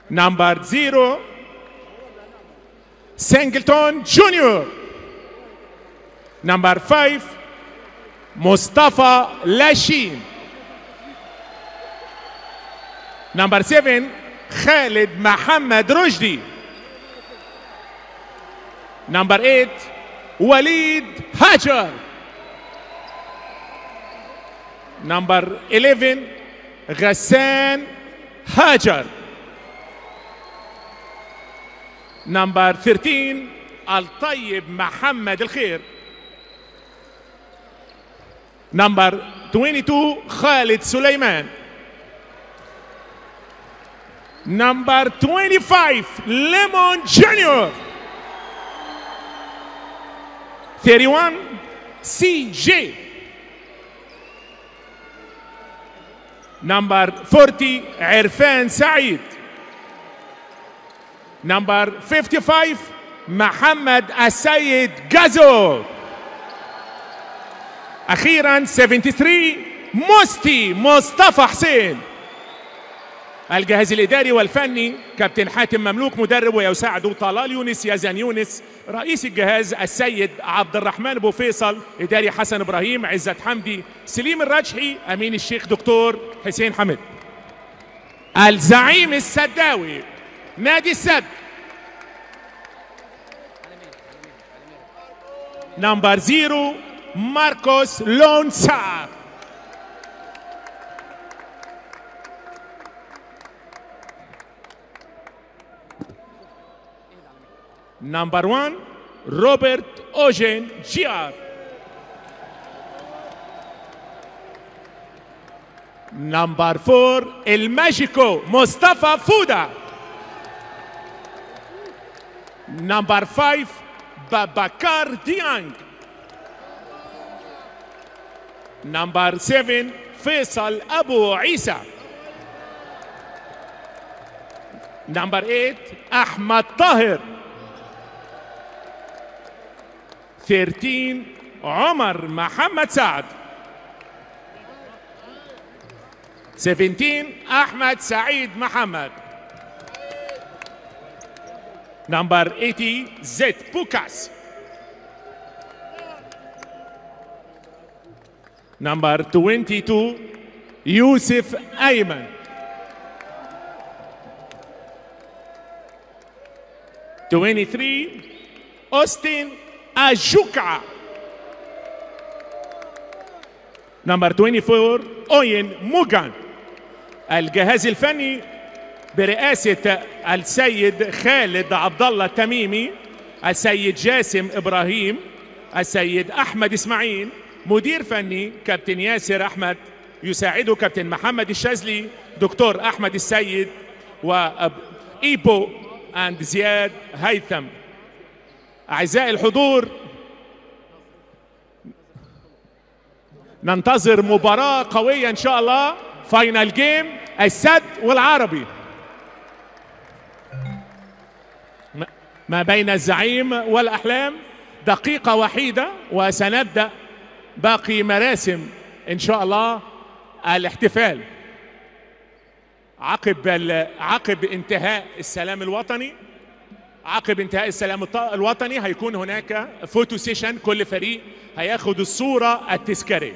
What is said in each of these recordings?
Number 0, Singleton Jr. Number 5, Mustafa Lashin. Number 7, Khalid Mohammed Rushdi. Number 8, Walid Hajar. Number 11, Ghassan Hajar. Number 13, Al-Tayyib Mohammed Al-Khair. Number 22, Khalid Sulaiman. Number 25, Lemon Jr. 31, CJ. Number 40, Irfan Saeed. Number 55, Mohammed Asayed Gazo. أخيراً 73، مستي مصطفى حسين. الجهاز الإداري والفني كابتن حاتم مملوك مدرب ويساعده طلال يونس، يزن يونس. رئيس الجهاز السيد عبد الرحمن أبو فيصل، إداري حسن إبراهيم، عزت حمدي، سليم الرجحي، أمين الشيخ دكتور حسين حمد. الزعيم السداوي نادي السد. نمبر 0، ماركوس لونسا. نمبر 1، روبرت اوجين جيار. نمبر 4، الماجيكو مصطفى فودا. نمبر 5، بابكار ديانج. نمبر 7، فيصل أبو عيسى. نمبر 8، أحمد طاهر. 13، عمر محمد سعد. 17، أحمد سعيد محمد. نمبر 80، زيد بوكاس. نمبر 22، يوسف أيمن. 23، أوستين أجوكا. نمبر 24، أوين موغان. الجهاز الفني برئاسة السيد خالد عبد الله التميمي، السيد جاسم إبراهيم، السيد أحمد إسماعيل. مدير فني كابتن ياسر أحمد، يساعده كابتن محمد الشاذلي، دكتور أحمد السيد، وإيبو أند زياد هيثم. أعزائي الحضور، ننتظر مباراة قوية إن شاء الله. فاينل جيم، السد والعربي، ما بين الزعيم والأحلام. دقيقة وحيدة وسنبدأ باقي مراسم إن شاء الله الاحتفال عقب انتهاء السلام الوطني. عقب انتهاء السلام الوطني هيكون هناك فوتو سيشن، كل فريق هياخد الصورة التذكارية.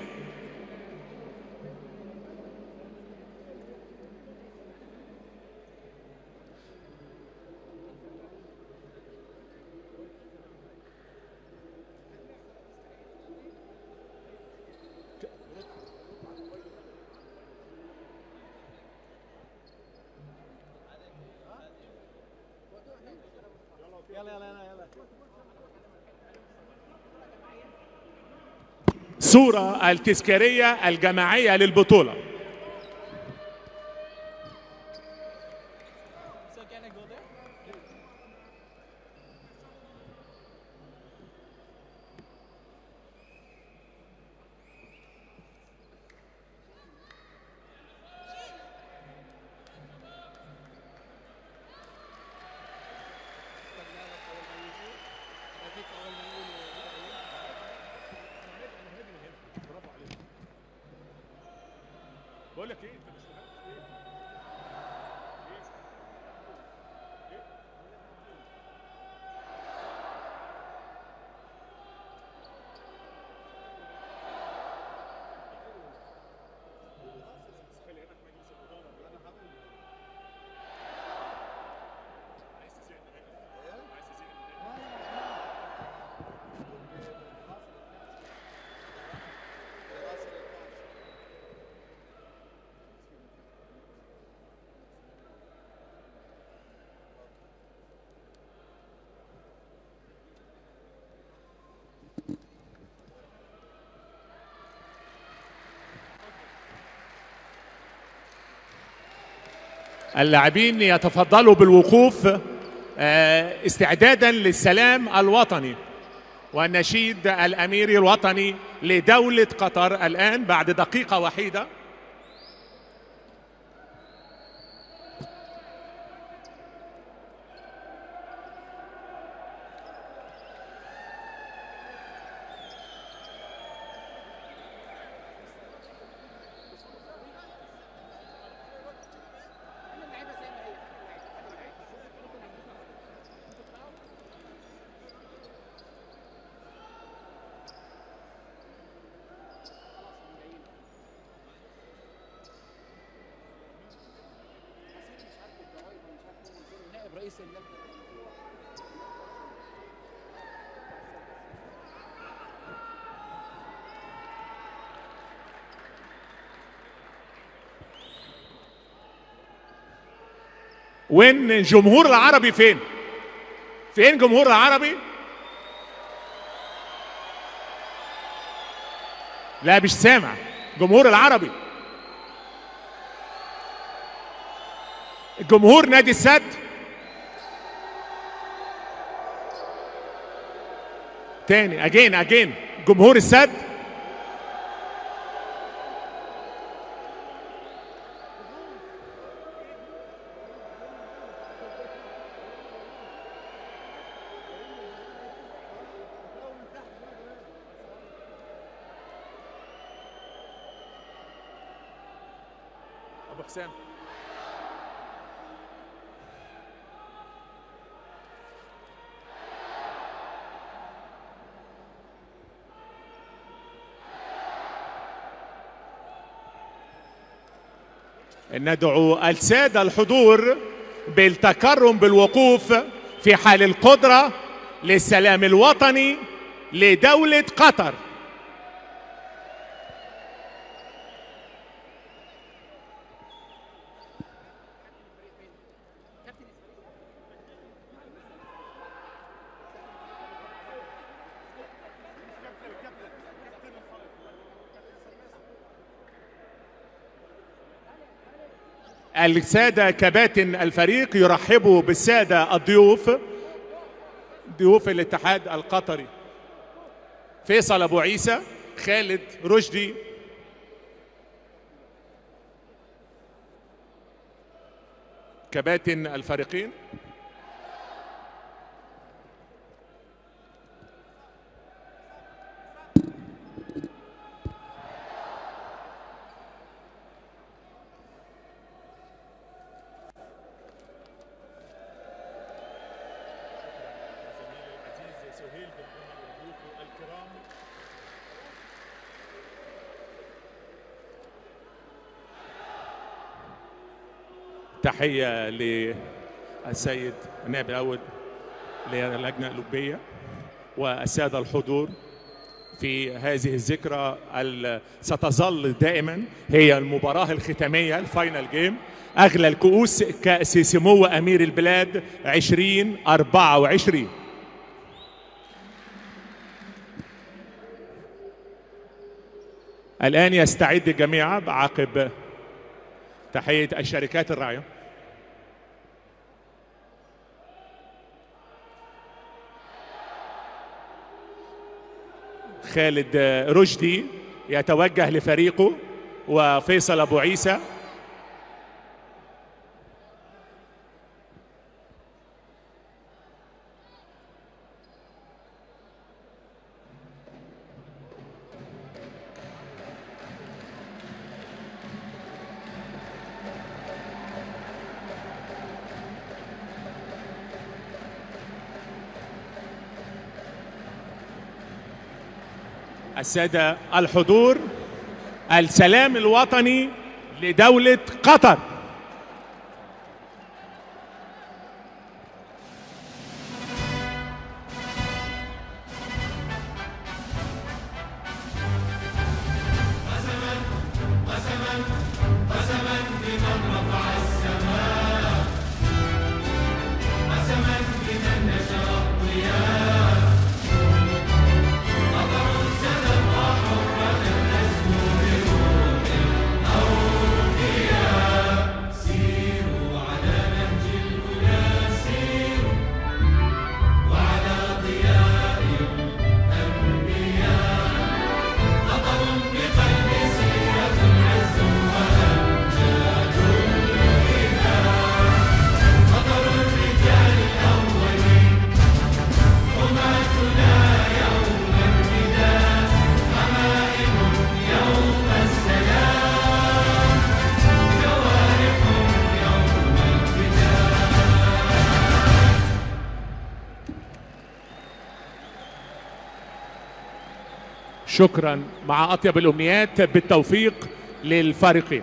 صورة التذكارية الجماعية للبطولة. بقول لك ايه، انت مش اللاعبين يتفضلوا بالوقوف استعدادا للسلام الوطني والنشيد الأميري الوطني لدولة قطر الآن بعد دقيقة وحيدة. وين الجمهور العربي؟ فين جمهور العربي؟ لا مش سامع. جمهور العربي، جمهور نادي السد، تاني اجين جمهور السد، ابو حسام. ندعو السادة الحضور بالتكرم بالوقوف في حال القدرة للسلام الوطني لدولة قطر. السادة كباتن الفريق يرحبوا بالسادة الضيوف، ضيوف الاتحاد القطري: فيصل أبو عيسى، خالد رشدي، كباتن الفريقين. تحية للسيد النائب الأول للجنة الأولمبية والسادة الحضور في هذه الذكرى ستظل دائما هي المباراة الختامية، الفاينل جيم، أغلى الكؤوس كأس سمو أمير البلاد 2024. الآن يستعد الجميع عقب تحية الشركات الراعية. خالد رشدي يتوجه لفريقه وفيصل أبو عيسى. السادة الحضور، السلام الوطني لدولة قطر. شكرا، مع أطيب الأمنيات بالتوفيق للفارقين.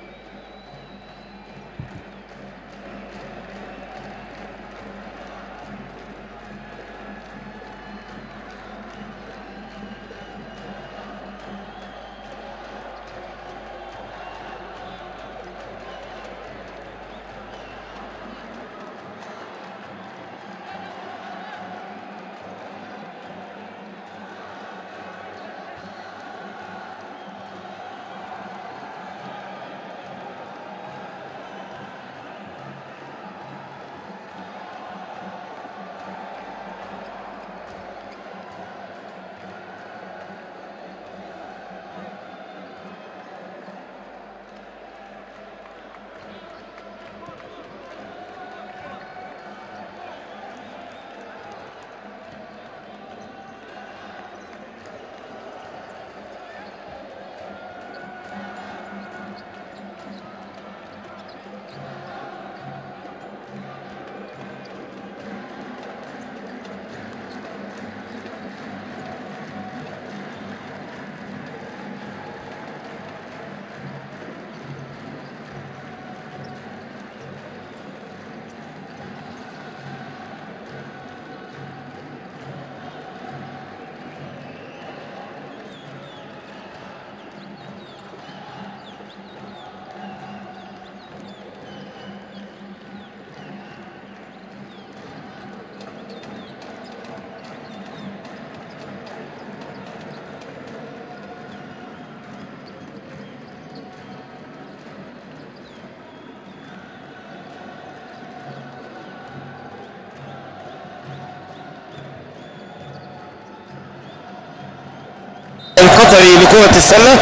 القطري لكرة السلة.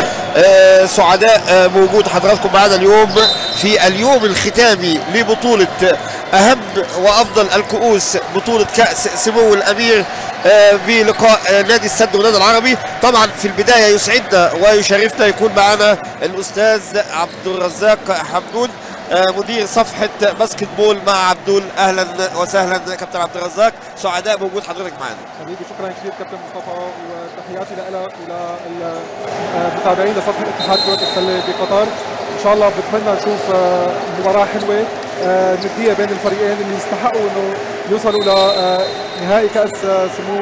سعداء بوجود حضراتكم معنا اليوم في اليوم الختامي لبطولة أهم وأفضل الكؤوس، بطولة كأس سمو الأمير بلقاء نادي السد والنادي العربي. طبعا في البداية يسعدنا ويشرفنا يكون معنا الأستاذ عبد الرزاق حمدون مدير صفحة باسكت بول مع عبدول. أهلا وسهلا كابتن عبد الرزاق، سعداء بوجود حضرتك معنا. حبيبي شكرا كثير كابتن مصطفى، وتحياتي لك وللمتابعين لصفحة اتحاد كرة السلة بقطر. إن شاء الله بتمنى نشوف مباراة حلوة ندية بين الفريقين اللي يستحقوا إنه يوصلوا لنهائي كأس سمو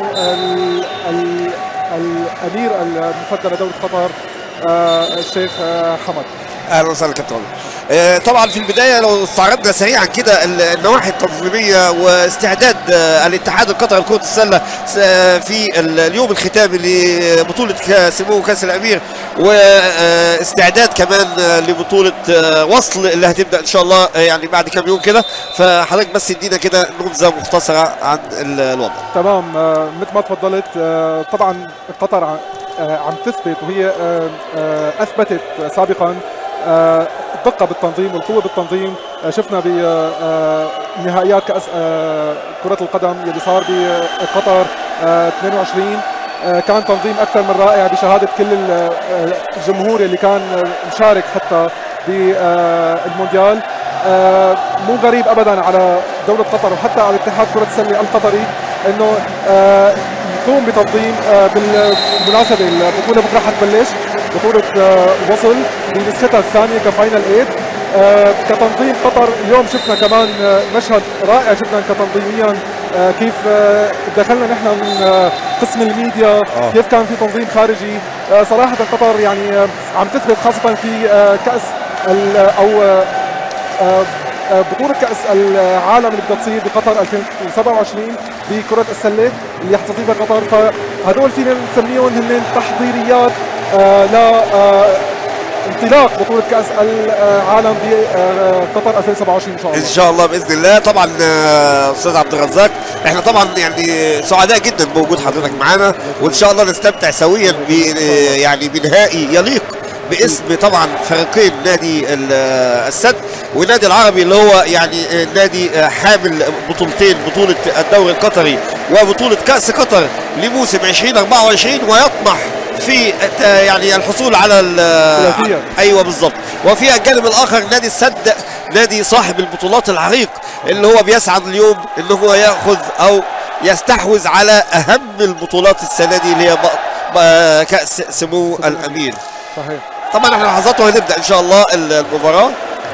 الأمير المفضل لدولة قطر الشيخ حمد. اهلا وسهلا كابتن. طبعا في البدايه لو استعرضنا سريعا كده النواحي التنظيميه واستعداد الاتحاد القطري لكره السله في اليوم الختامي لبطوله سمو كاس الامير، واستعداد كمان لبطوله وصل اللي هتبدا ان شاء الله يعني بعد كام يوم كده. فحضرتك بس ادينا كده نبذه مختصره عن الوضع. تمام، مثل ما تفضلت طبعا قطر عم تثبت وهي اثبتت سابقا الدقة بالتنظيم والقوة بالتنظيم. شفنا بنهائيات كأس كرة القدم اللي صار بقطر 22 كان تنظيم أكثر من رائع بشهادة كل الجمهور اللي كان مشارك حتى بالمونديال. مو غريب أبدا على دولة قطر وحتى على اتحاد كرة السلة القطري إنه يقوم بتنظيم. بالمناسبة البطولة بكرة حتبلش بطولة وصل بنسختها الثانية كفاينل 8. كتنظيم قطر اليوم شفنا كمان مشهد رائع جدا كتنظيميا، كيف دخلنا نحن من قسم الميديا، كيف كان في تنظيم خارجي. صراحة قطر يعني عم تثبت خاصة في كأس أو بطولة كأس العالم اللي بدها تصير بقطر 2027 بكرة السلة اللي حتستضيفها قطر. فهدول فينا نسميهم هن تحضيريات انطلاق بطولة كأس العالم بقطر 2027 إن شاء الله. إن شاء الله بإذن الله. طبعا أستاذ عبد الرزاق احنا طبعا يعني سعداء جدا بوجود حضرتك معانا، وإن شاء الله نستمتع سويا يعني بنهائي يليق باسم طبعا فريقين نادي السد والنادي العربي اللي هو يعني نادي حامل بطولتين، بطولة الدوري القطري وبطولة كأس قطر لموسم 2024، ويطمح في يعني الحصول على ايوه بالظبط. وفي الجانب الاخر نادي السد نادي صاحب البطولات العريق اللي هو بيسعى اليوم ان هو ياخذ او يستحوذ على اهم البطولات السنه دي اللي هي كأس سمو الأمير. صحيح. طبعا احنا لحظات وهنبدأ إن شاء الله المباراة.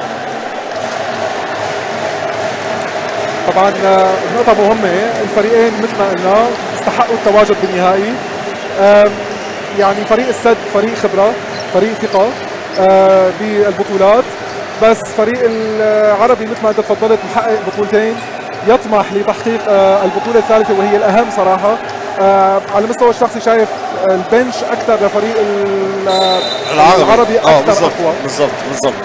طبعا نقطة مهمة، الفريقين مثل ما قلنا استحقوا التواجد بالنهائي. يعني فريق السد فريق خبرة، فريق ثقة بالبطولات، بس فريق العربي مثل ما انت تفضلت محقق بطولتين، يطمح لتحقيق البطولة الثالثة وهي الأهم صراحة. على المستوى الشخصي شايف البنش أكثر لفريق العربي أكثر أقوى. بالضبط.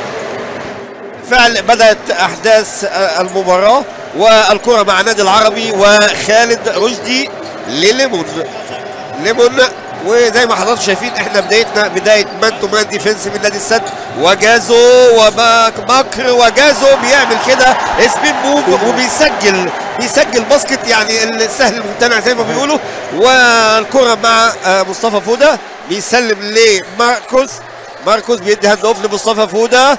فعلا بدأت أحداث المباراة والكرة مع النادي العربي وخالد رشدي لليمون. وزي ما حضراتكم شايفين احنا بدايتنا بدايه مان تو مان ديفنس من نادي السد، وجازو وبكر وجازو بيعمل كده سبين موف وبيسجل باسكت، يعني السهل الممتنع زي ما بيقولوا. والكره مع مصطفى فوده بيسلم ماركوس بيدي هاند اوف لمصطفى فوده.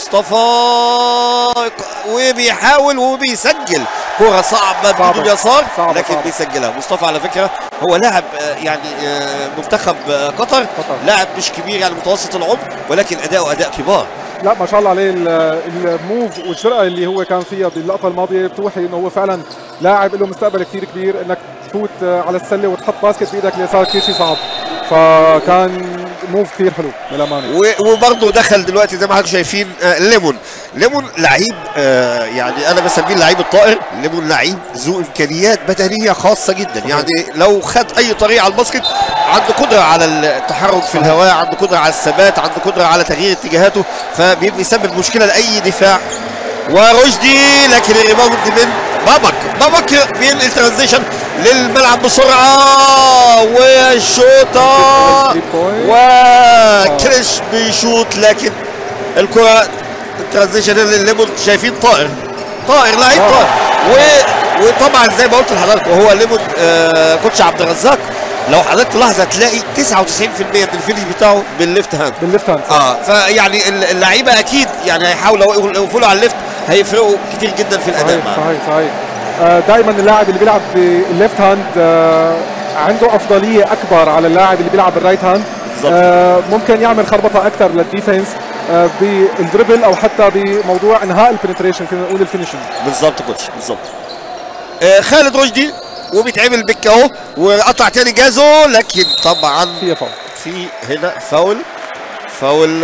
وبيحاول وبيسجل كرة صعبة بدون يسار لكن بيسجلها. مصطفى على فكرة هو لاعب يعني منتخب قطر، لاعب مش كبير يعني متوسط العمر، ولكن أداؤه أداء كبار. لا ما شاء الله عليه، الموف والجرأة اللي هو كان فيها باللقطة الماضية بتوحي انه هو فعلا لاعب له مستقبل كثير كبير. انك تفوت على السلة وتحط باسكت بايدك اليسار كثير شيء صعب، فكان موف كثير حلو للأمانة. وبرضه دخل دلوقتي زي ما حضراتكم شايفين ليمون لعيب يعني انا بسميه اللعيب الطائر. ليمون لعيب ذو امكانيات بدنيه خاصه جدا، يعني لو خد اي طريقه على الباسكت عنده قدره على التحرك في الهواء، عنده قدره على الثبات، عنده قدره على تغيير اتجاهاته، فبيسبب مشكله لاي دفاع. ورشدي لكن الريباوند من بابك بينقل ترانزيشن للملعب بسرعه والشوطه وكريش بيشوط، لكن الكره الترانزيشن لليمون شايفين طائر لعيب طائر. وطبعا زي ما قلت لحضرتك وهو ليمون كوتش عبد الرزاق، لو حضرتك تلاحظ هتلاقي 99% من الفينش بتاعه بالليفت هاند. فيعني اللعيبه اكيد يعني هيحاولوا يقفلوا على الليفت، هيفرقوا كتير جدا في الاداء. صحيح. دائما اللاعب اللي بيلعب بالليفت هاند عنده افضليه اكبر على اللاعب اللي بيلعب بالرايت هاند. ممكن يعمل خربطه اكثر للديفنس بالدربل او حتى بموضوع انهاء البنتريشن، فينا نقول الفينشنج. بالظبط كوتش، بالظبط. خالد رشدي وبيتعمل بك اهو وقطع تاني جازو، لكن طبعا في هنا فاول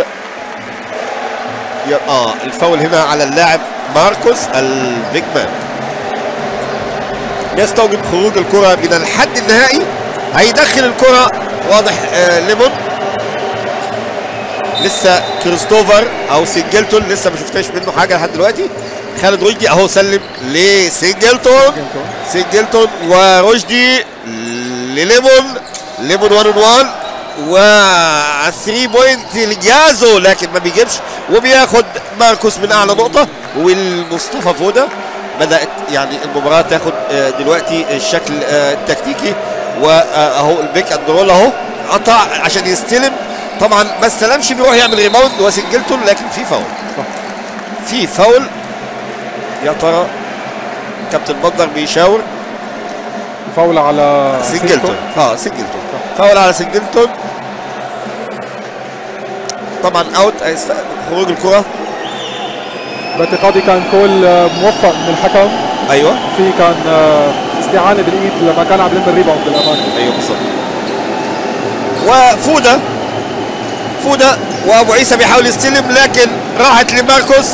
الفاول هنا على اللاعب ماركوس البيج مان. يستوجب خروج الكرة من الحد النهائي. هيدخل الكرة واضح ليمون، لسه كريستوفر او سينجلتون لسه ما شفتهاش منه حاجه لحد دلوقتي. خالد رشدي اهو سلم لسينجلتون ورشدي لليمون 1 on 1 و3 بوينت لجازو لكن ما بيجيبش، وبياخد ماركوس من اعلى نقطه. والمصطفى فوده بدات يعني المباراه تاخد دلوقتي الشكل التكتيكي، واهو البيك اند رول اهو قطع عشان يستلم، طبعا ما استلمش بيروح يعمل ريباوند وسجلتون، لكن في فاول يا ترى كابتن بدر بيشاور. فاول على سجلتون. فاول على سجلتون طبعا اوت، خروج الكره. باعتقادي كان كول موفق من الحكم. ايوه في كان استعانه بالايد لما كان عم يلم الريباوند بالامانه. ايوه بالظبط. وفوده وابو عيسى بيحاول يستلم لكن راحت لماركوس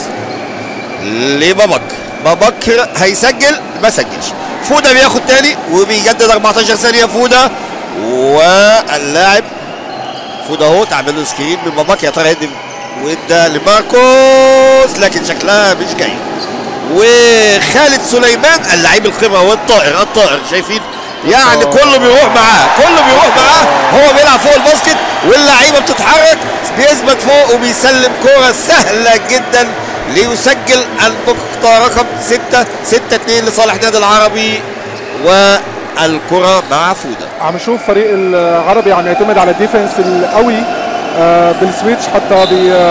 بابك هيسجل ما سجلش. فوده بياخد تاني وبيجدد 14 ثانيه فوده، واللاعب فوده اهو تعمل له سكرين من بابك، يا ترى هيدي وادى لماركوس لكن شكلها مش جاي. وخالد سليمان اللاعب الخبره والطائر شايفين يعني كله بيروح معاه هو بيلعب فوق الباسكت واللعيبه بتتحرك، بيثبت فوق وبيسلم كوره سهله جدا ليسجل النقطه رقم 6-2 لصالح النادي العربي. والكره مع فوده. عم نشوف فريق العربي عم يعتمد على الديفنس القوي بالسويتش، حتى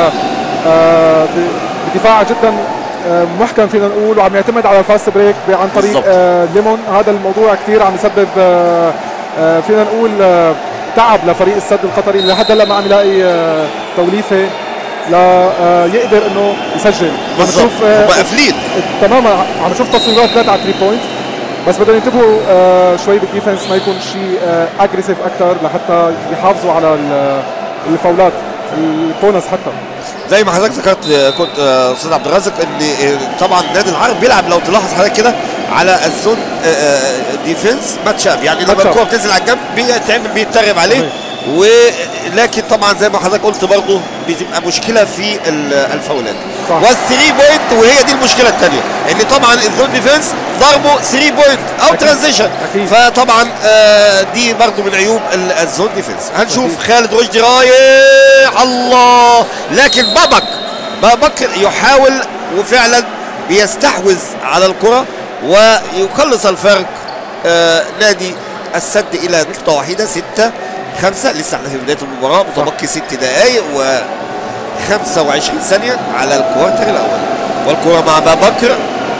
بدفاع جدا محكم فينا نقول، وعم يعتمد على الفاست بريك عن طريق ليمون. هذا الموضوع كثير عم يسبب فينا نقول تعب لفريق السد القطري اللي لحد هلا ما عم يلاقي توليفه لا يقدر انه يسجل. بالضبط هم قافلين تماما. عم نشوف تصويرات 3 على 3 بوينت، بس بدهم ينتبهوا شوي بالديفنس ما يكون شيء اجريسيف اكثر لحتى يحافظوا على الفاولات البونس. حتى زي ما حضرتك ذكرت كنت استاذ عبد الرازق ان طبعا النادي العرب بيلعب لو تلاحظ حضرتك كده على الزون ديفنس ماتش اب، يعني لما الكوره بتنزل على الجنب بيترب عليه، ولكن طبعا زي ما حضرتك قلت برضه بتبقى مشكله في الفاولات والثري بوينت، وهي دي المشكله الثانيه ان طبعا الزون ديفنس ضربه 3 بوينت او ترانزيشن، فطبعا دي برضه من عيوب الزون ديفنس. هنشوف خالد رشدي رايح الله، لكن بابك يحاول وفعلا بيستحوذ على الكره ويقلص الفرق نادي السد الى نقطه واحده 6-5. لسه احنا في بدايه المباراه، متبقي 6 دقائق و25 ثانيه على الكوارتر الاول، والكره مع بابكر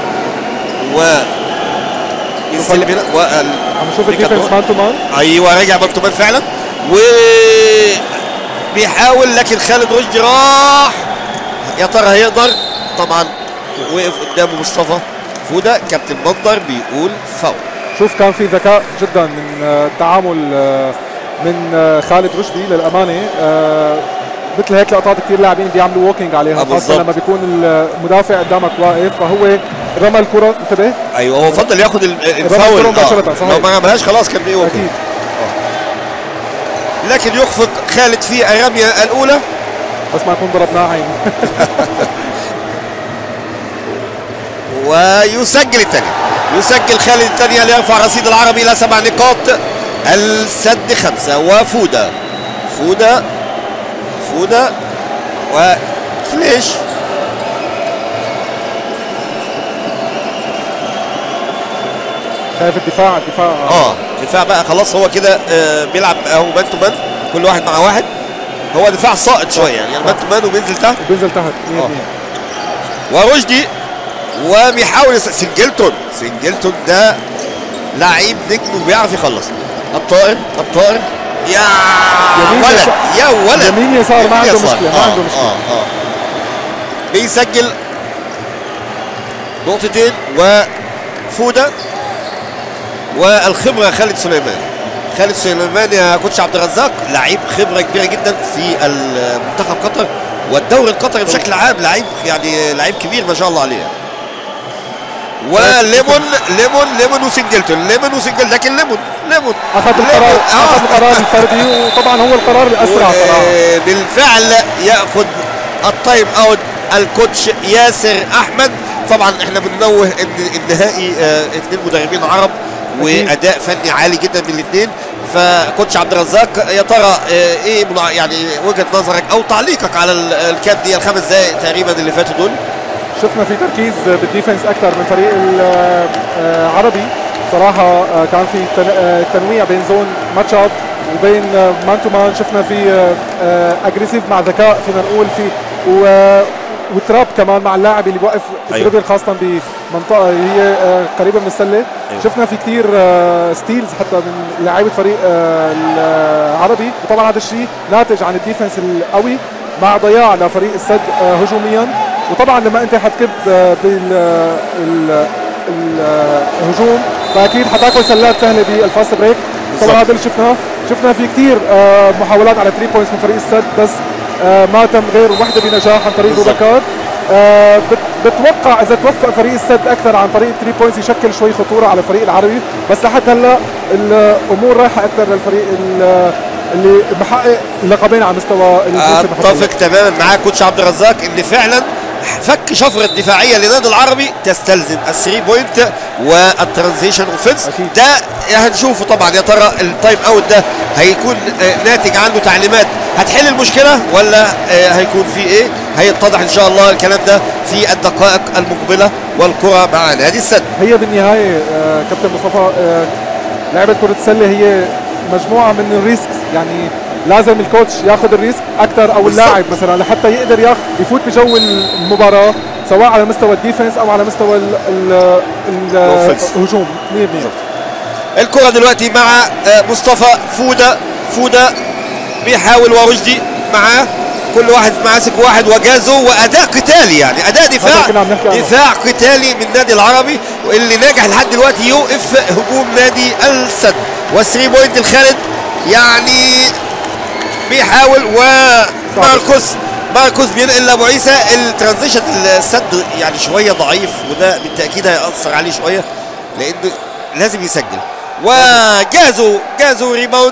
يستلم عم نشوف الديفنس مان تو مان. ايوه رجع مان تو مان فعلا وبيحاول، لكن خالد رشدي راح، يا ترى هيقدر؟ طبعا وقف قدامه مصطفى فوده. كابتن منظر بيقول فاول. شوف كان في ذكاء جدا من التعامل من خالد رشدي للامانه. مثل هيك لقطات كثير لاعبين بيعملوا ووكينج عليها، خاصه لما بيكون المدافع قدامك واقف، فهو رمى الكره. انتبه، ايوه هو فضل ياخذ الفاول لو ما عملهاش خلاص كان بيوقف اكيد. لكن يخفق خالد في الرميه الاولى، بس ما يكون ضربناه عين. ويسجل الثانيه، يسجل خالد الثانيه ليرفع رصيد العربي الى 7 نقاط، السد 5. وفوده وكليش شايف الدفاع دفاع بقى خلاص. هو كده بيلعب اهو مان تو مان، كل واحد مع واحد. هو دفاع ساقط شويه يعني مان تو مان وبينزل تحت ورشدي وبيحاول سنجلتون ده لعيب نجم وبيعرف يخلص. الطائر يا ولد يمين يسار ما عنده مشكله بيسجل نقطتين. وفوده والخبره خالد سليمان يا كوتش عبد الرزاق، لعيب خبره كبيره جدا في المنتخب قطر والدوري القطري بشكل عام، لعيب كبير ما شاء الله عليه. وليمون وسنجلتون لكن ليمون اخذ القرار الفردي، وطبعا هو القرار الاسرع صراحه. بالفعل ياخذ التايم اوت الكوتش ياسر احمد. طبعا احنا بننوه ان النهائي 2 مدربين عرب واداء فني عالي جدا من الاثنين. فكوتش عبد الرزاق يا ترى ايه يعني وجهه نظرك او تعليقك على الكام دقيقه 5 دقائق تقريبا اللي فاتوا دول؟ شفنا في تركيز بالديفنس اكثر من فريق العربي صراحه. كان في تنويع بين زون ماتش اب وبين مان تو مان. شفنا في اجريسيف مع ذكاء فينا نقول، في وتراب كمان مع اللاعب اللي بوقف دربل، خاصه بمنطقه هي قريبه من السله. شفنا في كثير ستيلز حتى من لاعيبه فريق العربي، وطبعا هذا الشيء ناتج عن الديفنس القوي مع ضياع لفريق السد هجوميا. وطبعا لما انت حتكب بالهجوم فاكيد حتاكل سلات سهله بالفاست بريك. طبعا هذا اللي شفنا في كثير محاولات على 3 بوينتس من فريق السد، بس ما تم غير واحده بنجاح عن طريق بوبكار. بتوقع اذا توفق فريق السد اكثر عن طريق 3 بوينتس يشكل شوي خطوره على الفريق العربي، بس لحد هلا الامور رايحه اكثر للفريق اللي محقق لقبين على مستوى الموسم. اتفق تماما معاك كوتش عبد الرزاق ان فعلا فك شفره دفاعيه للنادي العربي تستلزم الثري بوينت والترانزيشن اوفنس. ده هنشوفه طبعا. يا ترى التايم اوت ده هيكون ناتج عنه تعليمات هتحل المشكله ولا هيكون في ايه؟ هيتضح ان شاء الله الكلام ده في الدقائق المقبله، والكره مع نادي السد. هي بالنهايه كابتن مصطفى لعبه كره السله هي مجموعه من الريسكس، يعني لازم الكوتش ياخذ الريسك اكثر او اللاعب مثلا لحتى يقدر يفوت بجو المباراه، سواء على مستوى الديفنس او على مستوى الهجوم 100%. الكره دلوقتي مع مصطفى فوده بيحاول ورشدي معاه، كل واحد ماسك واحد وجازو، واداء قتالي يعني اداء دفاع قتالي من النادي العربي، واللي ناجح لحد دلوقتي يوقف هجوم نادي السد. والثري بوينت الخالد يعني بيحاول، ماركوس بينقل لابو عيسى. الترانزيشن السد يعني شويه ضعيف، وده بالتاكيد هيأثر عليه شويه لانه لازم يسجل. وجازو ريباوند.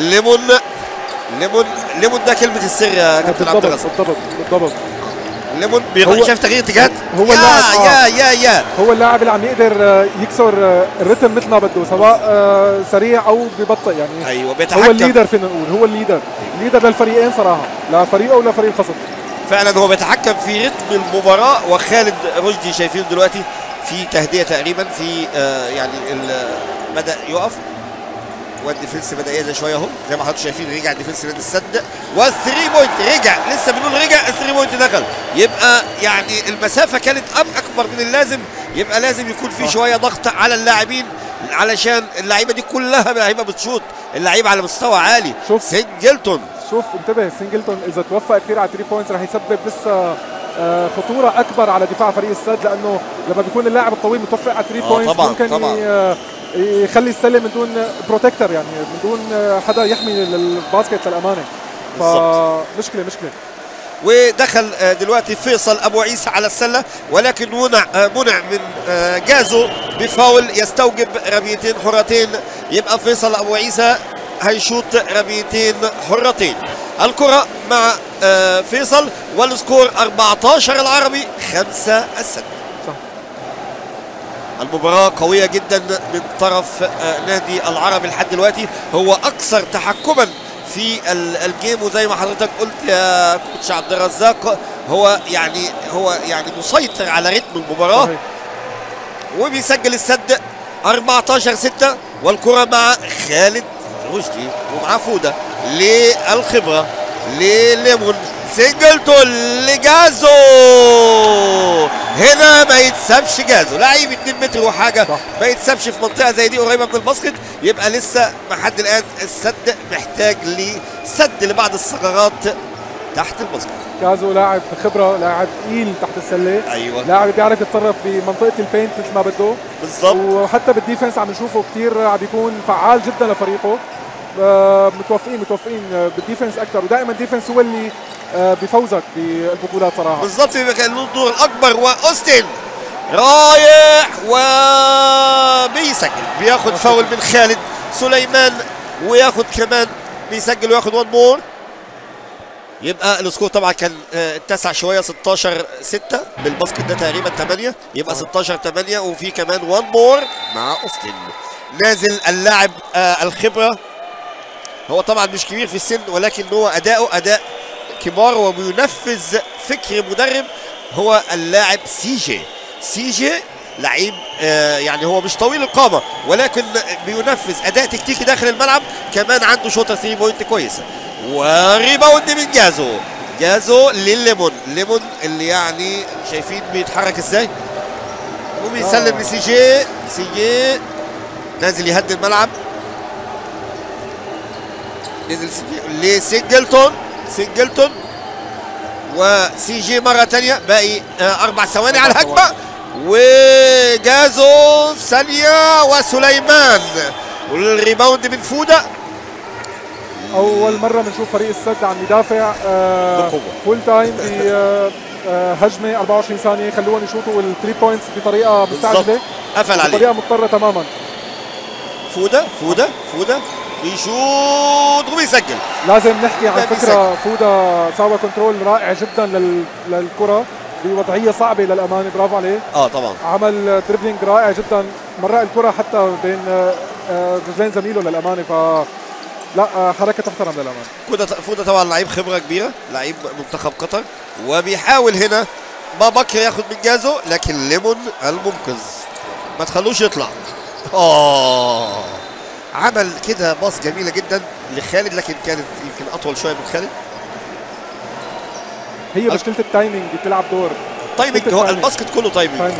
ليمون ده كلمة السر يا كابتن عبد الرزاق. بالضبط. ليمون شايف تغيير اتجاهات. هو اللاعب هو اللاعب اللي عم يقدر يكسر الرتم مثل ما بده، سواء سريع او ببطئ يعني. ايوه بيتحكم. هو الليدر، فينا نقول هو الليدر للفريقين صراحة، لا فريقه ولا فريق الخصم. فعلا هو بيتحكم في رتم المباراة. وخالد رشدي شايفينه دلوقتي في تهدئة تقريبا، في يعني بدأ يقف، والديفنس بدا يهدى شويه اهو زي ما حضراتكم شايفين. رجع ديفنس نادي السد، والثري بوينت رجع، لسه بنقول رجع، الثري بوينت دخل. يبقى يعني المسافه كانت اكبر من اللازم، يبقى لازم يكون في شويه ضغط على اللاعبين، علشان اللعيبه دي كلها لعيبه بتشوط، اللعيبه على مستوى عالي. شوف سنجلتون، شوف انتبه، سنجلتون اذا توفق كثير على 3 بوينتس رح يسبب لسه خطوره اكبر على دفاع فريق السد، لانه لما بيكون اللاعب الطويل متوفق على 3 بوينتس ممكن يخلي يستلم من دون بروتكتر، يعني من دون حدا يحمي الباسكت للامانه. فمشكله. ودخل دلوقتي فيصل ابو عيسى على السله، ولكن منع من جازو بفاول يستوجب رميتين حرتين. يبقى فيصل ابو عيسى هيشوط رميتين حرتين. الكره مع فيصل، والسكور 14 العربي 5 السد. المباراة قوية جدا من طرف نادي العربي لحد دلوقتي، هو أكثر تحكما في الجيم، وزي ما حضرتك قلت يا كوتش عبد الرزاق هو يعني مسيطر على رتم المباراة. وبيسجل السد 14-6. والكرة مع خالد رشدي ومع فودة للخبرة لليمون. سنجلتون لجازو، هنا ما يتسابش جازو، لعيب 2 متر وحاجه ما يتسابش في منطقه زي دي قريبه من الباسكت. يبقى لسه لحد الان السد محتاج لسد لبعض الثغرات تحت الباسكت. جازو لاعب خبره، لاعب تقيل تحت السله. ايوه لاعب بيعرف يتصرف بمنطقه البينت مثل ما بده بالظبط، وحتى بالديفنس عم نشوفه كثير عم بيكون فعال جدا لفريقه. متوفقين بالديفنس اكثر، ودائما الديفنس هو اللي بفوزك بالبطولات صراحه. بالظبط، كان له الدور الاكبر. واوستن رايح وبيسجل، بياخد فاول من خالد سليمان، وياخد كمان بيسجل وياخد 1 مور. يبقى السكور طبعا كان اتسع شويه 16-6 بالباسكت ده تقريبا 8، يبقى 16-8 وفي كمان 1 مور مع اوستن. نازل اللاعب الخبره، هو طبعا مش كبير في السن ولكن هو اداؤه اداء كبار وبينفذ فكر مدرب. هو اللاعب سي جي لعيب يعني هو مش طويل القامه ولكن بينفذ اداء تكتيكي داخل الملعب، كمان عنده شوطه 3 بوينت كويسه. وريباوند من جازو لليمون اللي يعني شايفين بيتحرك ازاي، وبيسلم لسي جي نازل يهدي الملعب. نزل لسنجلتون وسي جي مره ثانيه، باقي 4 ثواني على الهجمه، وجازو ثانيه وسليمان، والريباوند من فوده. اول مره بنشوف فريق السد عم يدافع فول تايم بهجمه 24 ثانيه، خلوهم يشوطوا ال3 بوينتس بطريقه مستعجله، قفل عليه بطريقه مضطره تماما. فوده بيشوط وبيسجل. لازم نحكي عن فكره فوده سوى كنترول رائع جدا للكره بوضعيه صعبه للامانه، برافو عليه. طبعا عمل دربلينج رائع جدا، مرق الكره حتى بين رجلين زميله للامانه، ف لا حركه تحترم للامانه. فوده طبعا لعيب خبره كبيره، لعيب منتخب قطر، وبيحاول هنا بكر ياخد من جازو، لكن ليمون المنقذ ما تخلوش يطلع. عمل كده باص جميله جدا لخالد، لكن كانت يمكن اطول شويه من خالد. هي مشكله التايمنج بتلعب دور. التايمنج هو الباسكت كله تايمنج.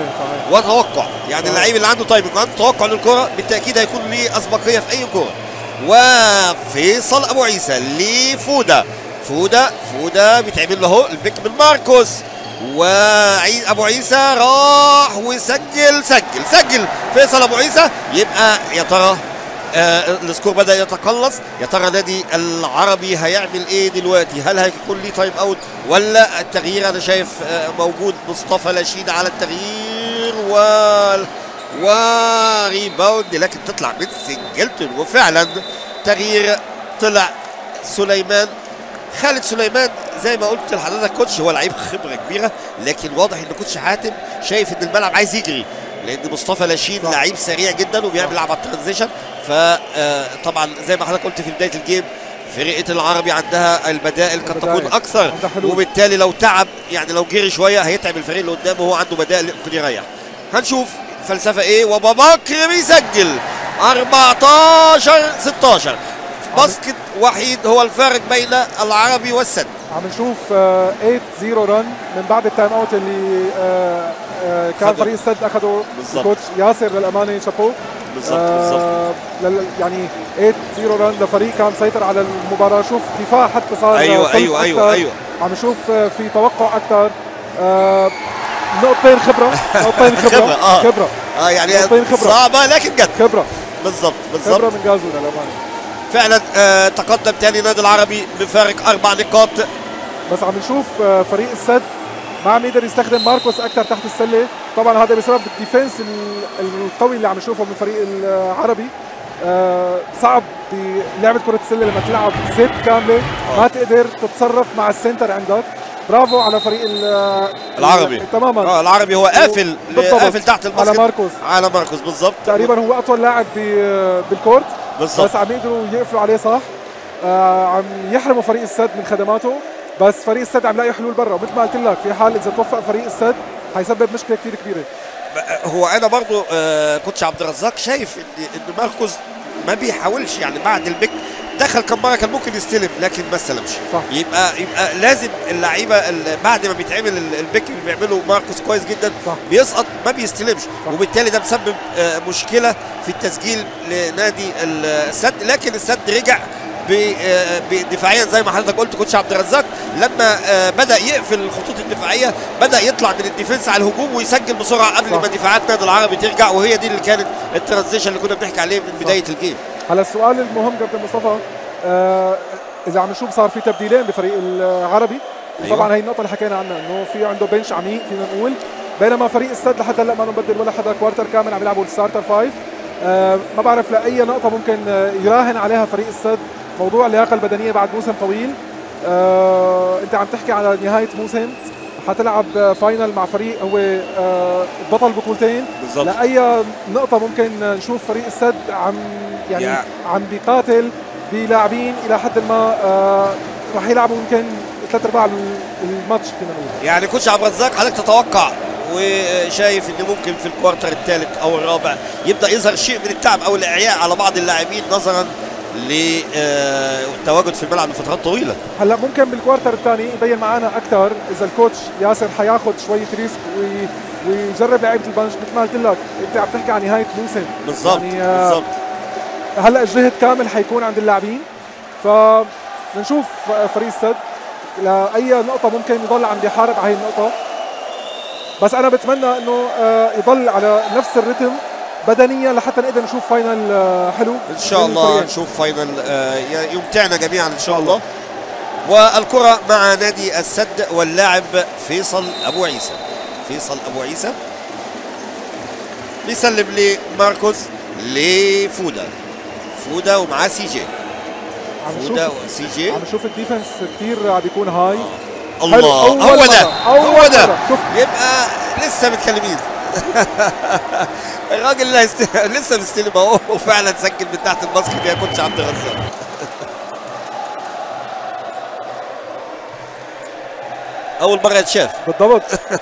وتوقع، يعني اللعيب اللي عنده تايمنج وعنده توقع للكره بالتاكيد هيكون ليه اسبقيه في اي كره. وفيصل ابو عيسى لفودا. فودا بيتعمل له البيك من ماركوس، وعيد ابو عيسى راح وسجل. سجل فيصل ابو عيسى. يبقى يا ترى السكور بدأ يتقلص. يا ترى نادي العربي هيعمل ايه دلوقتي؟ هل هيكون ليه تايم اوت ولا التغيير؟ انا شايف موجود مصطفى لاشين على التغيير وريباوند، لكن تطلع من سنجلتون، وفعلا تغيير طلع خالد سليمان. زي ما قلت لحضرتك كوتش هو لعيب خبره كبيره، لكن واضح ان كوتش حاتم شايف ان الملعب عايز يجري، لان مصطفى لاشين لعيب سريع جدا وبيلعب على الترانزيشن. فطبعا زي ما حضرتك قلت في بدايه الجيم فرقه العربي عندها البدائل قد تكون اكثر، وبالتالي لو تعب يعني لو جري شويه هيتعب الفريق اللي قدامه، وهو عنده بدائل ممكن يريح. هنشوف فلسفه ايه. وابا بكر بيسجل 14-16. باسكت وحيد هو الفارق بين العربي والسد. عم نشوف 8-0 رن من بعد التايم اوت اللي كان فريق السد اخذه الكوتش ياسر للامانه شابو. بالضبط يعني 8-0 رن لفريق كان مسيطر على المباراه. شوف دفاع حتى صار ايوه. عم نشوف في توقع اكثر. نقطتين خبره خبره يعني صعبه لكن جت خبره. بالضبط خبره من جازو للامانه. فعلا تقدم تاني نادي العربي بفارق 4 نقاط. بس عم نشوف فريق السد ما عم يقدر يستخدم ماركوس اكثر تحت السله. طبعا هذا بسبب الديفنس القوي اللي عم نشوفه من فريق العربي. صعب بلعبه كره السله لما تلعب ست كامله ما تقدر تتصرف مع السنتر عندك. برافو على فريق العربي تماما. العربي هو قافل تحت الباسكت على ماركوس بالضبط. تقريبا هو اطول لاعب بالكورت بالضبط، بس عم يقدروا يقفلوا عليه صح. عم يحرموا فريق السد من خدماته، بس فريق السد عم لاقي حلول برا. مثل ما قلت لك في حال اذا توفق فريق السد حيسبب مشكله كثير كبيره. هو انا برضو كوتش عبد الرزاق شايف ان ماركوس ما بيحاولش، يعني بعد البيك دخل كم مره كان ممكن يستلم لكن ما استلمش. يبقى لازم اللعيبه بعد ما بيتعمل البيك اللي بيعمله ماركوس كويس جدا بيسقط ما بيستلمش، وبالتالي ده مسبب مشكله في التسجيل لنادي السد. لكن السد رجع بدفاعيا زي ما حضرتك قلت كوتش عبد الرزاق، لما بدا يقفل الخطوط الدفاعيه بدا يطلع من الديفنس على الهجوم ويسجل بسرعه قبل ما دفاعات نادي العربي ترجع، وهي دي اللي كانت الترانزيشن اللي كنا بنحكي عليه من بدايه الجيم. هلا السؤال المهم كابتن مصطفى، اذا عم نشوف صار في تبديلين بفريق العربي. طبعا هي النقطه اللي حكينا عنها انه في عنده بنش عميق فينا نقول، بينما فريق السد لحد هلا ما مبدل ولا حدا كوارتر كامل، عم يلعبوا الستارتر 5. ما بعرف لاي نقطه ممكن يراهن عليها فريق السد موضوع اللياقه البدنيه بعد موسم طويل. انت عم تحكي على نهايه موسم، حتلعب فاينل مع فريق هو بطل بطولتين بالزبط. لاي نقطه ممكن نشوف فريق السد عم بيقاتل بلاعبين الى حد ما راح يلعبوا يمكن 3/4 الماتش فينا نقول. يعني كوتش عبد الرزاق حضرتك تتوقع وشايف ان ممكن في الكوارتر الثالث او الرابع يبدا يظهر شيء من التعب او الاعياء على بعض اللاعبين نظرا للتواجد في الملعب لفترات طويله؟ هلا ممكن بالكوارتر الثاني يبين معنا اكثر اذا الكوتش ياسر حياخذ شويه ريسك ويجرب لعيبه البنش. مثل ما قلت لك انت عم تحكي عن نهايه موسم بالضبط يعني بالضبط. هلا الجهد كامل حيكون عند اللاعبين، فنشوف فريق السد لاي نقطه ممكن يضل عم بيحارب على هي النقطه. بس انا بتمنى انه يضل على نفس الرتم بدنيا لحتى نقدر نشوف فاينل حلو ان شاء الله. نشوف فاينل يمتعنا جميعا ان شاء الله. والكره مع نادي السد واللاعب فيصل ابو عيسى بيسلم لماركوس لفودا ومعاه سي جي. عم نشوف الديفنس كثير عم بيكون هاي. الله هو ده يبقى لسه متكلمين. الراجل لسه مستلم اهو وفعلا سجل من تحت الباسكت يا كوتش عبد الرزاق. اول مره يتشاف بالضبط.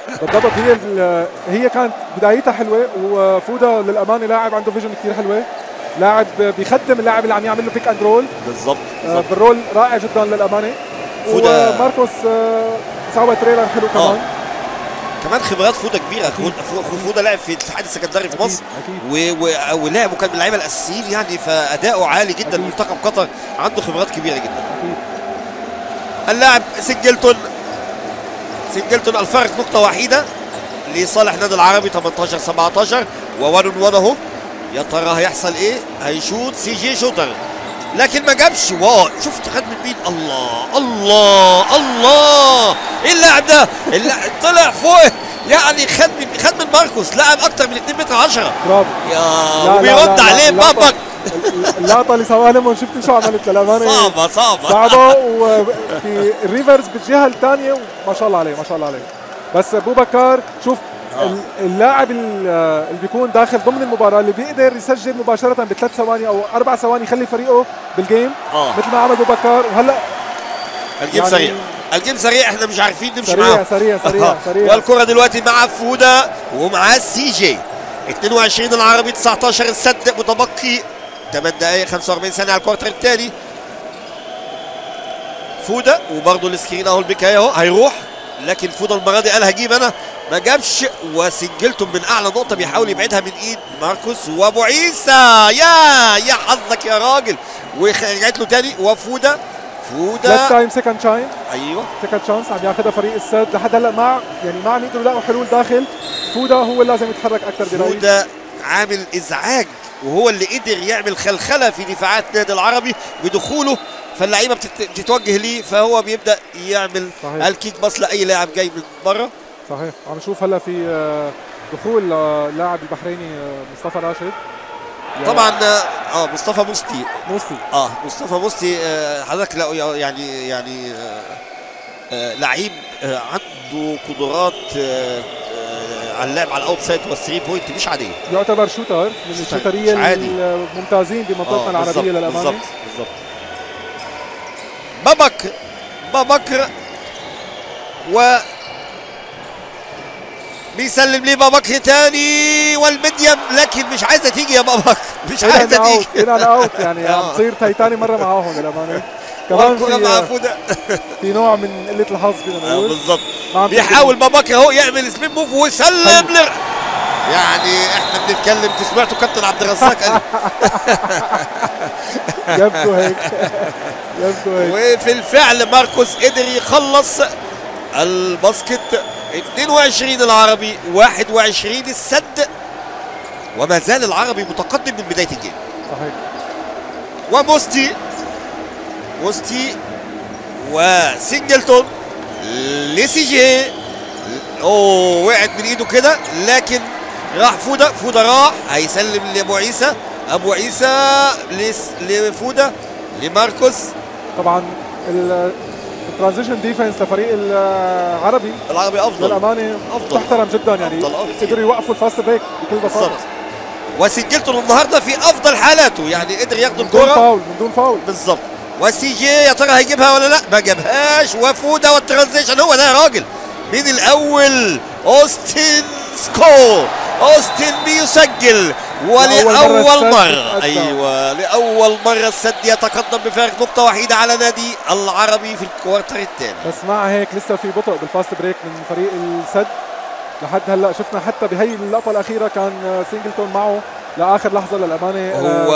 هي كانت بدايتها حلوه، وفودا للامانه لاعب عنده فيجن كثير حلوه، لاعب بيخدم اللاعب اللي عم يعمل له بيك اند رول بالضبط. بالرول رائع جدا للامانه. وماركوس سوى تريلر حلو كمان. كمان خبرات فوده كبيره. فوده لعب في الاتحاد السكندري في مصر ولعب وكان من اللعيبه الاساسيين يعني، فاداؤه عالي جدا. منتخب قطر عنده خبرات كبيره جدا. اللاعب سجلتون الفارق نقطه وحيده لصالح النادي العربي 18-17 و1-1 اهو. يا ترى هيحصل ايه؟ هيشوط سي جي شوتر لكن ما جابش. واو شفت خد من مين؟ الله ايه اللاعب ده؟ طلع فوق يعني، خد من ماركوس، لاعب اكتر من 2 متر 10. برافو. يا وبيرد عليه بابك. اللقطه اللي سواها لما شفت شو عملت للامانه صعبه وفي الريفرز بالجهه الثانيه. ما شاء الله عليه ما شاء الله عليه. بس بوبكار شوف اللاعب اللي بيكون داخل ضمن المباراه اللي بيقدر يسجل مباشره ب3 ثواني او 4 ثواني يخلي فريقه بالجيم مثل ما عمل بوبكار. وهلا الجيم يعني سريع، الجيم سريع، احنا مش عارفين نمشي معاه. سريع والكره دلوقتي مع فوده ومعاه سي جي. 22 العربي 19 السد. متبقي 8 دقائق 45 ثانيه على الكوارتر الثاني. فوده وبرضه السكرين اهو البكايه اهو هيروح، لكن فوده المره دي قال هجيب انا، ما جابش. وسجلتم من اعلى نقطه بيحاول يبعدها من ايد ماركوس وابو عيسى. يا حظك يا راجل، ورجعت له تاني. وفوده تايم سكند شاين. ايوه سكند شانس عم ياخذها فريق السد لحد هلا. ما عم يقدروا يلاقوا حلول داخل. فوده هو اللي لازم يتحرك اكثر. فوده عامل ازعاج وهو اللي قدر يعمل خلخله في دفاعات النادي العربي بدخوله، فاللعيبه بتتوجه ليه فهو بيبدا يعمل الكيك باص لاي لاعب جاي من بره. صحيح. عم نشوف هلا في دخول لاعب البحريني مصطفى راشد طبعا. مصطفى مستي مصطفى مستي حضرتك يعني لعيب عنده قدرات على اللعب على الاوت سايد والثري بوينت مش عاديه. يعتبر شوتر من الشوتريه الممتازين بمنطقتنا العربيه للامانه. بالضبط. بابكر و بيسلم ليه بابكر تاني والميديم، لكن مش عايزه تيجي يا بابكر، مش عايزه تيجي. هنا اوت يعني عم تصير تايتاني مره معاهم للامانه. كمان في نوع من قله الحظ فينا نقول. بالظبط. بيحاول بابكر اهو يعمل سبين موف ويسلم يعني احنا بنتكلم. سمعتوا كابتن عبد الرزاق يبدو هيك. وفي الفعل ماركوس قدر يخلص الباسكت. 22 العربي 21 السد، وما زال العربي متقدم من بدايه الجيم. صحيح. وموستي وسينجلتون لسي جي. وقعت من ايده كده، لكن راح فوده راح هيسلم ابو عيسى لفوده لماركوس. طبعا الترانزيشن ديفنس لفريق العربي افضل للامانه، تحترم جدا يعني. قدروا يوقفوا الفاست بريك بكل بساطه. وسجلتهم النهارده في افضل حالاته، يعني قدر ياخد الكره من دون فاول بالظبط. وسي جي يا ترى هيجيبها ولا لا؟ ما جابهاش. وفوده والترانزيشن هو ده يا راجل. مين الاول؟ اوستن سكور. اوستن بيسجل ولأول مرة. أيوة لأول مرة السد يتقدم بفارق نقطة وحيدة على نادي العربي في الكوارتر الثاني. بس مع هيك لسه في بطء بالفاست بريك من فريق السد لحد هلا. شفنا حتى بهي اللقطة الأخيرة كان سينجلتون معه لآخر لحظة للأمانة.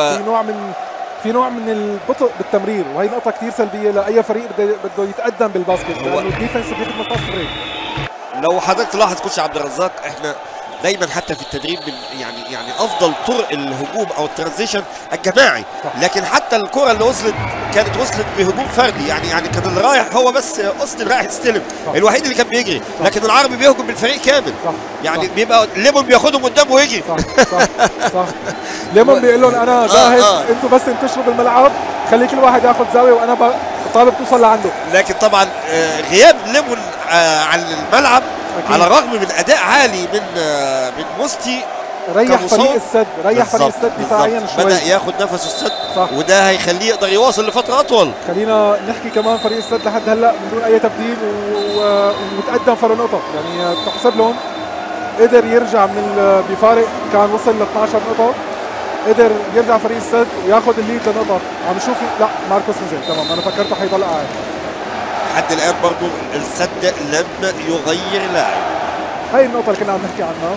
في نوع من البطء بالتمرير، وهي نقطة كثير سلبية لأي فريق بده يتقدم بالباسكت، لأنه الديفنس بيخدم الفاست بريك. لو حضرتك تلاحظ كوتش عبد الرزاق، احنا دايما حتى في التدريب يعني افضل طرق الهجوم او الترانزيشن الجماعي، لكن حتى الكره اللي كانت وصلت بهجوم فردي، يعني كان اللي رايح هو بس اوستن رايح يستلم الوحيد اللي كان بيجري، لكن العربي بيهجم بالفريق كامل. يعني بيبقى ليمون بياخدهم قدامه ويجري. صح. ليمون بيقول لهم انا جاهز، انتوا بس انتشروا بالملعب، خلي كل واحد ياخذ زاويه وانا طالب توصل لعنده. لكن طبعا غياب ليمون عن الملعب أكيد. على الرغم من اداء عالي من موستي، ريح فريق السد دفاعيا شوي، بدا ياخد نفس السد، وده هيخليه يقدر يواصل لفتره اطول. خلينا نحكي كمان فريق السد لحد هلا من دون اي تبديل ومتقدم فرق نقطه، يعني تحسب لهم. قدر يرجع من بفارق كان وصل ل 12 نقطه، قدر يرجع فريق السد وياخذ الليد لنقطه. عم نشوف لا ماركوس نزل تمام، انا فكرته حيضل قاعد. لحد الان برضه السد لم يغير لاعب، هاي النقطة اللي كنا عم نحكي عنها.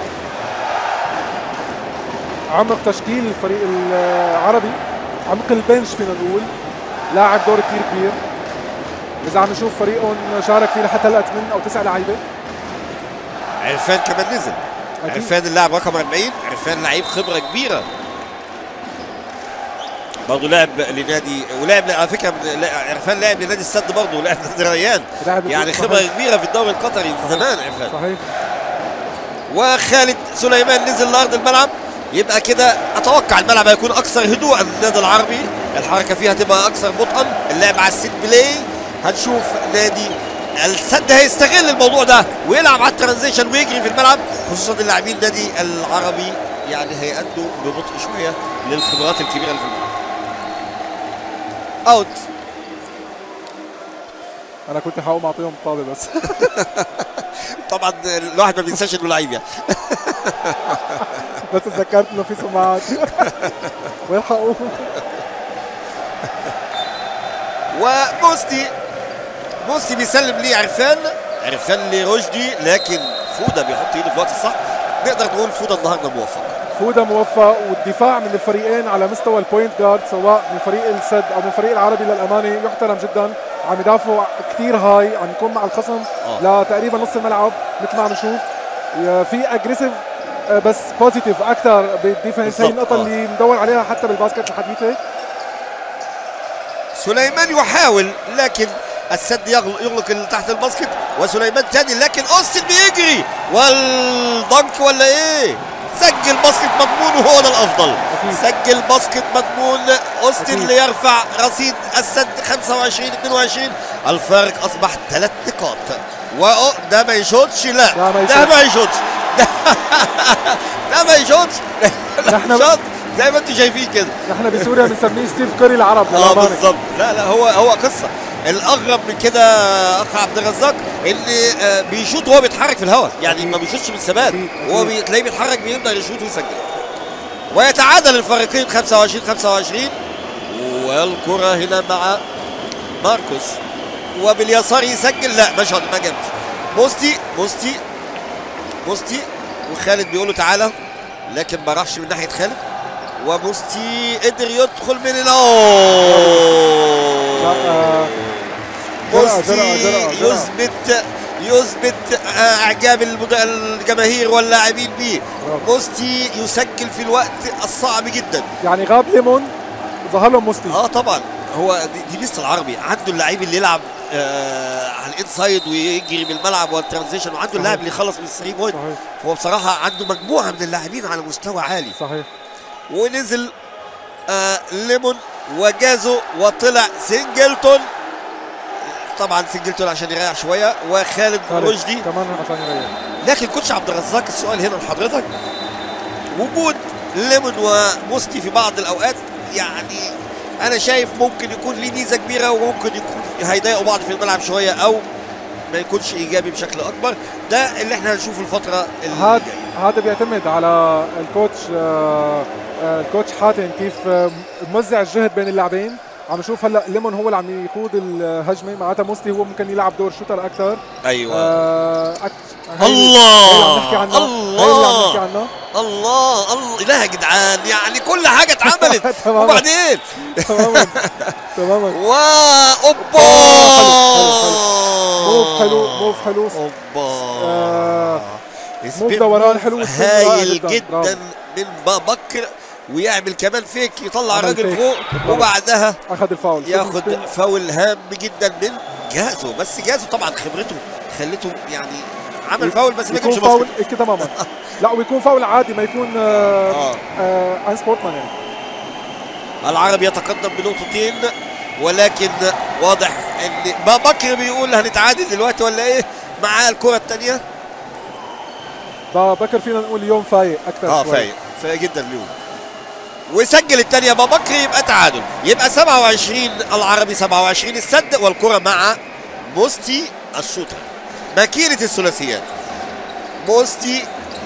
عمق تشكيل الفريق العربي، عمق البنش فينا نقول لاعب دور كثير كبير. إذا عم نشوف فريقهم شارك فيه لحتى هلا 8 أو 9 لعيبة. عرفان كمان نزل. عرفان اللاعب رقم 40، عرفان لعيب خبرة كبيرة. برضه لعب لنادي، ولعب على فكرة عرفان لعب لنادي السد، برضه لعب لنادي ريان، يعني خبرة كبيرة في الدوري القطري زمان عرفان. صحيح. وخالد سليمان نزل لأرض الملعب. يبقى كده اتوقع الملعب هيكون اكثر هدوءا من النادي العربي، الحركه فيها تبقى اكثر بطئا، اللعب على السيت بلاي. هنشوف نادي السد هيستغل الموضوع ده ويلعب على الترانزيشن ويجري في الملعب، خصوصا اللاعبين النادي العربي يعني هيأدوا ببطء شويه للخبرات الكبيره اللي في الملعب. اوت. انا كنت هقوم اعطيهم طابه بس طبعا الواحد ما بينساش انه لعيب يعني بس تذكرت انه في سماعات والحقوا. وموستي بيسلم ليه عرفان لرشدي، لكن فوده بيحط ايده في الوقت الصح. نقدر نقول فوده النهارده موفق. فوده موفق، والدفاع من الفريقين على مستوى البوينت جارد سواء من فريق السد او من فريق العربي للامانه يحترم جدا. عم يدافعوا كثير هاي، عم يكون مع الخصم لتقريبا نص الملعب مثل ما عم نشوف. في اجريسيف بس بوزيتيف اكثر بالديفنس. هي النقطه اللي ندور عليها حتى بالباسكت الحديثه. سليمان يحاول لكن السد يغلق تحت الباسكت، وسليمان تاني لكن اوستن بيجري والدنك ولا ايه؟ سجل باسكت مضمون وهو ده الافضل. سجل باسكت مضمون اوستن ليرفع رصيد السد 25-22. الفارق اصبح 3 نقاط. ده ما يشوتش، لا ده ما يشوتش ده ما يشوتش زي ما انتم شايفين كده. نحن بسوريا بنسميه ستيف كوري العرب. بالظبط. لا هو قصه. الاغرب من كده اخ عبد الرزاق اللي بيشوط وهو بيتحرك في الهواء، يعني ما بيشوطش من ثبات، هو تلاقيه بيتحرك بيقدر يشوط ويسجل. ويتعادل الفريقين 25-25. والكره هنا مع ماركوس وباليسار يسجل، لا ما جابش. موستي وخالد بيقول له تعالى، لكن ما راحش من ناحيه خالد، وموستي قدر يدخل من موستي يثبت اعجاب الجماهير واللاعبين بيه. موستي يسجل في الوقت الصعب جدا، يعني غاب ليمون ظهر له موستي. طبعا هو دي ميزه العربي، عنده اللعيب اللي يلعب على الانسايد ويجري بالملعب والترانزيشن، وعنده اللاعب اللي يخلص من الثري بوينت. فهو بصراحه عنده مجموعه من اللاعبين على مستوى عالي. صحيح. ونزل ليمون وجازو وطلع سنجلتون، طبعا سنجلتون عشان يريح شويه، وخالد رشدي كمان عشان يريح. لكن كوتش عبد الرزاق السؤال هنا لحضرتك، وجود ليمون وموستي في بعض الاوقات يعني انا شايف ممكن يكون ليه ميزه كبيره، وممكن يكون هيضايقوا بعض في الملعب شويه، او ما يكونش ايجابي بشكل اكبر. ده اللي احنا هنشوفه الفتره اللي جايه. هذا بيعتمد على الكوتش حاتم كيف موزع الجهد بين اللاعبين. عم نشوف هلا ليمون هو اللي عم يقود الهجمه، معناتها موستي هو ممكن يلعب دور شوتر اكثر. ايوه. الله لا يا جدعان، يعني كل حاجه اتعملت وبعدين تماما اوبا موف حلو موف دوران حلو هايل جدا من بكر، ويعمل كمان فيك يطلع الراجل فوق، وبعدها اخذ الفاول، ياخد فاول هام جدا من جازو. بس جازو طبعا خبرته خلته يعني عمل فاول، بس ما كانش فاول تماما. لا ويكون فاول عادي، ما يكون ان سبورتمان يعني. العربي يتقدم بنقطتين، ولكن واضح ان بكر بيقول هنتعادل دلوقتي ولا ايه؟ معاه الكره الثانيه. بكر فينا نقول اليوم فايق اكثر. فايق جدا اليوم، وسجل الثانيه بكر، يبقى تعادل، يبقى 27 العربي 27 السد، والكره مع موستي الشوطر ماكينه الثلاثيات. موستي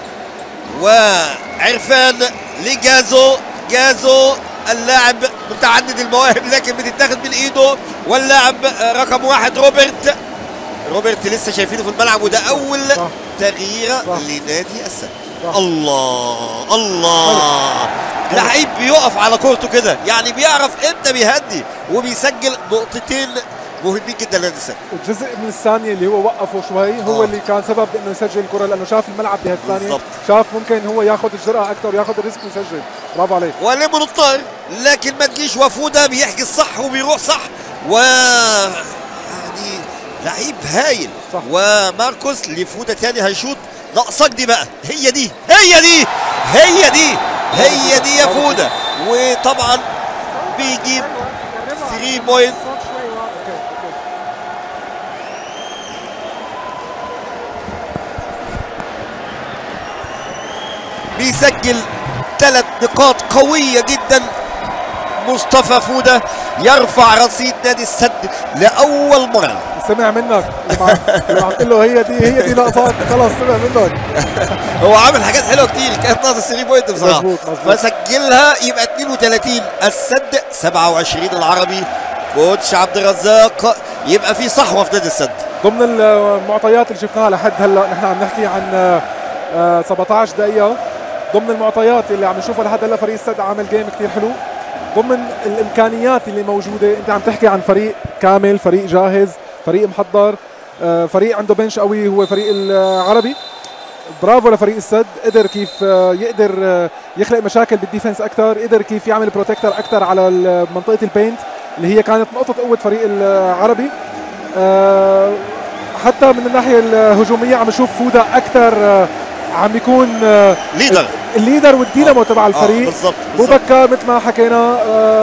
وعرفان لجازو، جازو اللاعب متعدد المواهب لكن بتتاخد من ايده، واللاعب رقم 1 روبرت لسه شايفينه في الملعب، وده اول تغيير لنادي السد. الله الله، لعيب بيقف على كورته كده، يعني بيعرف امتى بيهدي وبيسجل نقطتين مهمين جدا لنادي السد. الجزء من الثانيه اللي هو وقفه شوي هو اللي كان سبب انه يسجل الكره، لانه شاف الملعب بهالثانيه، شاف ممكن هو ياخذ الجرأه اكثر وياخذ الريسك ويسجل. برافو عليه. ولم نضطر، لكن ما تجيش وفوده بيحجز صح وبيروح صح، و يعني لعيب هايل. صح. وماركوس لفوده ثاني هيشوط، ناقصك دي بقى، هي دي هي دي هي دي هي دي يا فوده، وطبعا بيجيب 3 بوينت. بيسجل 3 نقاط قوية جدا. مصطفى فودة يرفع رصيد نادي السد لأول مرة. سمع منك لما عم تقول له هي دي ناقصاك، خلص سمع منك. هو عامل حاجات حلوة كتير، كانت ناقص 3 بوينت بصراحة، فسجلها. يبقى 32 السد 27 العربي. كوتش عبد الرزاق يبقى في صحوة في نادي السد. ضمن المعطيات اللي شفناها لحد هلا، نحن عم نحكي عن 17 دقيقة. ضمن المعطيات اللي عم نشوفها لحد هلا فريق السد عامل جيم كثير حلو. ضمن الامكانيات اللي موجوده، انت عم تحكي عن فريق كامل، فريق جاهز، فريق محضر، فريق عنده بنش قوي هو فريق العربي. برافو لفريق السد، قدر كيف يقدر يخلق مشاكل بالديفنس اكثر، قدر كيف يعمل بروتكتر اكثر على منطقه البينت اللي هي كانت نقطه قوه فريق العربي. حتى من الناحيه الهجوميه عم نشوف فوده اكثر عم يكون الليدر والدينامو تبع الفريق. بالضبط. بوبكر مثل ما حكينا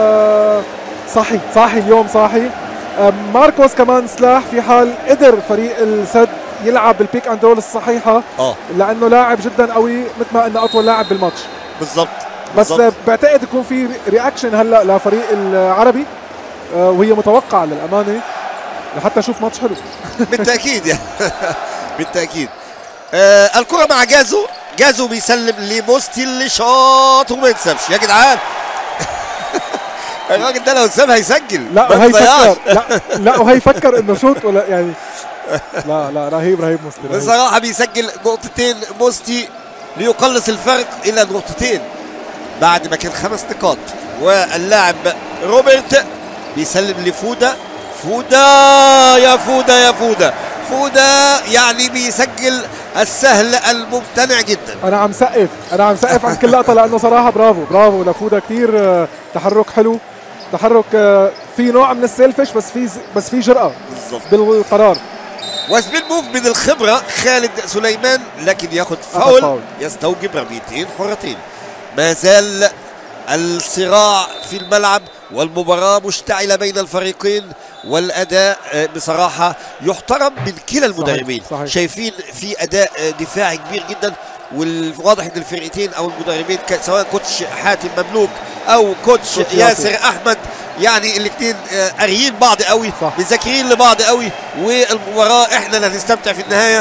صاحي اليوم صاحي. ماركوس كمان سلاح في حال قدر فريق السد يلعب بالبيك اند رول الصحيحه، لانه لاعب جدا قوي مثل ما قلنا اطول لاعب بالماتش. بالضبط. بس بعتقد يكون في رياكشن هلا لفريق العربي، وهي متوقعه للامانه لحتى نشوف ماتش حلو. بالتاكيد يعني بالتاكيد. الكرة مع جازو بيسلم لموستي اللي شاط وما يتسابش. يا جدعان الراجل ده لو اتساب هيسجل. لا وهيفكر انه شوط ولا يعني. لا رهيب موستي بصراحة. بيسجل نقطتين موستي ليقلص الفرق إلى نقطتين بعد ما كان 5 نقاط. واللاعب روبرت بيسلم لفوده. فوده يعني بيسجل السهل الممتنع جدا. انا عم سقف عن كل لقطه، لانه صراحه برافو لفوده، كثير تحرك حلو، تحرك في نوع من السيلفش، بس في جرأة بالقرار. وسبيل موف من الخبره خالد سليمان، لكن ياخذ فاول يستوجب رميتين حرتين. ما زال الصراع في الملعب والمباراة مشتعلة بين الفريقين، والأداء بصراحة يحترم من كلا المدربين. صحيح. شايفين في أداء دفاعي كبير جدا، والواضح ان الفرقتين او المدربين سواء كوتش حاتم مملوك او كوتش ياسر احمد، يعني الاثنين قاريين بعض قوي، مذاكرين لبعض قوي، والمباراة احنا اللي هنستمتع في النهاية.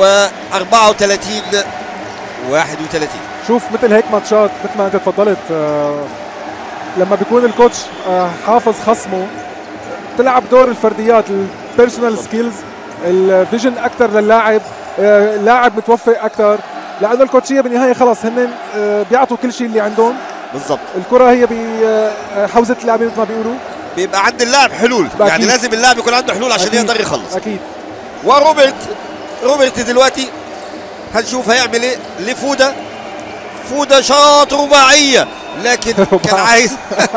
و34 31. شوف مثل هيك ماتشات مثل ما انت تفضلت، لما بيكون الكوتش حافظ خصمه، تلعب دور الفرديات، البيرسونال سكيلز، الفيجن اكثر للاعب، لاعب متوفق اكثر، لانه الكوتشيه بالنهايه خلص هن بيعطوا كل شيء اللي عندهم. بالضبط. الكره هي بحوزه اللاعبين مثل ما بيقولوا، بيبقى عند اللاعب حلول، يعني لازم اللاعب يكون عنده حلول عشان يقدر يخلص. اكيد. وروبرت دلوقتي هنشوف هيعمل ايه لفوده. فوده شاط رباعيه، لكن كان عايز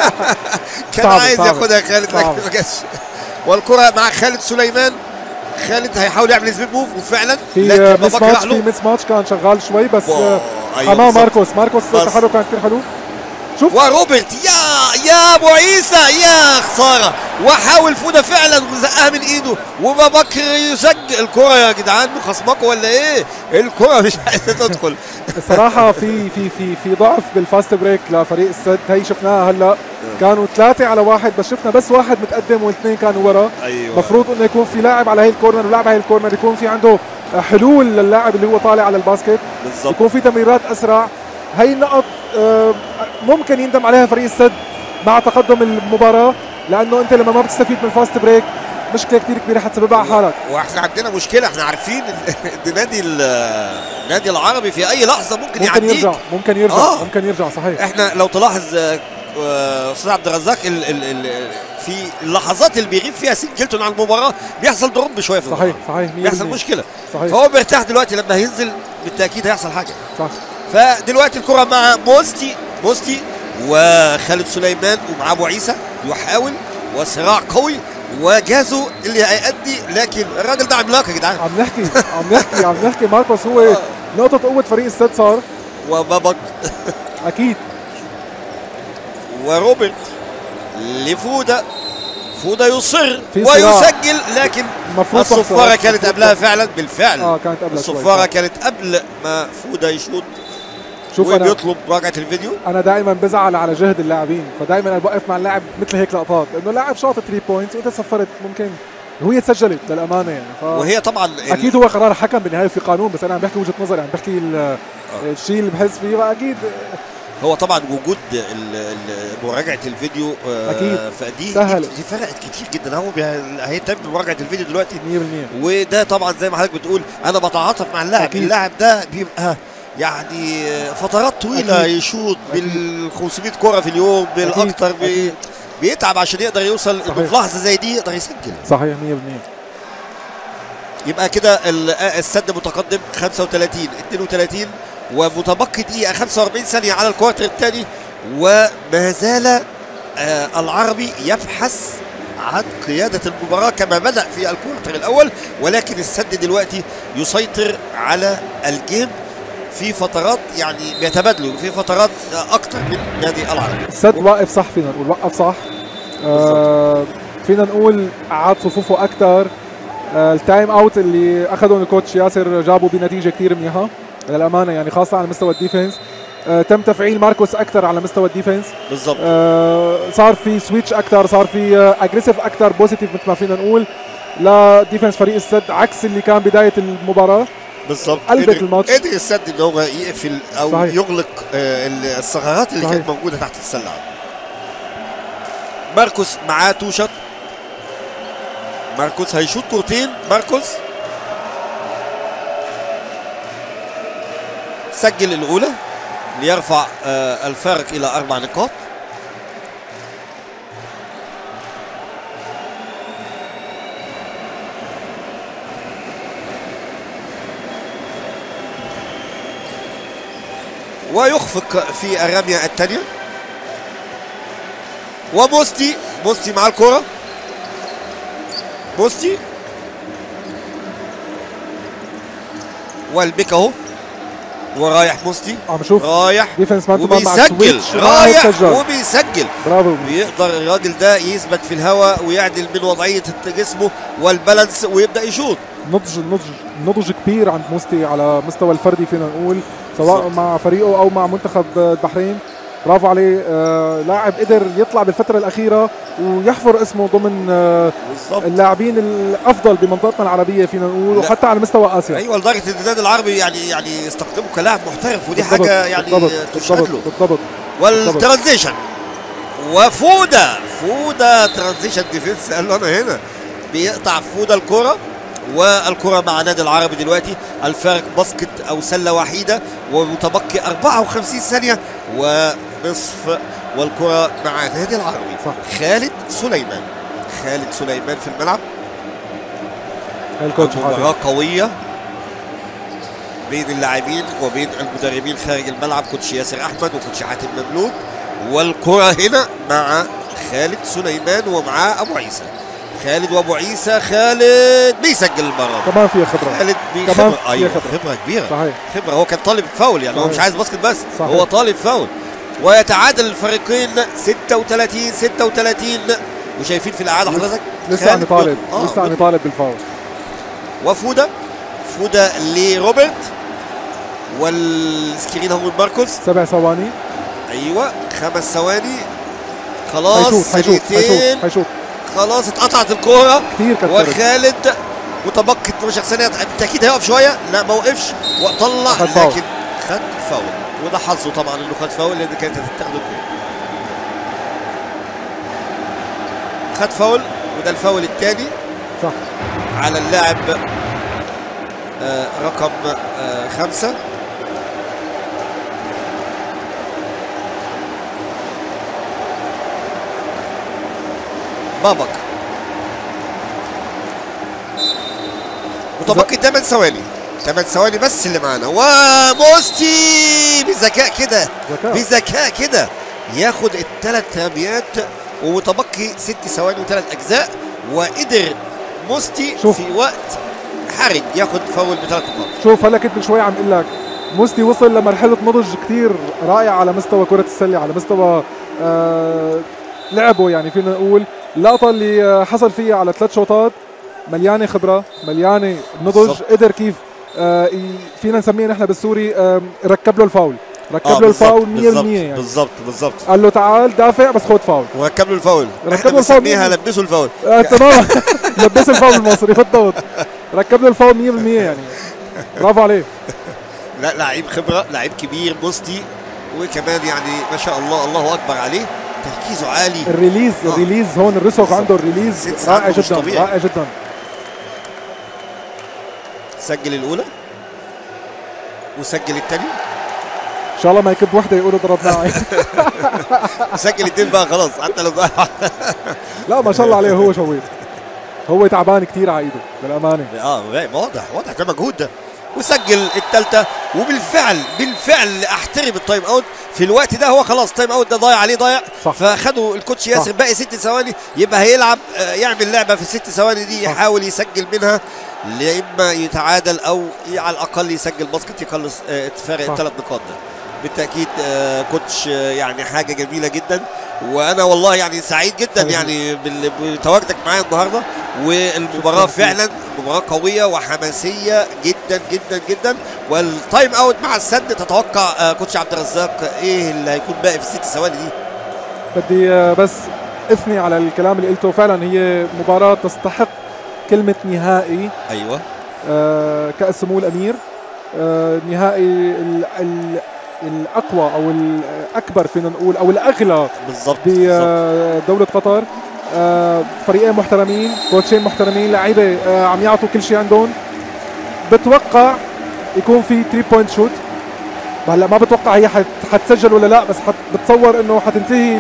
ياخدها خالد، لكن ما جاش. والكره مع خالد سليمان. خالد هيحاول يعمل سبيد موف، وفعلا في ميس ماتش كان شغال شوي، بس حماه ماركوس التحرك كان كثير حلو. شوف وروبرت يا ابو عيسى، يا خساره، وحاول فوده فعلا وزقها من ايده، وما بكر يسجل. الكره يا جدعان مخصمكوا ولا ايه؟ الكره مش عايزه تدخل. الصراحه في ضعف بالفاست بريك لفريق السد، هي شفناها هلا. كانوا 3 على 1، بس شفنا بس واحد متقدم والاثنين كانوا ورا. أيوة. مفروض انه يكون في لاعب على هي الكورنر ولاعب على هي الكورنر، يكون في عنده حلول للاعب اللي هو طالع على الباسكت. بالزبط. يكون في تمريرات اسرع. هي النقط ممكن يندم عليها فريق السد مع تقدم المباراه، لانه انت لما ما بتستفيد من الفاست بريك مشكله كثير كبيره حتسببها على حالك. واحنا عندنا مشكله، احنا عارفين ان النادي العربي في اي لحظه ممكن يعديك. ممكن يرجع صحيح. احنا لو تلاحظ استاذ عبد الرزاق في اللحظات اللي بيغيب فيها سجلتون عن المباراه بيحصل ضرب شويه في صحيح بيحصل مشكله. صحيح. فهو مرتاح دلوقتي، لما هينزل بالتاكيد هيحصل حاجه. صح. فدلوقتي الكره مع موستي وخالد سليمان ومع ابو عيسى يحاول، وصراع قوي وجازو اللي هيأدي، لكن الراجل ده عملاق يا جدعان. عم نحكي ماركوس هو نقطة قوة فريق السد صار. وبابك أكيد. وروبرت لفودا يصر ويسجل، لكن الصفارة كانت قبلها فعلا بالفعل. كانت قبلها. الصفارة كانت قبل ما فودا يشوط. شوف وبيطلب مراجعة الفيديو. انا دائما بزعل على جهد اللاعبين، فدائما انا بوقف مع اللاعب مثل هيك لقطات، انه لاعب شاط 3 بوينتس وانت صفرت، ممكن وهي تسجلت للامانه يعني. وهي طبعا اكيد هو قرار حكم بالنهايه في قانون، بس انا عم بحكي وجهه نظري، عم بحكي الشيء اللي بحس فيه. واكيد هو طبعا وجود مراجعه الفيديو اكيد فدي سهل. دي فرقت كتير جدا. هو هيتم بمراجعه الفيديو دلوقتي 100%. وده طبعا زي ما حضرتك بتقول انا بتعاطف مع اللاعب. اللاعب ده بيبقى يعني فترات طويله أكيد. يشوط بال 500 كره في اليوم بالاكثر، بيتعب عشان يقدر يوصل في لحظه زي دي يقدر يسجل. صحيح 100%. يبقى كده السد متقدم 35 32 ومتبقي دقيقه 45 ثانيه على الكوارتر الثاني، وما زال العربي يبحث عن قياده المباراه كما بدا في الكوارتر الاول، ولكن السد دلوقتي يسيطر على الجيم في فترات، يعني بيتبادلوا في فترات اكتر من نادي العربي. السد واقف صح، فينا نقول وقف صح. فينا نقول عاد صفوفه اكثر. التايم اوت اللي اخذهم الكوتش ياسر جابوا بنتيجه كثير منيحه للامانه، يعني خاصه على مستوى الديفنس. تم تفعيل ماركوس اكثر على مستوى الديفنس بالضبط. صار في سويتش اكثر، صار في اجريسيف اكثر، بوزيتيف مثل ما فينا نقول لديفنس فريق السد، عكس اللي كان بدايه المباراه. بالضبط. قلبت الماتش. قدر السد ان هو يقفل او صحيح. يغلق الثغرات اللي كانت موجوده تحت السله. ماركوس معاه تو شوت. ماركوس هيشوط كورتين. ماركوس سجل الاولى ليرفع الفارق الى 4 نقاط. ويخفق في الرمية الثانية. وموستي مع الكرة. موستي والبيك اهو، ورايح موستي رايح وبيسجل، رايح وبيسجل. برافو. بيقدر الراجل ده يثبت في الهواء ويعدل من وضعية جسمه والبالانس ويبدأ يشوط. نضج كبير عند موستي على مستوى الفردي فينا نقول، سواء مع فريقه او مع منتخب البحرين. برافو عليه. لاعب قدر يطلع بالفتره الاخيره ويحفر اسمه ضمن اللاعبين الافضل بمنطقتنا العربيه فينا نقول، وحتى على مستوى اسيا. ايوه، لدرجه ان النادي العربي يعني يستخدمه كلاعب محترف، ودي حاجه يعني تشهد له. بالضبط. والترانزيشن فودا ترانزيشن ديفنس، قال له انا هنا. بيقطع فودا الكره، والكره مع نادي العربي دلوقتي الفارق باسكت او سله وحيده، ومتبقي 54 ثانيه ونصف، والكره مع نادي العربي. صح. خالد سليمان في الملعب. مباراة قوية بين اللاعبين وبين المدربين خارج الملعب، كوتش ياسر احمد وكوتش حاتم مملوك. والكره هنا مع خالد سليمان ومعاه ابو عيسى. خالد وابو عيسى. خالد بيسجل المره كمان فيها خبره. خالد خبره كبيره. صحيح. خبره. هو كان طالب فاول، يعني صحيح. هو مش عايز باسكت بس. صحيح. هو طالب فاول. ويتعادل الفريقين 36 وشايفين في الاعاده حضرتك لسه عم يطالب بالفاول. وفودا لروبرت، والسكرين هو من ماركوس. 7 ثواني. ايوه 5 ثواني. خلاص هيشوط. خلاص اتقطعت الكوره كتير. وخالد متبقي 12 ثانيه، بالتاكيد هيقف شويه. لا ما وقفش وطلع، لكن خد فاول، وده حظه طبعا انه خد فاول لان كانت هتتاخد الكوره. خد فاول، وده الفاول الثاني صح. على اللاعب رقم 5. بابك. متبقي 8 ثواني، 8 ثواني بس اللي معانا. وموستي بذكاء كده، بذكاء كده ياخد ال3 رميات ومتبقي 6 ثواني و3 اجزاء، وقدر موستي في وقت حرج ياخد فاول ب3 نقاط. شوف هلا كنت من شوي عم اقول لك موستي وصل لمرحله نضج كثير رائعه على مستوى كره السله، على مستوى لعبه. يعني فينا نقول اللقطه اللي حصل فيها على 3 شوطات مليانه خبره، مليانه نضج. بالزبط. قدر كيف فينا نسميه نحن بالسوري ركب له الفاول، ركب له الفاول 100% يعني. بالضبط قال له تعال دافع بس خذ فاول، وركب له الفاول. ركب له الفاول، لبسه الفاول. تمام. لبسه الفاول المصري بالضبط، ركب له الفاول 100% يعني. برافو عليه. لا لعيب خبره، لعيب كبير موستي، وكمان يعني ما شاء الله الله اكبر عليه، تركيزه عالي. الريليز هون الرسغ عنده الريليز رائع جدا، رائع جدا. سجل الاولى وسجل الثانيه، ان شاء الله ما يكب وحده يقولوا ضربناه. سجل 2 بقى خلاص حتى لو ضاع. لا ما شاء الله عليه، هو شويت، هو تعبان كثير على ايده بالامانه. واضح ده مجهود ده. وسجل الثالثه، وبالفعل احترم التايم اوت في الوقت ده. هو خلاص التايم اوت ده ضايع عليه، ضايع. فخدوا الكوتش ياسر باقي 6 ثواني، يبقى هيلعب يعمل لعبه في ال6 ثواني دي، يحاول يسجل منها، يا اما يتعادل او على الاقل يسجل باسكت يخلص فارق ال3 نقاط ده. بالتاكيد كوتش يعني حاجه جميله جدا، وانا والله يعني سعيد جدا يعني بتواجدك معايا النهارده. والمباراه فعلا مباراه قويه وحماسيه جدا جدا جدا. والتايم اوت مع السد، تتوقع كوتش عبد الرزاق ايه اللي هيكون باقي في ال6 ثواني دي؟ بدي بس اثني على الكلام اللي قلته، فعلا هي مباراه تستحق كلمه نهائي. ايوه. كأس سمو الامير، نهائي الاقوى او الاكبر فينا نقول او الاغلى بالضبط بدوله قطر. فريقين محترمين، كوتشين محترمين، لعيبه عم يعطوا كل شيء عندهم. بتوقع يكون في 3 بوينت شوت. هلا ما بتوقع هي حتسجل ولا لا، بس بتصور انه حتنتهي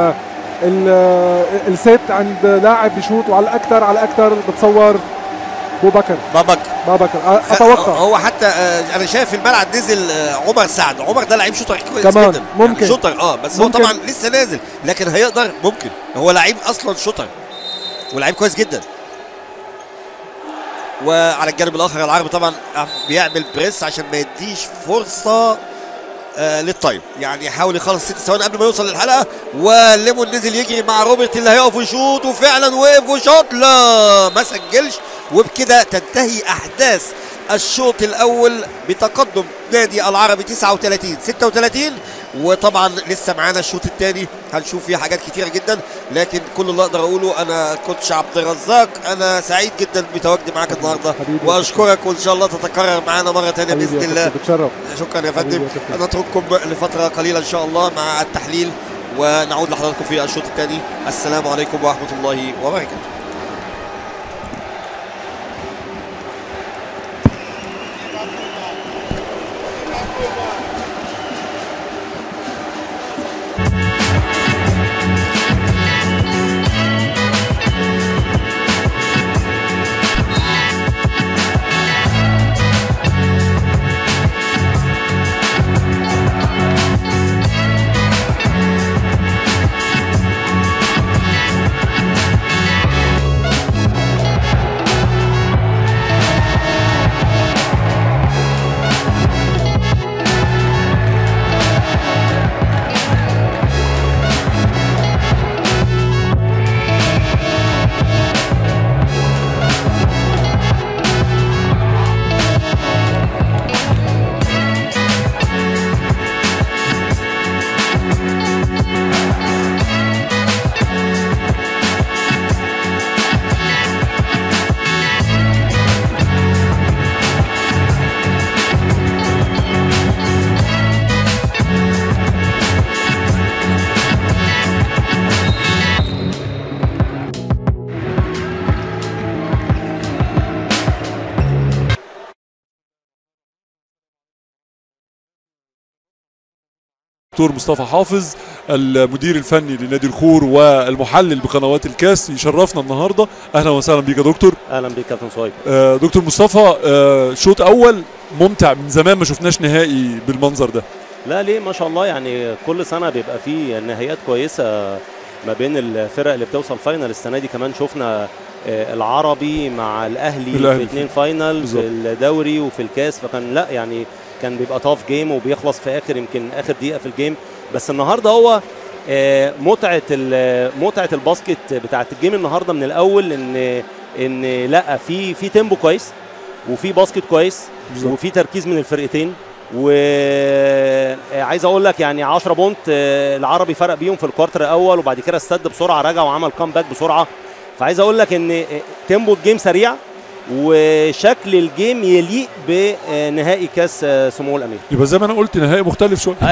السيت عند لاعب بشوت، وعلى الاكثر بتصور بابكر اتوقع. هو حتى انا شايف في الملعب نزل عمر سعد. عمر ده لعيب شوتر كويس كمان جدا، ممكن يعني شوتر بس ممكن. هو طبعا لسه نازل، لكن هيقدر، ممكن. هو لعيب اصلا شوتر ولعيب كويس جدا. وعلى الجانب الاخر العربي طبعا بيعمل بريس عشان ما يديش فرصه للتايم، يعني يحاول يخلص 6 ثواني قبل ما يوصل للحلقه. وليمون نزل يجري مع روبرت اللي هيقف ويشوط، وفعلا وقف وشاط، لا ما سجلش. وبكده تنتهي احداث الشوط الاول بتقدم نادي العربي 39-36. وطبعا لسه معانا الشوط الثاني هنشوف فيه حاجات كتيره جدا، لكن كل اللي اقدر اقوله انا كوتش عبد الرزاق انا سعيد جدا بتواجدي معاك النهارده، واشكرك، وان شاء الله تتكرر معانا مره ثانيه باذن الله. بتشرف. شكرا يا فندم. انا اترككم لفتره قليله ان شاء الله مع التحليل، ونعود لحضراتكم في الشوط الثاني. السلام عليكم ورحمه الله وبركاته. دكتور مصطفى حافظ المدير الفني لنادي الخور والمحلل بقنوات الكاس يشرفنا النهارده. اهلا وسهلا بيك يا دكتور. اهلا بيك كابتن صهيب. دكتور مصطفى، شوط اول ممتع، من زمان ما شفناش نهائي بالمنظر ده. لا ليه، ما شاء الله، يعني كل سنه بيبقى فيه نهائيات كويسه ما بين الفرق اللي بتوصل فاينل. السنه دي كمان شفنا العربي مع الاهلي في 2 فاينل في الدوري وفي الكاس، فكان لا يعني كان بيبقى طاف جيم وبيخلص في اخر يمكن اخر دقيقه في الجيم. بس النهارده هو متعه الباسكت بتاعت الجيم النهارده من الاول ان لا في تيمبو كويس وفي باسكت كويس وفي تركيز من الفرقتين. وعايز اقول لك يعني 10 بونت العربي فرق بيهم في الكوارتر الاول، وبعد كده استد بسرعه، رجع وعمل كامباك بسرعه. فعايز اقول لك ان تيمبو الجيم سريع وشكل الجيم يليق بنهائي كاس سمو الامير. يبقى زي ما انا قلت نهائي مختلف شويه.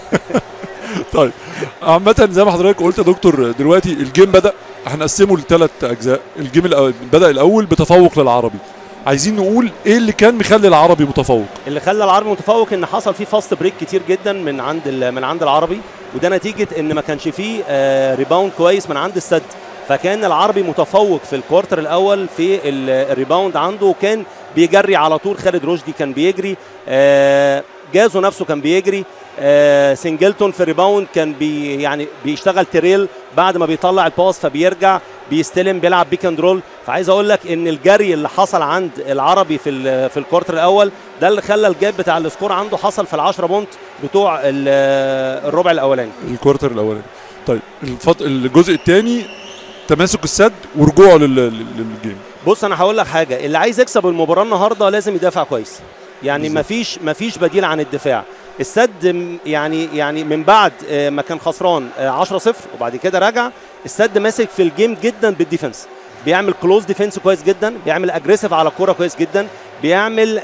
طيب عامة زي ما حضرتك قلت يا دكتور، دلوقتي الجيم بدأ، هنقسمه ل3 اجزاء. الجيم بدأ الاول بتفوق للعربي. عايزين نقول ايه اللي كان مخلي العربي متفوق؟ اللي خلى العربي متفوق ان حصل فيه فاست بريك كتير جدا من عند العربي، وده نتيجه ان ما كانش فيه ريباوند كويس من عند السد. فكان العربي متفوق في الكوارتر الاول في الريباوند عنده، وكان بيجري على طول. خالد رشدي كان بيجري، جازو نفسه كان بيجري، سنجلتون في الريباوند كان يعني بيشتغل تريل بعد ما بيطلع الباس، فبيرجع بيستلم بيلعب بيك اند رول. فعايز اقول لك ان الجري اللي حصل عند العربي في الكوارتر الاول ده اللي خلى الجاب بتاع السكور عنده حصل في ال10 بونت بتوع الربع الاولاني، الكوارتر الاولاني. طيب الجزء الثاني تماسك السد ورجوعه للجيم. بص انا هقول لك حاجه، اللي عايز يكسب المباراه النهارده لازم يدافع كويس. يعني مفيش بديل عن الدفاع. السد يعني من بعد ما كان خسران 10-0 وبعد كده رجع، السد ماسك في الجيم جدا بالديفنس، بيعمل كلوز ديفنس كويس جدا، بيعمل اجريسيف على الكوره كويس جدا، بيعمل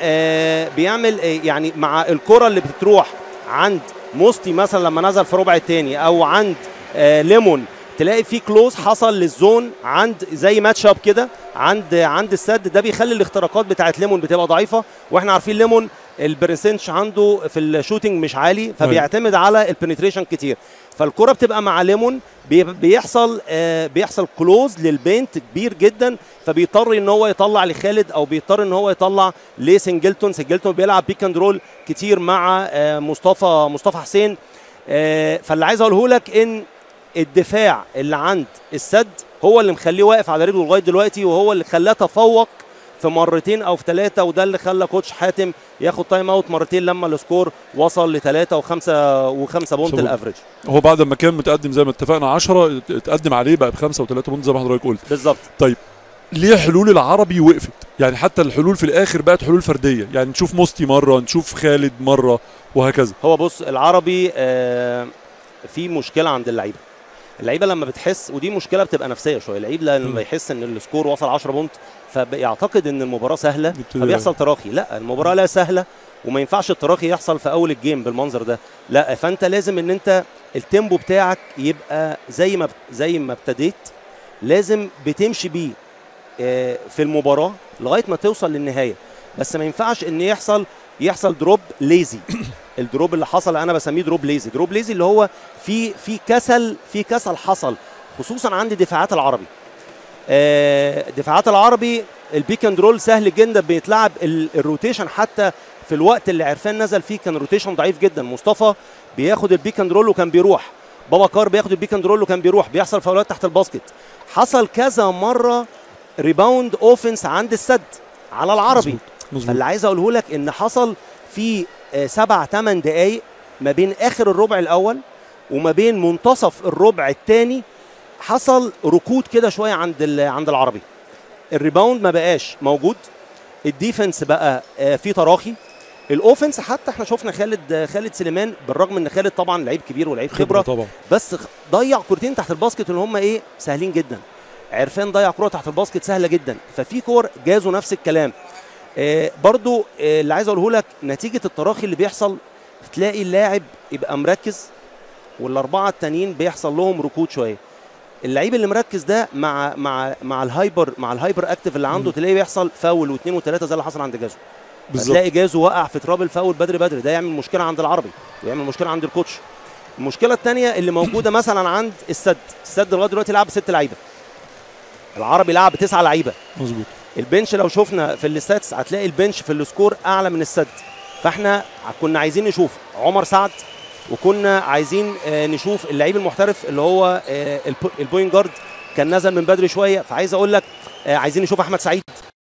يعني مع الكوره اللي بتروح عند موستي مثلا لما نزل في ربع الثاني او عند ليمون، تلاقي في كلوز حصل للزون عند زي ماتش اب كده عند السد. ده بيخلي الاختراقات بتاعت ليمون بتبقى ضعيفه، واحنا عارفين ليمون البرسنتج عنده في الشوتنج مش عالي، فبيعتمد على البنتريشن كتير. فالكره بتبقى مع ليمون بيحصل كلوز للبينت كبير جدا، فبيضطر ان هو يطلع لخالد او بيضطر ان هو يطلع لسنجلتون. سنجلتون بيلعب بيك اند رول كتير مع مصطفى حسين. فاللي عايز اقوله لك ان الدفاع اللي عند السد هو اللي مخليه واقف على رجله لغايه دلوقتي، وهو اللي خلاه تفوق في مرتين او في 3، وده اللي خلى كوتش حاتم ياخد تايم اوت مرتين لما السكور وصل ل3 و5 بونت الافريج. هو بعد ما كان متقدم زي ما اتفقنا 10 اتقدم عليه بقى ب5 و3 بونت زي ما حضرتك قلت بالظبط. طيب ليه حلول العربي وقفت؟ يعني حتى الحلول في الاخر بقت حلول فرديه، يعني نشوف موستي مره، نشوف خالد مره، وهكذا. هو بص العربي في مشكله عند اللعيبه لما بتحس، ودي مشكله بتبقى نفسيه شويه. اللعيب لما يحس ان السكور وصل 10 بونت فبيعتقد ان المباراه سهله، فبيحصل تراخي. لا، المباراه لا سهله، وما ينفعش التراخي يحصل في اول الجيم بالمنظر ده. لا، فانت لازم ان انت التيمبو بتاعك يبقى زي ما ابتديت، لازم بتمشي بيه في المباراه لغايه ما توصل للنهايه. بس ما ينفعش ان يحصل دروب ليزي. الدروب اللي حصل انا بسميه دروب ليزي اللي هو في كسل حصل، خصوصا عند دفاعات العربي. دفاعات العربي البيك اند رول سهل جدا بيتلعب، الروتيشن حتى في الوقت اللي عرفان نزل فيه كان روتيشن ضعيف جدا. مصطفى بياخد البيك اند رول وكان بيروح، بابا كار بياخد البيك اند رول وكان بيروح، بيحصل فاولات تحت الباسكت. حصل كذا مره ريباوند اوفنس عند السد على العربي. مزبوط. فاللي عايز اقوله لك ان حصل في 7-8 دقايق ما بين اخر الربع الاول وما بين منتصف الربع الثاني حصل ركود كده شويه عند العربي. الريباوند ما بقاش موجود، الديفنس بقى في تراخي، الاوفنس حتى احنا شفنا خالد سليمان، بالرغم ان خالد طبعا لعيب كبير ولعيب خبره طبعا، بس ضيع كورتين تحت الباسكت اللي هم سهلين جدا. عرفان ضيع كوره تحت الباسكت سهله جدا، ففي كور جازوا نفس الكلام. برضو اللي عايز اقوله لك نتيجه التراخي اللي بيحصل، تلاقي اللاعب يبقى مركز والاربعه التانيين بيحصل لهم ركود شويه. اللعيب اللي مركز ده مع الهايبر اكتيف اللي عنده، تلاقيه بيحصل فاول واثنين وثلاثه زي اللي حصل عند جازو. تلاقي جازو وقع في ترابل فاول بدري، ده يعمل مشكله عند العربي ويعمل مشكله عند الكوتش. المشكله الثانيه اللي موجوده مثلا عند السد لغايه دلوقتي لعب 6 لعيبه، العربي لعب 9 لعيبه. مظبوط. البنش لو شفنا في الستاتس هتلاقي البنش في السكور اعلى من السد، فاحنا كنا عايزين نشوف عمر سعد، وكنا عايزين نشوف اللعيب المحترف اللي هو البوينت جارد كان نزل من بدري شويه. فعايز اقول لك عايزين نشوف احمد سعيد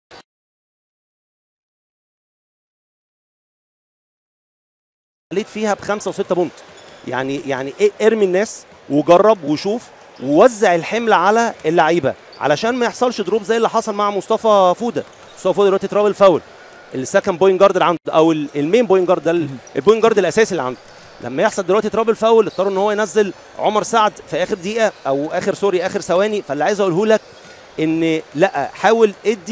ليت فيها ب5 و6 بونت. يعني ارمي الناس وجرب وشوف ووزع الحمل على اللعيبه علشان ما يحصلش دروب زي اللي حصل مع مصطفى فوده. دلوقتي ترابل فاول، السكند بوينت جارد اللي عنده او المين بوينت جارد، ده البوينت جارد الاساسي اللي عنده. لما يحصل دلوقتي ترابل فاول اضطر ان هو ينزل عمر سعد في اخر دقيقه او اخر ثواني. فاللي عايز اقوله لك ان لا، حاول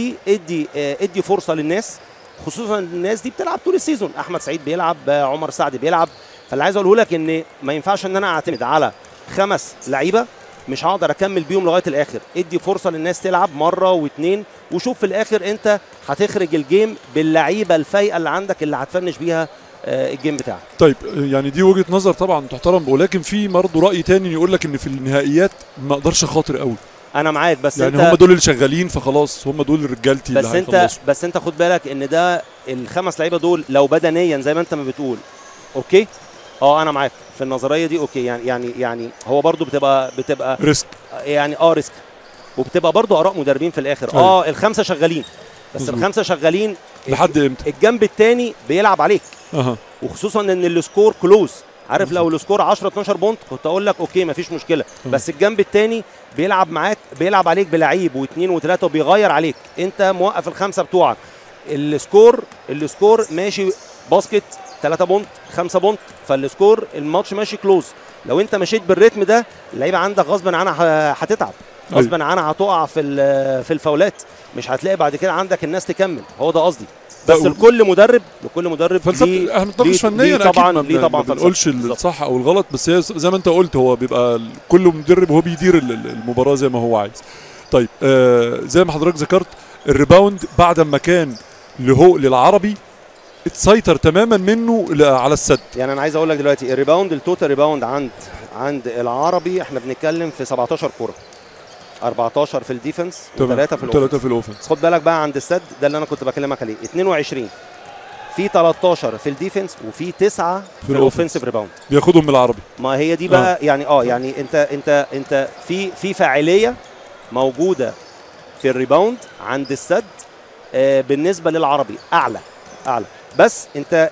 ادي فرصه للناس، خصوصا الناس دي بتلعب طول السيزون. احمد سعيد بيلعب، عمر سعد بيلعب. فاللي عايز اقوله لك ان ما ينفعش ان انا اعتمد على 5 لعيبه مش هقدر اكمل بيهم لغايه الاخر. ادي فرصه للناس تلعب مره واثنين، وشوف في الاخر انت هتخرج الجيم باللعيبه الفايقه اللي عندك اللي هتفنش بيها الجيم بتاعك. طيب يعني دي وجهه نظر طبعا تحترم، ولكن في برضه راي تاني يقول لك ان في النهائيات ما اقدرش اخاطر قوي. انا معاك، بس يعني هم دول اللي شغالين فخلاص، هم دول رجالتي اللي هيخلصوا. بس انت خد بالك ان ده ال5 لعيبه دول لو بدنيا زي ما انت ما بتقول اوكي، انا معاك في النظريه دي اوكي. يعني هو برضو بتبقى ريسك، يعني ريسك، وبتبقى برضو اراء مدربين في الاخر. ال5 شغالين، بس ال5 شغالين لحد امتى؟ الجنب الثاني بيلعب عليك. وخصوصا ان السكور كلوز، عارف لو السكور 10 12 بونت كنت اقول لك اوكي مفيش مشكله، بس الجنب الثاني بيلعب معاك، بيلعب عليك بلعيب واثنين وثلاثه وبيغير عليك، انت موقف ال5 بتوعك. السكور ماشي باسكت 3 بونت 5 بونت، فالسكور الماتش ماشي كلوز. لو انت مشيت بالريتم ده اللعيبه عندك غصبا عنها هتتعب، غصبا عنها هتقع في الفاولات، مش هتلاقي بعد كده عندك الناس تكمل. هو ده قصدي. بس لكل مدرب فلسفه. احنا بنتناقش فنيا طبعا، ما بنقولش الصح او الغلط، بس هي زي ما انت قلت هو بيبقى كل مدرب هو بيدير المباراه زي ما هو عايز. طيب زي ما حضرتك ذكرت الريباوند بعد ما كان للعربي اتسيطر تماما منه على السد. يعني انا عايز اقول لك دلوقتي التوتال ريباوند عند العربي احنا بنتكلم في 17 كوره، 14 في الديفنس و3 في الاوفنس. خد بالك بقى عند السد ده اللي انا كنت بكلمك عليه، 22 في 13 في الديفنس وفي 9 في الاوفنسيف ريباوند بياخدهم من العربي. ما هي دي بقى يعني انت في فاعليه موجوده في الريباوند عند السد بالنسبه للعربي اعلى. بس انت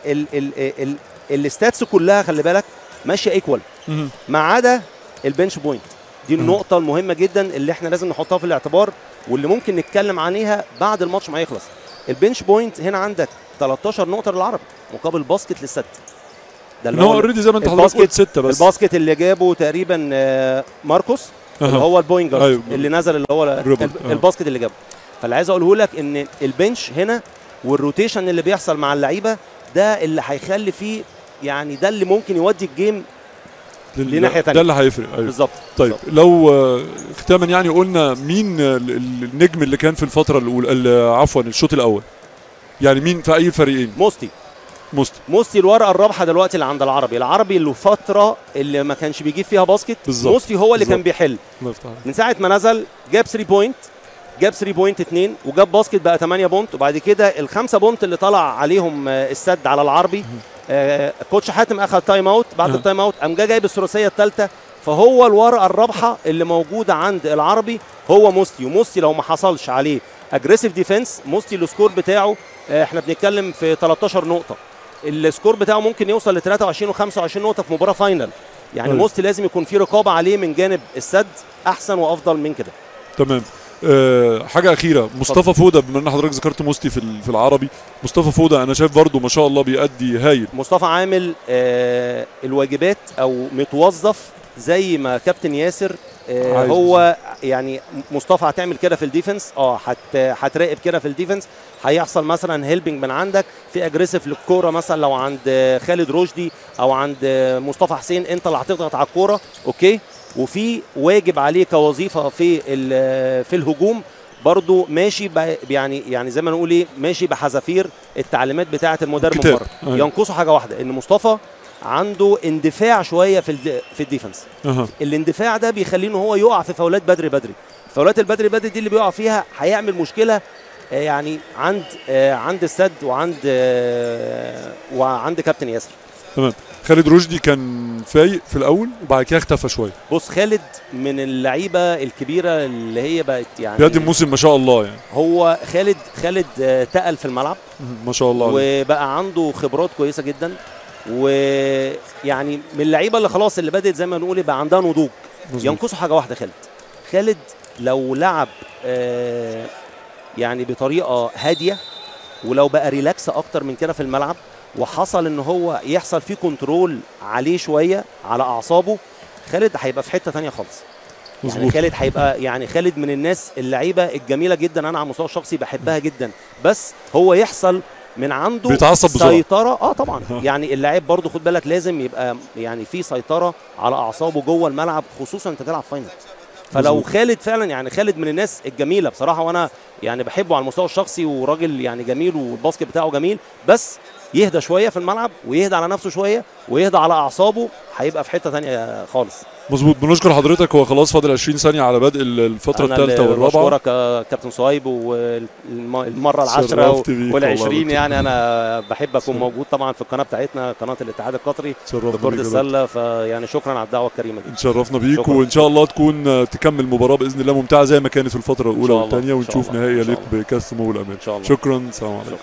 الستاتس كلها خلي بالك ماشيه ايكوال ما عدا البنش بوينت. دي النقطه المهمه جدا اللي احنا لازم نحطها في الاعتبار، واللي ممكن نتكلم عليها بعد الماتش ما يخلص. البنش بوينت هنا عندك 13 نقطه للعربي مقابل باسكت للسد. ده اللي هو اوريدي زي ما انت حضرتك قلت 6 بس. الباسكت اللي جابه تقريبا ماركوس اللي هو البوينت جارد اللي نزل، اللي هو الباسكت اللي جابه. فاللي عايز اقوله لك ان البنش هنا والروتيشن اللي بيحصل مع اللعيبه ده اللي هيخلي فيه، يعني ده اللي ممكن يودي الجيم لناحيه ثانيه، ده اللي هيفرق. بالظبط. طيب لو ختاما يعني قلنا مين النجم اللي كان في الفتره الاولى، عفوا الشوط الاول، يعني مين في اي الفريقين؟ موستي الورقه الرابحه دلوقتي اللي عند العربي اللي فتره اللي ما كانش بيجيب فيها باسكت. موستي هو اللي كان بيحل من ساعه ما نزل، جاب 3 بوينت، جاب 3 بوينت 2 وجاب باسكت بقى 8 بونت. وبعد كده ال5 بونت اللي طلع عليهم السد على العربي، كوتش حاتم اخذ تايم اوت، بعد التايم اوت قام جايب الثلاثيه الثالثه. فهو الورقه الرابحه اللي موجوده عند العربي هو موستي. وموستي لو ما حصلش عليه اجريسيف ديفense، موستي السكور بتاعه احنا بنتكلم في 13 نقطه، السكور بتاعه ممكن يوصل ل 23 و25 نقطه في مباراه فاينل. يعني موستي لازم يكون في رقابه عليه من جانب السد احسن وافضل من كده. تمام. حاجه اخيره، مصطفى فوده، بما ان حضرتك ذكرت موستي في العربي، مصطفى فوده انا شايف برضو ما شاء الله بيأدي هايل. مصطفى عامل الواجبات او متوظف زي ما كابتن ياسر هو يعني مصطفى هتعمل كده في الديفنس، هتراقب كده في الديفنس، هيحصل مثلا هيلبنج من عندك في اجريسيف للكوره، مثلا لو عند خالد رشدي او عند مصطفى حسين انت اللي هتضغط على الكوره اوكي. وفي واجب عليه كوظيفه في الهجوم برضو ماشي يعني زي ما نقول ايه، ماشي بحذافير التعليمات بتاعه المدرب من بره. ينقصه حاجه واحده، ان مصطفى عنده اندفاع شويه في الديفنس. الاندفاع ده بيخليه ان هو يقع في فاولات بدري. فاولات البدري دي اللي بيقع فيها هيعمل مشكله يعني عند السد وعند كابتن ياسر. تمام. خالد رشدي كان فايق في الاول وبعد كده اختفى شويه. بص خالد من اللعيبه الكبيره اللي هي بقت يعني بيقدم موسم ما شاء الله يعني. هو خالد تقل في الملعب ما شاء الله عليه. وبقى عنده خبرات كويسه جدا، ويعني من اللعيبه اللي خلاص اللي بدات زي ما نقول بقى عندها نضوج. ينقصه حاجه واحده خالد لو لعب يعني بطريقه هاديه، ولو بقى ريلاكس اكتر من كده في الملعب، وحصل ان هو يحصل فيه كنترول عليه شويه على اعصابه، خالد هيبقى في حته ثانيه خالص. يعني خالد هيبقى يعني خالد من الناس اللعيبه الجميله جدا، انا على المستوى الشخصي بحبها جدا، بس هو يحصل من عنده بيتعصب سيطره. طبعا يعني اللاعب برضو خد بالك لازم يبقى يعني في سيطره على اعصابه جوه الملعب، خصوصا انت تلعب فاينل. فلو خالد فعلا يعني خالد من الناس الجميله بصراحه، وانا يعني بحبه على المستوى الشخصي، وراجل يعني جميل والباسكت بتاعه جميل، بس يهدى شويه في الملعب ويهدى على نفسه شويه ويهدى على اعصابه، هيبقى في حته ثانيه خالص. مظبوط. بنشكر حضرتك. هو خلاص فاضل 20 ثانيه على بدء الفتره الثالثه والرابعه. بشكرك كابتن صهيب، والمره العاشره وال20 يعني انا بحب اكون موجود طبعا في القناه بتاعتنا، قناه الاتحاد القطري لكره السله، فيعني شكرا على الدعوه الكريمه دي. اتشرفنا بيك، وان شاء الله تكمل مباراه باذن الله ممتعه زي ما كانت في الفتره الاولى والثانيه، ونشوف نهائي يليق بكاس سمو والامان. شكرا. السلام عليكم.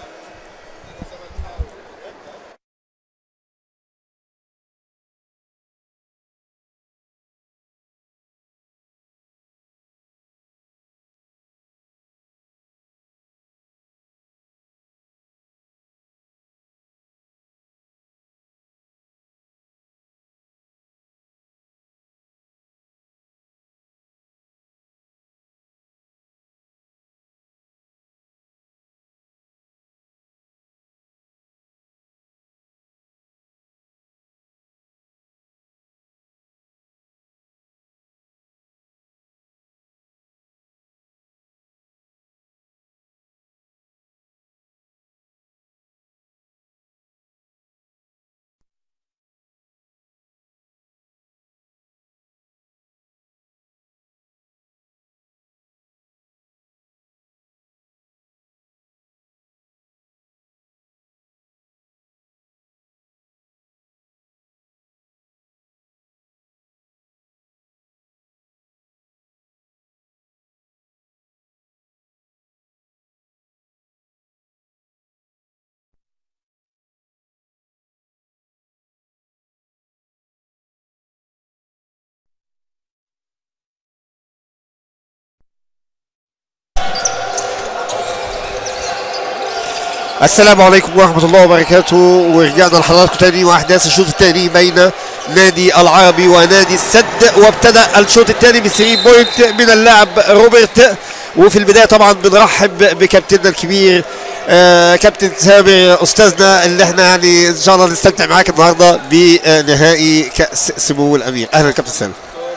السلام عليكم ورحمة الله وبركاته، ورجعنا لحضراتكم تاني واحداث الشوط الثاني بين نادي العربي ونادي السد. وابتدأ الشوط الثاني ب 3 بوينت من اللاعب روبرت. وفي البداية طبعا بنرحب بكابتننا الكبير كابتن سامر استاذنا، اللي احنا يعني ان شاء الله نستمتع معاك النهارده بنهائي كأس سمو الامير. اهلا كابتن سامر.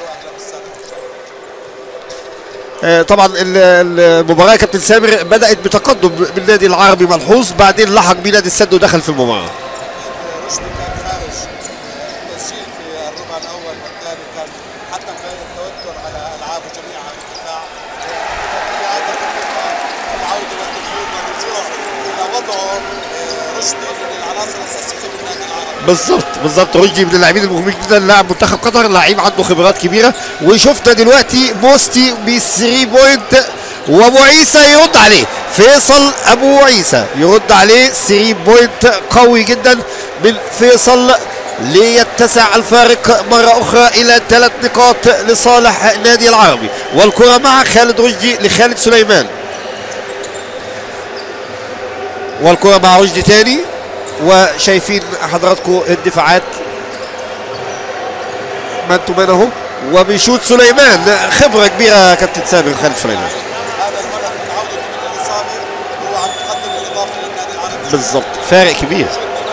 طبعا المباراه كابتن سامر بدات بتقدم من النادي العربي ملحوظ، بعدين لحق بنادي السد ودخل في المباراه. رشدي كان خارج التسجيل في الربع الاول والثاني، كان حتى كان التوتر على العابه جميعها بالدفاع. العوده والدخول والرجوع الى وضعه رشدي من العناصر الاساسيه في النادي العربي. بالضبط رشدي من اللاعبين المهمين جدا، لاعب منتخب قطر، لعيب عنده خبرات كبيره. وشفنا دلوقتي موستي ب 3 بوينت، وابو عيسى يرد عليه، فيصل ابو عيسى يرد عليه 3 بوينت قوي جدا من فيصل ليتسع الفارق مره اخرى الى 3 نقاط لصالح النادي العربي. والكره مع خالد رشدي لخالد سليمان، والكره مع رشدي تاني، وشايفين حضراتكم الدفاعات مان تو مان اهو، وبيشوت سليمان. خبره كبيره كابتن سامر خالد سليمان. هذا المره من عوده من الاصابه هو عم يقدم الاضافه للنادي العربي. بالضبط فارق كبير.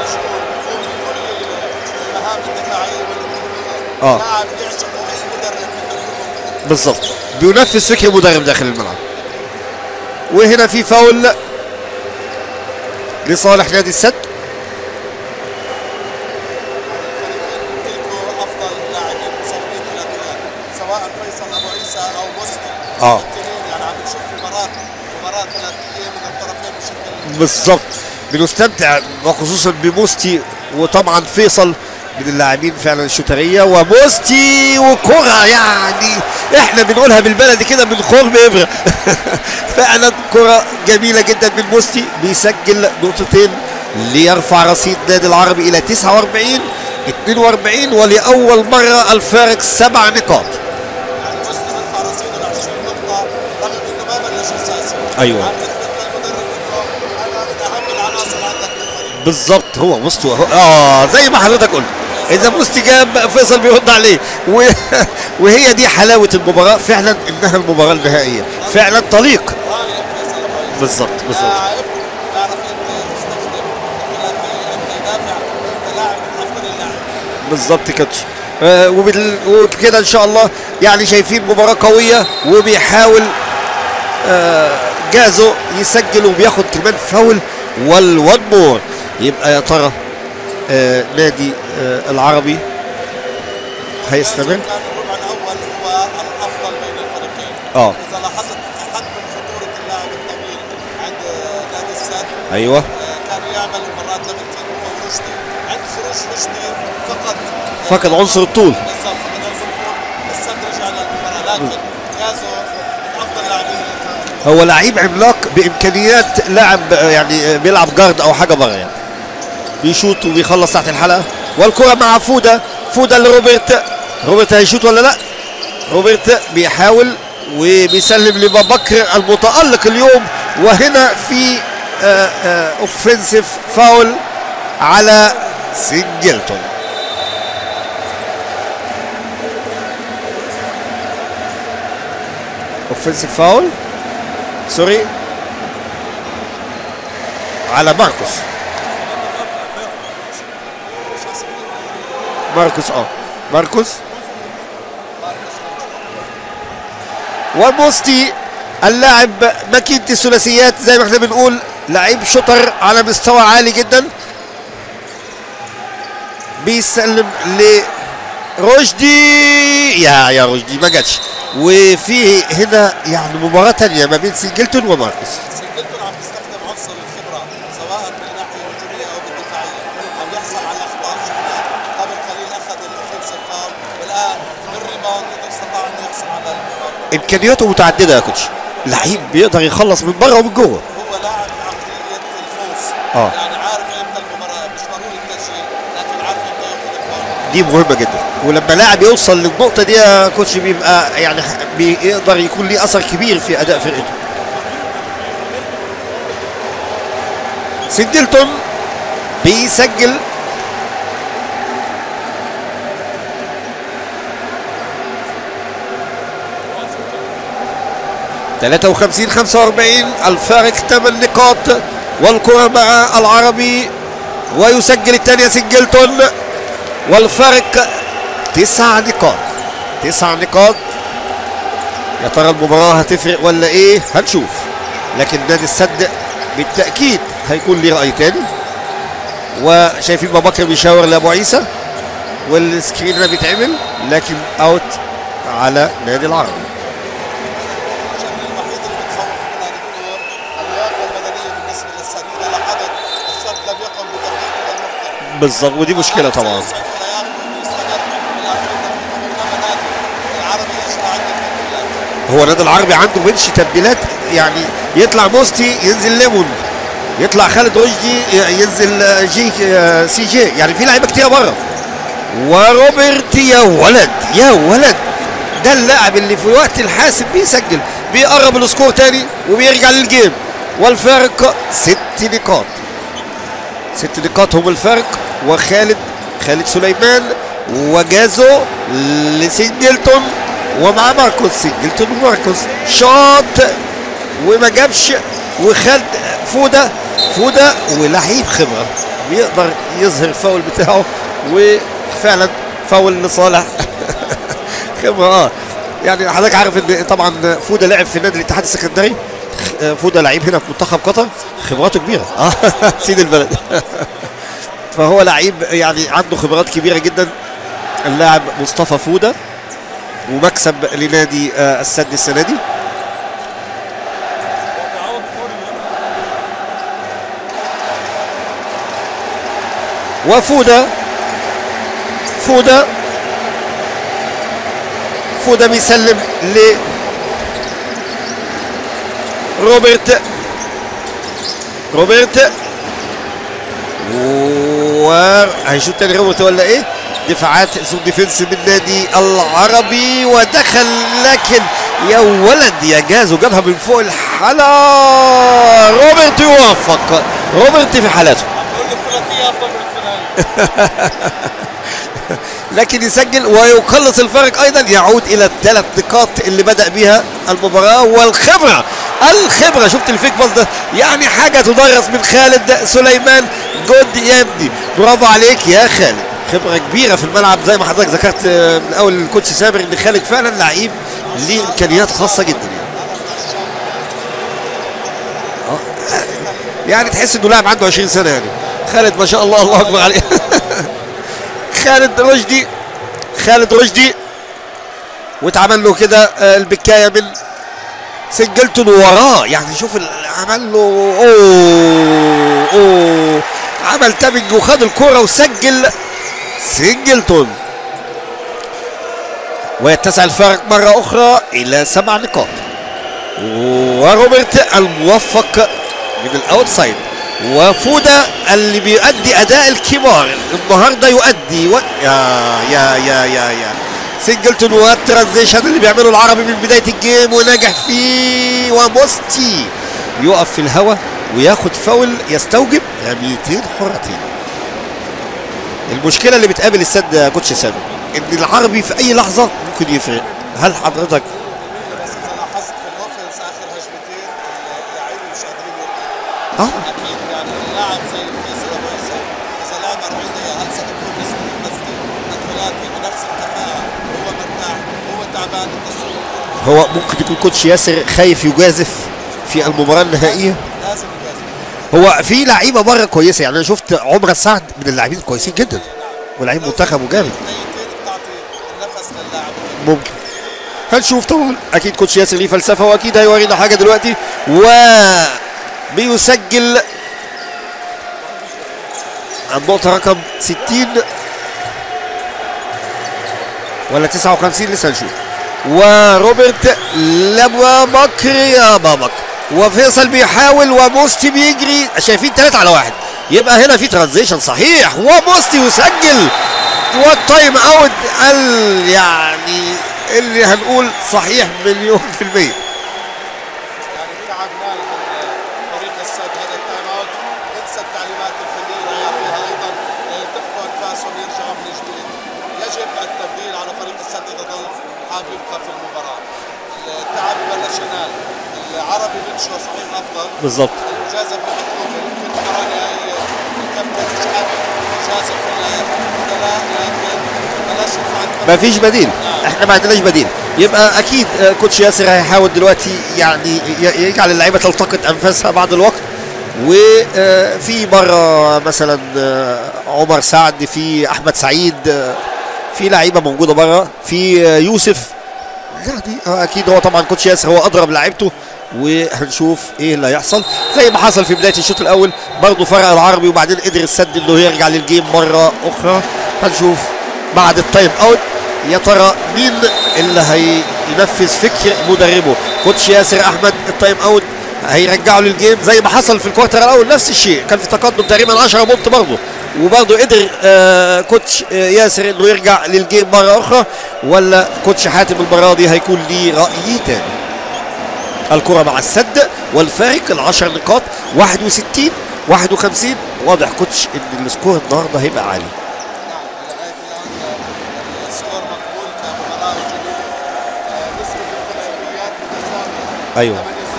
المهام الدفاعيه والهجوميه. لاعب يعشقه اي مدرب منهم. بالضبط بينفذ فكر مدرب داخل الملعب. وهنا في فاول لصالح نادي السد. او موستي اه يعني عم نشوف مباراه ثلاثيه من الطرفين بشكل بالظبط. بنستمتع وخصوصا بموستي وطبعا فيصل من اللاعبين فعلا الشوتريه، وموستي وكره يعني احنا بنقولها بالبلدي كده من خرم ابره. فعلا كره جميله جدا من موستي، بيسجل نقطتين ليرفع رصيد نادي العربي الى 49-42، ولاول مره الفارق 7 نقاط. يعني موستي رفع رصيده ل 20 نقطه رغم انه ما بلش اساسي. ايوه عم يثبت للمدرب انه انا من اهم العناصر عندك بالفريق. بالظبط، هو موستي زي ما حضرتك قلت، اذا موستي جاب فيصل بيرد عليه وهي دي حلاوه المباراه فعلا، انها المباراه النهائيه فعلا طليق. بالظبط بالظبط. تعرف انت تستخدم انت يدافع، انت لاعب من افضل اللاعبين. بالظبط كده. وكده ان شاء الله يعني شايفين مباراه قويه، وبيحاول جازو يسجل وبياخد كمان فاول والوان مور. يبقى يا ترى نادي العربي هيستمر؟ كان الربع الاول هو الافضل بين الفريقين. اذا لاحظت حد من خطوره اللاعب الطويل عند نادي السد. ايوه كان يعمل مرات دبل تيم ورشدي، عند خروج رشدي فقد عنصر الطول. بالضبط فقد عنصر الطول، السد رجع للمباراه، لكن جازو من افضل اللاعبين. هو لعيب عملاق بامكانيات لاعب يعني بيلعب جارد او حاجه بره، يعني بيشوط وبيخلص تحت الحلقه. والكره مع فوده لروبرت. روبرت هيشوط ولا لا؟ روبرت بيحاول وبيسلم لبابكر المتالق اليوم، وهنا في اوفنسيف فاول على سينجلتون. اوفنسيف فاول سوري على ماركوس وموستي اللاعب ماكينة الثلاثيات زي ما احنا بنقول، لعيب شوتر على مستوى عالي جدا. بيسلم لرشدي، يا رشدي ما جاتش. وفي هنا يعني مباراة تانية ما بين سينجلتون وماركوس. سينجلتون عم يستخدم عنصر الخبرة سواء من الناحية الهجومية أو بالدفاعية، عم يحصل على الأخطاء. شفنا قبل قليل أخذ الأوفنسيف فاول، والآن بالريباوند استطاع أن يحصل على الفاول. إمكانياته متعددة يا كوتش، لعيب بيقدر يخلص من بره ومن جوه. هو لاعب عقلية الفوز، يعني عارف إمتى المباراة، مش ضروري التسجيل لكن عارف إمتى ياخذ الفاول. دي مهمة جدا، ولما لاعب يوصل للنقطة دي يا كوتش بيبقى يعني بيقدر يكون ليه أثر كبير في أداء فرقته. سينجلتون بيسجل (53-45) الفارق 8 نقاط، والكرة مع العربي ويسجل الثانية سينجلتون، والفارق 9 نقاط. يا ترى المباراة هتفرق ولا ايه؟ هنشوف، لكن نادي السد بالتأكيد هيكون ليه رأي تاني. وشايفين بابكر بيشاور لأبو عيسى والسكرين اللي بيتعمل، لكن اوت على نادي العربي. الشغله الوحيد اللي بتخوف من هذا الدور اللياقه البدنيه بالنسبه للسد. اذا لاحظت السد لم يقم بتدريب المحترف بالظبط، ودي مشكله طبعا. هو نادي العربي عنده بنش تبديلات، يعني يطلع موستي ينزل ليمون، يطلع خالد رشدي ينزل سي جي، يعني في لعيبه كتير بره. وروبرت يا ولد ده اللاعب اللي في الوقت الحاسم بيسجل، بيقرب السكور تاني وبيرجع للجيم، والفارق 6 نقاط. 6 نقاط هم الفرق. وخالد سليمان وجازو لسينجلتون ومع ماركوس. سينجلتون وماركوس شاط وما جابش، وخد فوده ولعيب خبره بيقدر يظهر الفاول بتاعه، وفعلا فاول لصالح خبره. يعني حضرتك عارف ان طبعا فوده لعب في نادي الاتحاد السكندري، فوده لعيب هنا في منتخب قطر، خبراته كبيره سيد البلد. فهو لعيب يعني عنده خبرات كبيره جدا اللاعب مصطفى فوده. ومكسب لنادي السد السنه دي. وفوده بيسلم روبرت وهيشوط تاني روبرت ولا ايه؟ دفاعات زون ديفنس من نادي العربي ودخل، لكن يا ولد يا جاز وجابها من فوق الحلقة. روبرت يوفق، روبرت في حالاته لكن يسجل ويقلص الفرق ايضا، يعود الى الثلاث نقاط اللي بدأ بيها المباراة. والخبرة شفت الفيك باص ده، يعني حاجة تدرس من خالد سليمان. جود يا ابني، برافو عليك يا خالد، خبرة كبيرة في الملعب زي ما حضرتك ذكرت من اول الكوتش سامر ان خالد فعلا لعيب ليه امكانيات خاصة جدا يعني تحس انه لاعب عنده 20 سنة يعني خالد، ما شاء الله، الله اكبر عليه. خالد رشدي واتعمل له كده البكايه من سنجلتون وراه، يعني شوف عمل له عمل تابنج وخد الكرة وسجل سنجلتون، ويتسع الفارق مرة أخرى إلى 7 نقاط. وروبرت الموفق من الأوتسايد، وفوده اللي بيؤدي أداء الكبار النهارده يؤدي يا سنجلتون والترانزيشن اللي بيعمله العربي من بداية الجيم ونجح فيه. وموستي يقف في الهواء وياخد فاول يستوجب رميتين حرتين. المشكلة اللي بتقابل السد يا كوتش سامي ان العربي في اي لحظة ممكن يفرق. هل حضرتك بس اذا لاحظت في الاوفنس اخر هجمتين اللاعبين مش قادرين يرقصوا اكيد، يعني اللاعب زي فيصل ابو عيسى اذا لعب 40 دقيقة هل ستكون نسبة الثلاثي بنفس الكفاءة؟ هو مرتاح، هو تعبان، التصوير هو ممكن يكون كوتش ياسر خايف يجازف في المباراة النهائية؟ لازم يجازف. هو في لعيبة بره كويسة، يعني انا شفت عمر سعد من اللاعبين الكويسين جدا ولاعيب منتخب وجامد، ممكن هنشوف طبعا. اكيد كوتش ياسر ليه فلسفه واكيد هيورينا حاجه دلوقتي. وبيسجل النقطه رقم 60 ولا 59 لسه هنشوف. وروبرت لابا بكر يا بابك، وفيصل بيحاول وموستي بيجري، شايفين 3 على 1، يبقى هنا في ترانزيشن صحيح وموستي يسجل. والتايم اوت يعني اللي هنقول صحيح 100%. يعني تعبنا فريق السد هذا التايم اوت، انسى التعليمات الفنيه اللي يعطيها ايضا، تقطع انفاسهم يرجعوا من جديد. يجب التبديل على فريق السد اذا ظل حاب يبقى في المباراه. التعب بلش ينال، العربي بنشو صحيح افضل بالضبط. المجازفه مطلوبه، يمكن المباراه النهائيه الكابتن مش حابب يجازف البدلاء، لكن بلاش ما فيش بديل، احنا ما عندناش بديل. يبقى اكيد كوتش ياسر هيحاول دلوقتي يعني يجعل اللعيبه تلتقط انفاسها بعد الوقت. وفي بره مثلا عمر سعد، في احمد سعيد، في لعيبه موجوده بره، في يوسف، يعني اكيد هو طبعا كوتش ياسر هو اضرب لعيبته، وهنشوف ايه اللي هيحصل زي ما حصل في بدايه الشوط الاول. برضه فرق العربي وبعدين قدر السد انه يرجع للجيم مره اخرى. هنشوف بعد التايم اوت يا ترى مين اللي هينفذ فكر مدربه. كوتش ياسر احمد التايم اوت هيرجعه للجيم زي ما حصل في الكوارتر الاول، نفس الشيء كان في تقدم تقريبا 10 بونت برضه، وبرضه قدر كوتش ياسر انه يرجع للجيم مره اخرى. ولا كوتش حاتم المره دي هيكون ليه راي تاني. الكره مع السد والفارق 10 نقاط 61 51. واضح كوتش ان السكور النهارده هيبقى عالي. ايوه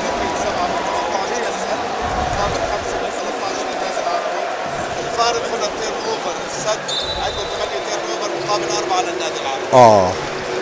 الفارق هنا 2 اوفر، السد عنده 8 تيرن اوفر مقابل 4 للنادي العربي.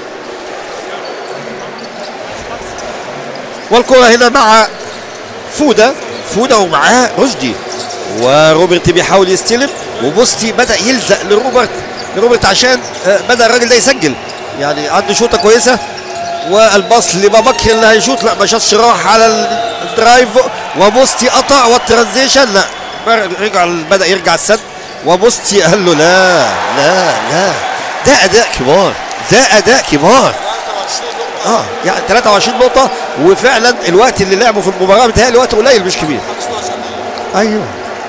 والكرة هنا مع فودة ومعاه رشدي، وروبرت بيحاول يستلم، وبوستي بدأ يلزق لروبرت عشان بدأ الراجل ده يسجل، يعني عنده شوطه كويسه، والباص لبابكر اللي هيشوط، لا ما شاطش، راح على الدرايف وموستي قطع، والترانزيشن لا رجع، بدا يرجع السد، وموستي قال له لا لا لا، ده اداء كبار، ده اداء كبار. يعني 23 نقطة، وفعلا الوقت اللي لعبوا في المباراة بتهيألي وقت قليل مش كبير. ايوه،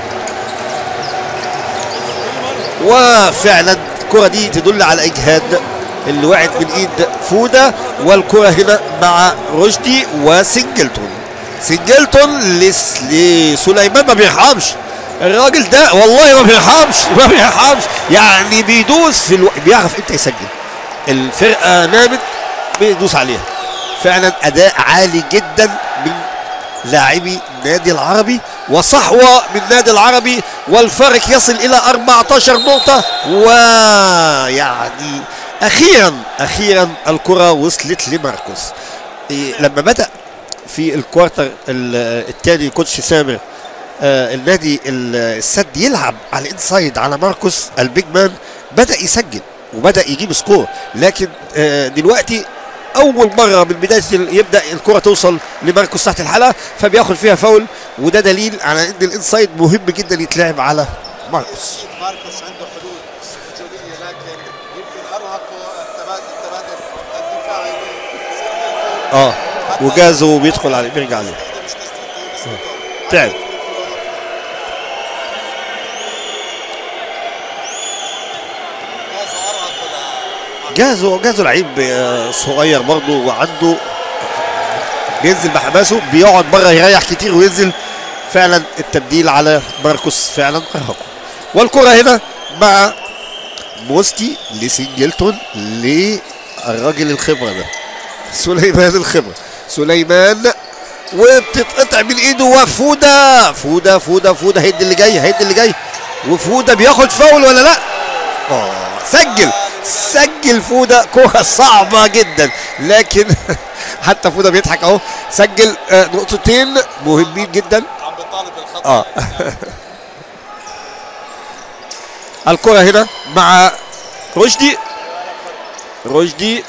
وفعلا الكرة دي تدل على اجهاد اللي وقعت من ايد فوده، والكرة هنا مع رشدي وسنجلتون. سنجلتون لسليمان ما بيرحمش الراجل ده، والله ما بيرحمش ما بيرحمش، يعني بيدوس في بيعرف امتى يسجل. الفرقة نامت بيدوس عليها. فعلا اداء عالي جدا من لاعبي النادي العربي، وصحوة من النادي العربي، والفارق يصل الى 14 نقطة. ويعني اخيرا الكرة وصلت لماركوس. لما بدأ في الكوارتر الثاني كوتش سامر النادي السد يلعب على الانسايد على ماركوس البيج مان، بدأ يسجل وبدأ يجيب سكور، لكن دلوقتي اول مره من بدايه يبدا الكره توصل لماركوس تحت الحلقه، فبياخد فيها فاول، وده دليل على ان الانسايد مهم جدا يتلعب على ماركوس. ماركوس عنده حلول هجوميه، لكن يمكن ارهقه التبادل الدفاعي. وجازو بيدخل عليه بيرجع عليه. تعب. جازو لعيب صغير برضه، وعنده بينزل بحماسه، بيقعد بره يريح كتير وينزل. فعلا التبديل على ماركوس فعلا ارهقه. والكره هنا مع موستي لسنجلتون للراجل الخبره ده، سليمان الخبره، سليمان، وبتتقطع من ايده، وفوده فوده فوده فوده هيدي اللي جاي، وفوده بياخد فاول ولا لا؟ سجل فوده، كوره صعبه جدا، لكن حتى فوده بيضحك اهو. سجل نقطتين مهمين جدا. عم بيطالب بالخطا. الكره هنا مع رشدي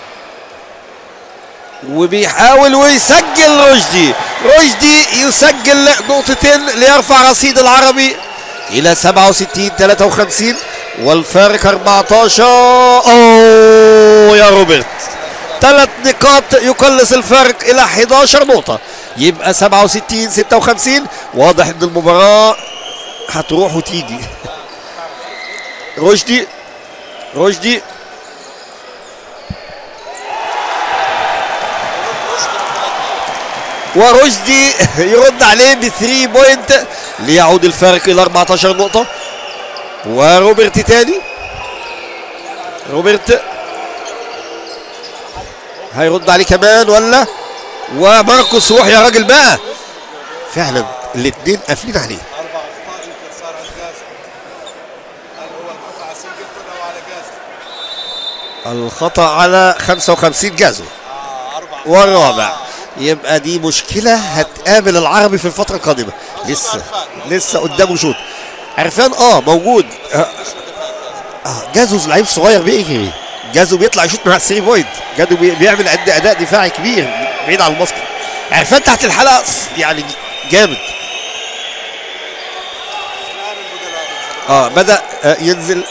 وبيحاول ويسجل. رشدي يسجل نقطتين ليرفع رصيد العربي الى 67-53، والفارق 14. يا روبرت، 3 نقاط يقلص الفارق الى 11 نقطة، يبقى 67-56. واضح ان المباراة هتروح وتيجي. رشدي ورشدي يرد عليه ب3 بوينت ليعود الفارق الى 14 نقطة. وروبرت تاني، روبرت هيرد عليه كمان ولا؟ وماركوس روح يا راجل بقى. فعلا الاثنين قافلين عليه. 4 اخطاء يمكن صار عند جازو. هل هو الخطا على سنجلتون او على جازو؟ الخطا على 55 جازو. والرابع. يبقى دي مشكله هتقابل العربي في الفتره القادمه. لسه قدامه شوط. عرفان موجود. جازو لعيب صغير بيجري، جازو بيطلع يشوط مع 3 بوينت، جازو بيعمل اداء دفاعي كبير بعيد عن الباسكت. عرفان تحت الحلقه يعني جامد. بدا ينزل.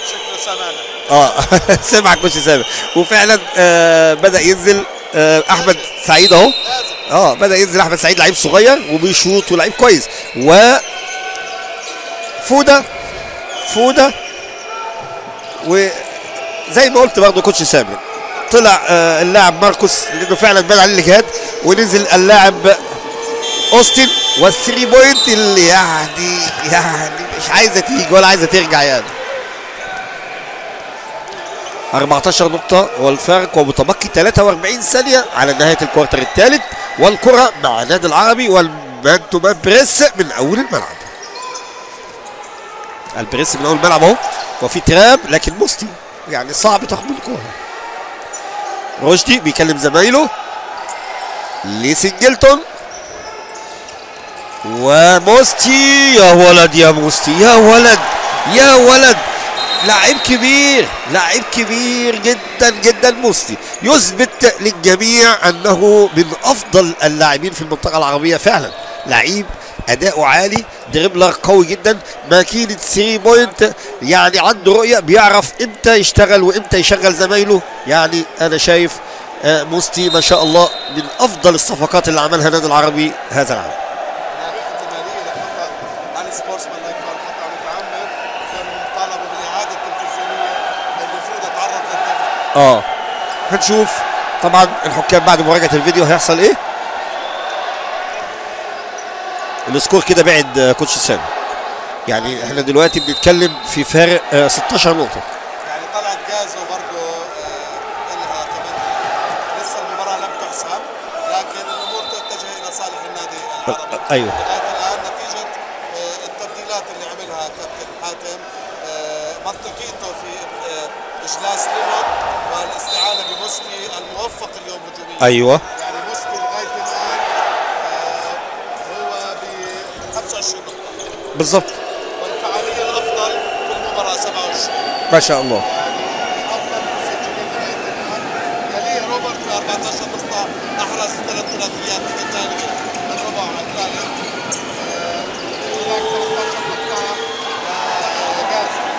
سمعك مش سامع. وفعلا بدا ينزل احمد سعيد اهو. بدا ينزل احمد سعيد، لعيب صغير وبيشوط ولعيب كويس. و فوده وزي ما قلت برضه كوتش سامر، طلع اللاعب ماركوس لانه فعلا بان عليه الاجهاد، ونزل اللاعب اوستن، والثري بوينت اللي يعني مش عايزه تيجي ولا عايزه ترجع. يعني 14 نقطة والفارق، ومتبقي 43 ثانية على نهاية الكوارتر الثالث. والكرة مع النادي العربي، والمان تو مان بريس من أول الملعب. البريس من أول الملعب أهو، وفي تراب، لكن موستي يعني صعب تاخد الكرة. رشدي بيكلم زمايله لسنجلتون، وموستي يا ولد يا موستي، يا ولد لاعب كبير، لاعب كبير جدا جدا موستي، يثبت للجميع انه من افضل اللاعبين في المنطقه العربيه فعلا. لعيب اداؤه عالي، دريبلر قوي جدا، ماكينه 3 بوينت، يعني عنده رؤيه، بيعرف امتى يشتغل وامتى يشغل زمايله. يعني انا شايف موستي ما شاء الله من افضل الصفقات اللي عملها النادي العربي هذا العام. هنشوف طبعا الحكام بعد مراجعه الفيديو هيحصل ايه. السكور كده بعد كوتش سامي، يعني احنا دلوقتي بنتكلم في فارق 16 نقطه. يعني طلعت جازو برضه لها 8، لسه المباراه لم تحسم، لكن الامور تتجه الى صالح النادي العربي. ايوه لغايه الان نتيجه التبديلات اللي عملها كابتن حاتم، منطقيته في اجلاس ليمون والاستعانه بموستي الموفق اليوم هجوميا. ايوه يعني موستي لغايه الان هو ب 25 نقطه بالظبط، والفعاليه الافضل في المباراه 27 ما شاء الله. افضل مسجلين لغايه الان، يليه روبرت ب 14 نقطه، احرز 3 ثلاثيات متتاليه الربع الثالث. هناك 13 نقطه جازو.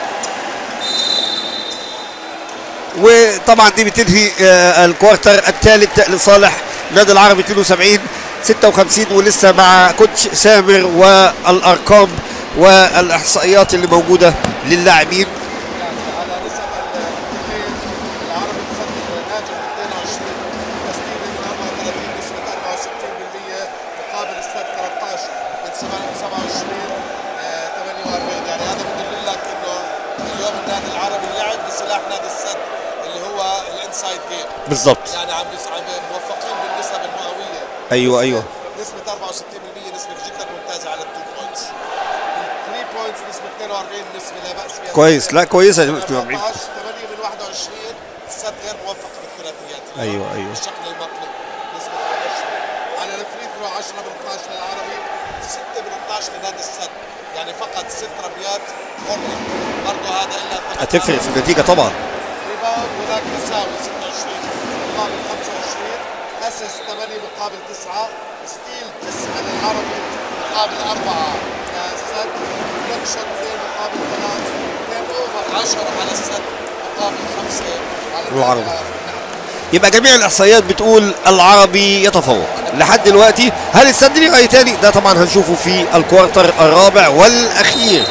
وطبعا دي بتنهي الكوارتر الثالث لصالح النادي العربي 72 56، ولسه مع كوتش سامر والارقام والاحصائيات اللي موجوده للاعبين. على نسب التسديد العربي تصدي ناجح 22 تسديده من 34 نسبه 64% مقابل السد 13 من 27 48. يعني هذا بيدل لك انه اليوم النادي العربي لعب بسلاح نادي السد اللي هو الانسايد جيم بالظبط. يعني عم موفقين بالنسب المئويه. ايوه نسبه 64% نسبه جدا ممتازه على التو بوينتس. 3 بوينتس نسبه 42 نسبه لا باس فيها. كويس، لا كويسه. 8 من 21 السد غير موفق بالثلاثيات. ايوه بالشكل المطلوب نسبه 21. على الفري ثرو 10 من 12 للعربي، 6 من 12 لنادي السد، يعني فقط 6 رميات حره. برضه هذا الا هتفرق في النتيجه طبعا. ريباوند وذاك يساوي 26 مقابل 25، اسس 8 مقابل 9، ستيل 9 للعربي مقابل 4 للسد، بلوك شوت 2 مقابل 3، جيم اوفر 10 على السد مقابل 5 على العربي. يبقى جميع الاحصائيات بتقول العربي يتفوق لحد دلوقتي. هل السد ليه راي تاني؟ ده طبعا هنشوفه في الكوارتر الرابع والاخير.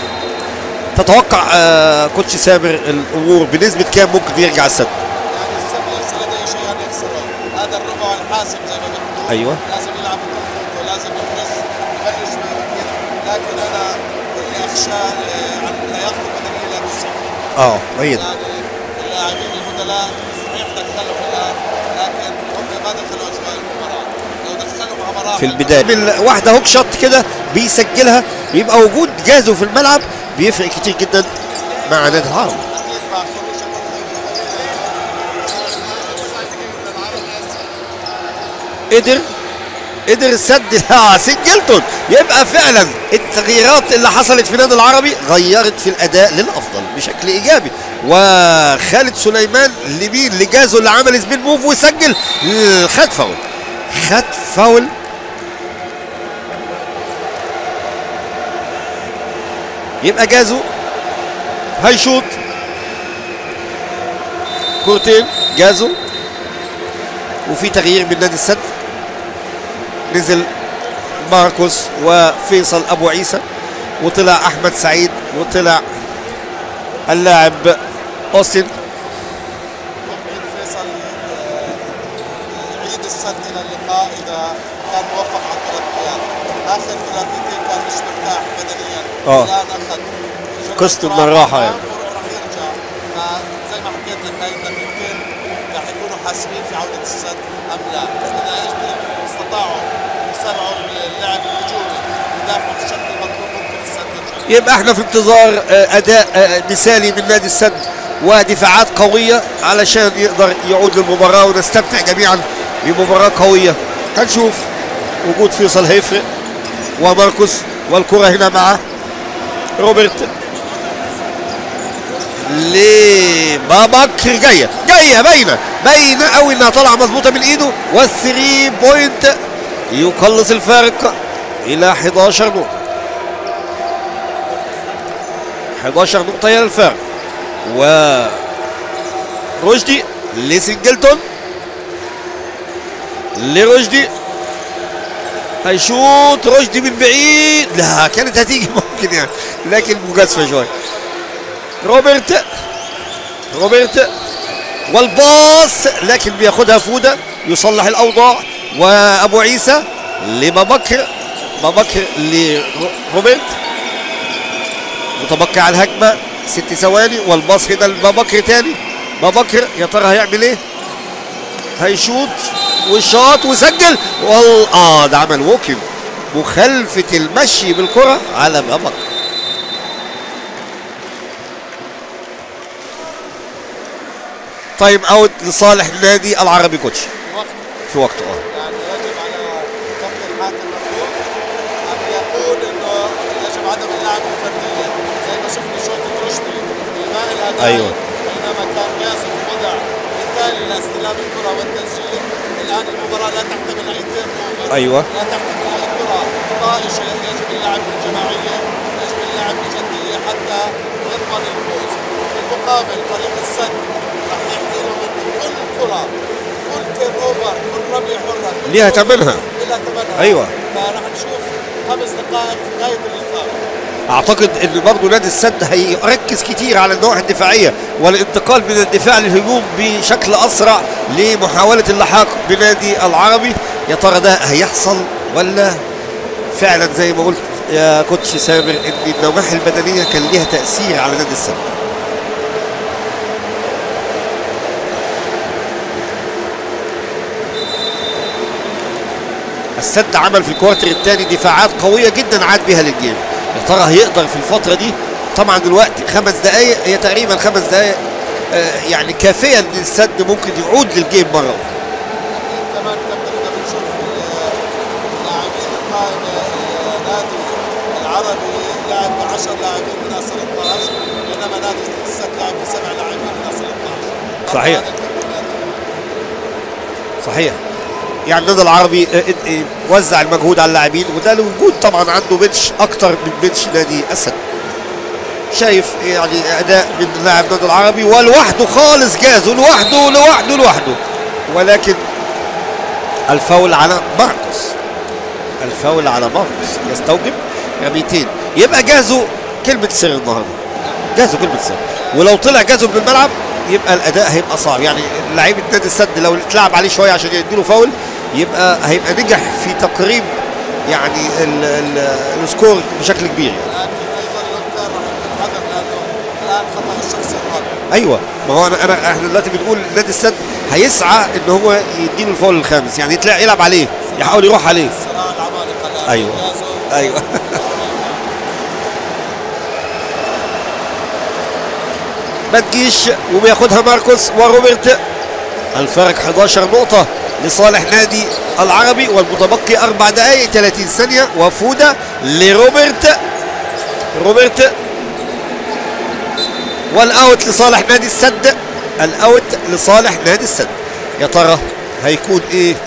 تتوقع كوتش سامر الامور بنسبه كام ممكن يرجع السد؟ يعني السد ليس لديه شيء ان يخسره، هذا الربع الحاسم زي ما بيقولوا. ايوه لازم يلعب بقوته ولازم يبرز يبلش بكثير، لكن انا اللي اخشى عن لياقه بدنيه لا تصح. هي يعني اللاعبين البدلاء صحيح دخلوا الان، لكن هم ما دخلوا اجواء المباراه، لو دخلوا مع مراحل في البدايه واحده هوك شوت كده بيسجلها، يبقى وجود جازو في الملعب بيفرق كتير جدا مع النادي العربي. اكيد مع خروج قدر السد سجلتون. يبقى فعلا التغييرات اللي حصلت في النادي العربي غيرت في الاداء للافضل بشكل ايجابي. وخالد سليمان لمين؟ لجازو اللي عمل سبين موف وسجل. خد فاول يبقى جازو هيشوط كورتين. جازو وفي تغيير من نادي السد، نزل ماركوس وفيصل ابو عيسى وطلع احمد سعيد وطلع اللاعب اوستن. ممكن فيصل يعيد السد الى اللقاء اذا كان موفق على الثلاثيات. اخر ثلاثيتين كان مش مرتاح بدنيا، الان اخذ قسط من الراحه يعني. راح يرجع، فزي ما حكيت لك هاي الدقيقتين راح يكونوا حاسمين في عوده السد ام لا. اذا استطاعوا يسرعوا اللعب الهجومي يدافعوا بالشكل المطلوب ممكن السد يرجع. يبقى احنا في انتظار اداء مثالي من نادي السد ودفاعات قويه علشان يقدر يعود للمباراه ونستمتع جميعا بمباراه قويه. هنشوف وجود فيصل هيفرق وماركوس، والكره هنا مع روبرت. لبابكر. جايه باينه قوي انها طالعه مظبوطه من ايده، والثري بوينت يقلص الفارق الى 11 نقطه. 11 نقطه هي الفارق. ورشدي لسنجلتون، لرشدي هيشوط رشدي من بعيد، لا كانت هتيجي ممكن يعني لكن مجازفه شويه. روبرت والباص لكن بياخدها فوده يصلح الاوضاع. وابو عيسى لبابكر، لروبرت، متبقي على الهجمه 6 ثواني، والباص هنا لبابكر تاني. بابكر يا ترى هيعمل ايه؟ هيشوط وشاط وسجل ده عمل ووكينج، مخالفه المشي بالكره على بابكر. تايم اوت لصالح النادي العربي كوتش في وقته. يعني يجب على كابتن حاتم مفتوح ان يقول انه يجب عدم اللعب الفرديه زي ما شفنا شوط رشدي الماء الاداء. ايوه بينما كان جاهز في وضع مثالي لاستلام الكره والتسجيل. الان المباراه لا تحتمل اي تيرن اوفر، ايوه لا تحتمل اي كره طائشه. يجب اللعب بالجماعيه، يجب اللعب بجديه حتى يضمن الفوز. في المقابل فريق السد راح يحكي لهم انه كل كره، كل تيرن اوفر، كل رميه حره ليها ثمنها. ايوه فراح نشوف 5 دقائق في غايه الاثاره. اعتقد ان برضه نادي السد هيركز كتير على النواحي الدفاعيه والانتقال من الدفاع للهجوم بشكل اسرع لمحاوله اللحاق بنادي العربي. يا ترى ده هيحصل ولا فعلا زي ما قلت يا كوتش سامر ان النواحي البدنيه كان ليها تاثير على نادي السد؟ السد عمل في الكوارتر الثاني دفاعات قويه جدا عاد بها للجيم. يا ترى هيقدر في الفتره دي؟ طبعا دلوقتي 5 دقائق، هي تقريبا 5 دقائق يعني كافيه ان السد ممكن يعود للجيم مره اخرى. كمان كابتن بنشوف لاعبين القائمه النادي العربي لعب ب 10 لاعبين من اصل 12، بينما نادي السد لعب ب 7 لاعبين من اصل 12. صحيح يعني النادي العربي وزع المجهود على اللاعبين، وده لوجود طبعا عنده بنش اكتر من بنش نادي السد. شايف يعني اداء من لاعب النادي العربي ولوحده خالص، جازه لوحده، ولكن الفاول على ماركوس، يستوجب رميتين. يبقى جازه كلمه سر النهارده، ولو طلع جازه من الملعب يبقى الاداء هيبقى صعب. يعني لعيبه نادي السد لو اتلعب عليه شويه عشان يديله فاول هيبقى نجح في تقريب يعني السكور بشكل كبير يعني. ايوه ما هو احنا دلوقتي بنقول نادي السد هيسعى ان هو يديله الفاول الخامس، يعني يلعب عليه، يحاول يروح عليه. ايوه ما تجيش، وبياخدها ماركوس وروبرت. الفارق 11 نقطة لصالح نادي العربي، والمتبقي 4 دقائق 30 ثانية. وفودة لروبرت، والاوت لصالح نادي السد. يا ترى هيكون ايه؟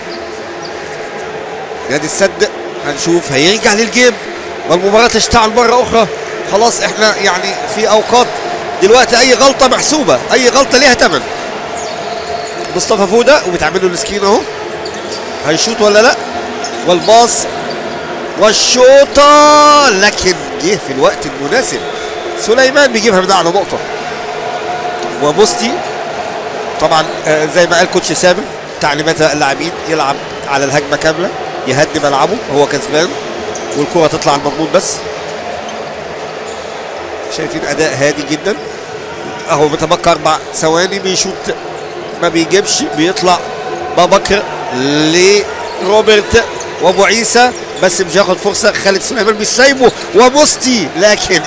نادي السد هنشوف هيرجع للجيم والمباراة تشتعل مرة اخرى. خلاص احنا يعني في اوقات دلوقتي اي غلطة محسوبة، اي غلطة ليها ثمن. مصطفى فودة وبتعمل له السكين اهو، هيشوط ولا لا؟ والباص والشوطة، لكن جه في الوقت المناسب. سليمان بيجيبها من على نقطة. وبوستي طبعا زي ما قال كوتش سامر تعليمات اللاعبين يلعب على الهجمة كاملة، يهدي ملعبه، هو كسبان والكرة تطلع على المضمون بس. شايفين اداء هادي جدا اهو. متبقى 4 ثواني، بيشوط ما بيجيبش، بيطلع بابكر لروبرت وابو عيسى بس مش هياخد فرصه. خالد سليمان مش سايبه، وبوستي لكن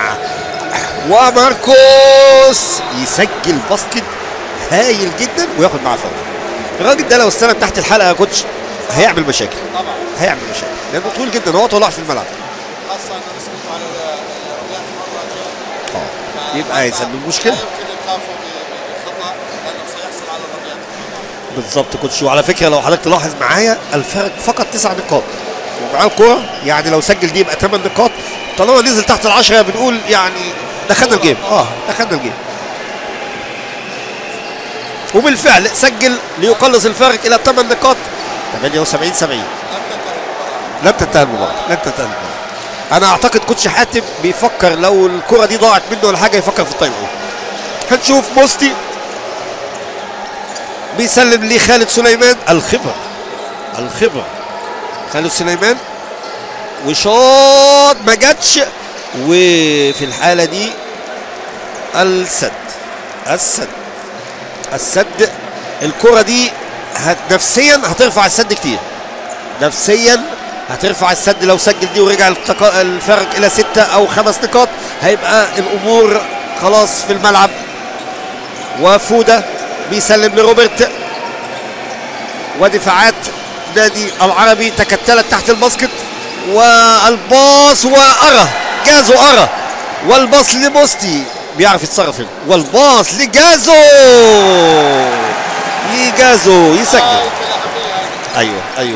وماركوس يسجل باسكت هايل جدا وياخد معاه فاول. الراجل ده لو استلم تحت الحلقه يا كوتش هيعمل مشاكل، لانه طويل جدا، هو طلع في الملعب. خاصه انه نسبته على الرميات مره جيده. يبقى هيسبب مشكله. لا يمكن ايقافه بخطا لانه سيحصل على الرميات. بالظبط كوتش. وعلى فكره لو حضرتك تلاحظ معايا الفرق فقط 9 نقاط ومعاه الكوره، يعني لو سجل دي يبقى 8 نقاط. طالما نزل تحت ال10 بنقول يعني دخلنا الجيم. دخلنا الجيم. وبالفعل سجل ليقلص الفارق الى 8 نقاط 78-70. لم تنتهي المباراه. انا اعتقد كوتش حاتم بيفكر لو الكره دي ضاعت منه ولا حاجه يفكر في التايم اوت. هنشوف موستي بيسلم لخالد سليمان. الخبره خالد سليمان وشوط ما جاتش. وفي الحاله دي السد الكره دي نفسيا هترفع السد كتير. هترفع السد لو سجل دي ورجع الفرق الى 6 أو 5 نقاط هيبقى الامور خلاص في الملعب. وفوده بيسلم لروبرت ودفاعات نادي العربي تكتلت تحت الباسكت والباص جازو والباص لموستي بيعرف يتصرف هنا والباص لجازو يسجل. ايوه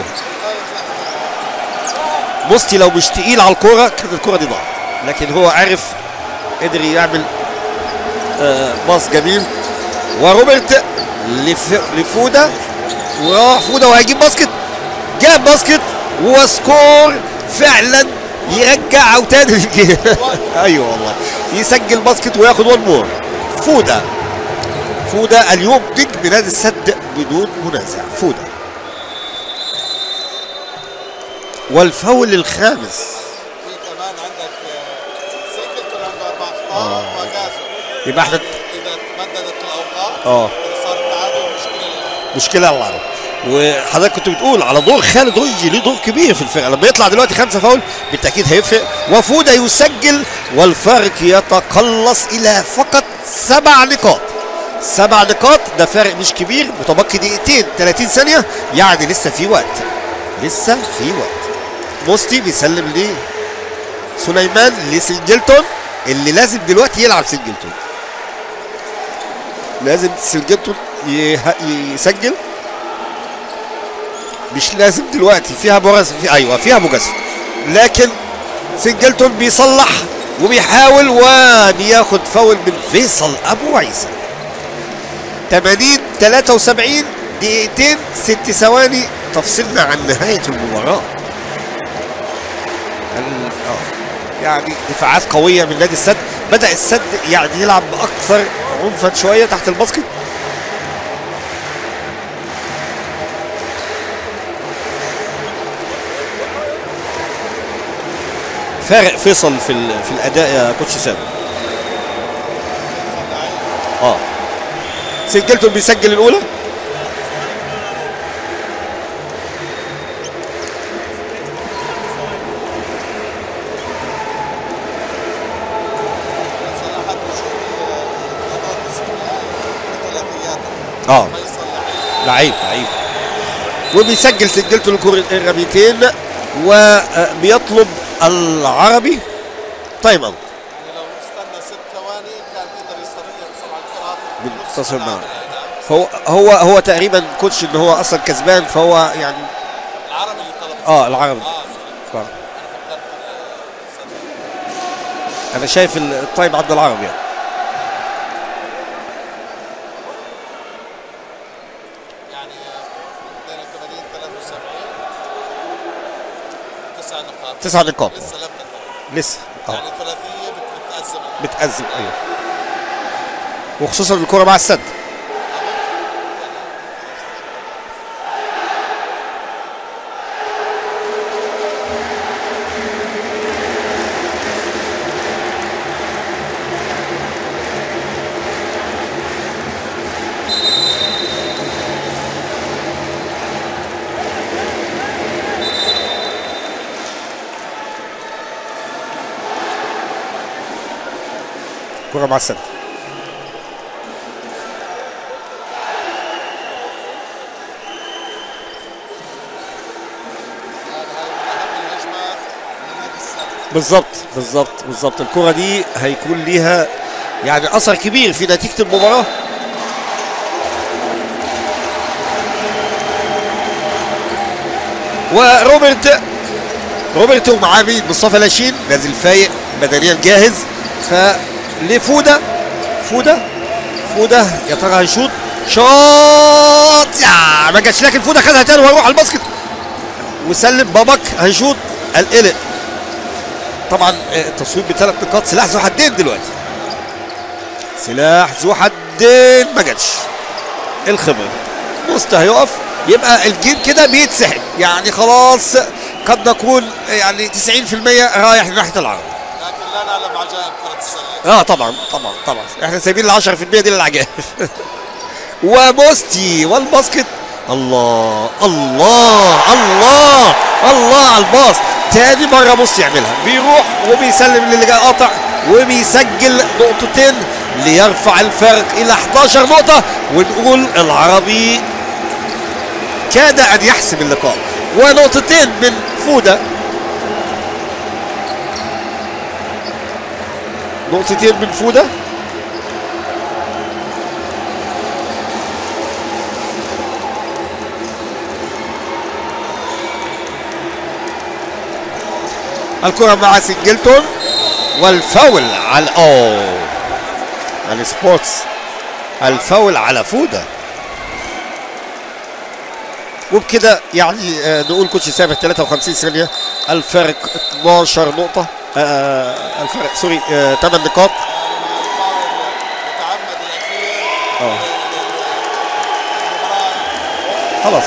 موستي لو مش تقيل على الكوره كانت الكوره دي ضاعت، لكن هو عرف قدر يعمل باص جميل. وروبرت لفوده وراح فوده وهيجيب باسكت. جاب باسكت وسكور فعلا يرجع عوتان الجيم. ايوه والله يسجل باسكت وياخد 1 مور. فوده اليوم نجم نادي السد بدون منازع. فوده والفاول الخامس. في كمان عندك سيكلتون عنده 4 اخطاء وجازو. يبقى احنا اذا تمددت الاوقات صار التعادل مشكله على العرب. وحضرتك كنت بتقول على دور خالد رجي ليه دور كبير في الفرقه، لما يطلع دلوقتي 5 فاول بالتاكيد هيفرق. وفوده يسجل والفارق يتقلص الى فقط 7 نقاط. 7 نقاط ده فارق مش كبير، متبقي دقيقتين 30 ثانيه، يعني لسه في وقت. موستي بيسلم ليه سليمان لسنجلتون اللي لازم دلوقتي يلعب. لازم سنجلتون يسجل، مش لازم دلوقتي. فيها مجازفه لكن سنجلتون بيصلح وبيحاول وبياخد فاول من فيصل ابو عيسى. 80-73 دقيقتين 6 ثواني تفصلنا عن نهايه المباراه. يعني دفاعات قويه من نادي السد. بدا السد يعني يلعب باكثر عنفا شويه تحت الباسكت. فارق فيصل في الاداء يا كوتش سام. سجلتون بيسجل الاولى. لعيب وبيسجل سجلته الرميتين وبيطلب العربي تايم اوت. لو استنى 6 ثواني كان قدر يحصل على الكره بالتصل معه. هو تقريبا كوتش ان هو اصلا كسبان، فهو يعني العربي اللي طلب العربي. انا شايف التايم عند العربي يعني 82 73 9 نقاط لسه يعني ثلاثيه بتأزم. ايوه وخصوصا الكرة مع السد. كرة مع السد. بالظبط الكرة دي هيكون ليها يعني اثر كبير في نتيجه المباراه. روبرت ومعاه مين؟ مصطفى لاشين نازل فايق بدنيا جاهز. فلفوده فوده يا ترى هيشوط شوط يا ما جاتش، لكن فوده خدها تاني وهيروح على الباسكت وسلم. بابك هيشوط القلق. طبعا التصويب بثلاث نقاط، سلاح ذو حدين دلوقتي، سلاح ذو حدين ما جاتش. الخبره موستا هيقف، يبقى الجيم كده بيتسحب، يعني خلاص قد نكون يعني 90% رايح ناحيه العرب. لكن لا نعلم عجائب كرة السلة. طبعا احنا سايبين ال 10% دي للعجائب. وموستي والباسكت. الله على الباص، تاني مره موستي يعملها، بيروح وبيسلم للي جاي قاطع وبيسجل نقطتين ليرفع الفرق الى 11 نقطه، ونقول العربي كاد ان يحسم اللقاء. ونقطتين من فوده، الكرة مع سنجلتون والفاول على السبورتس، الفاول على فوده. وبكده يعني نقول كوتش سامح 53 ثانية، الفرق 12 نقطة، الفرق سوري 8 نقاط. خلاص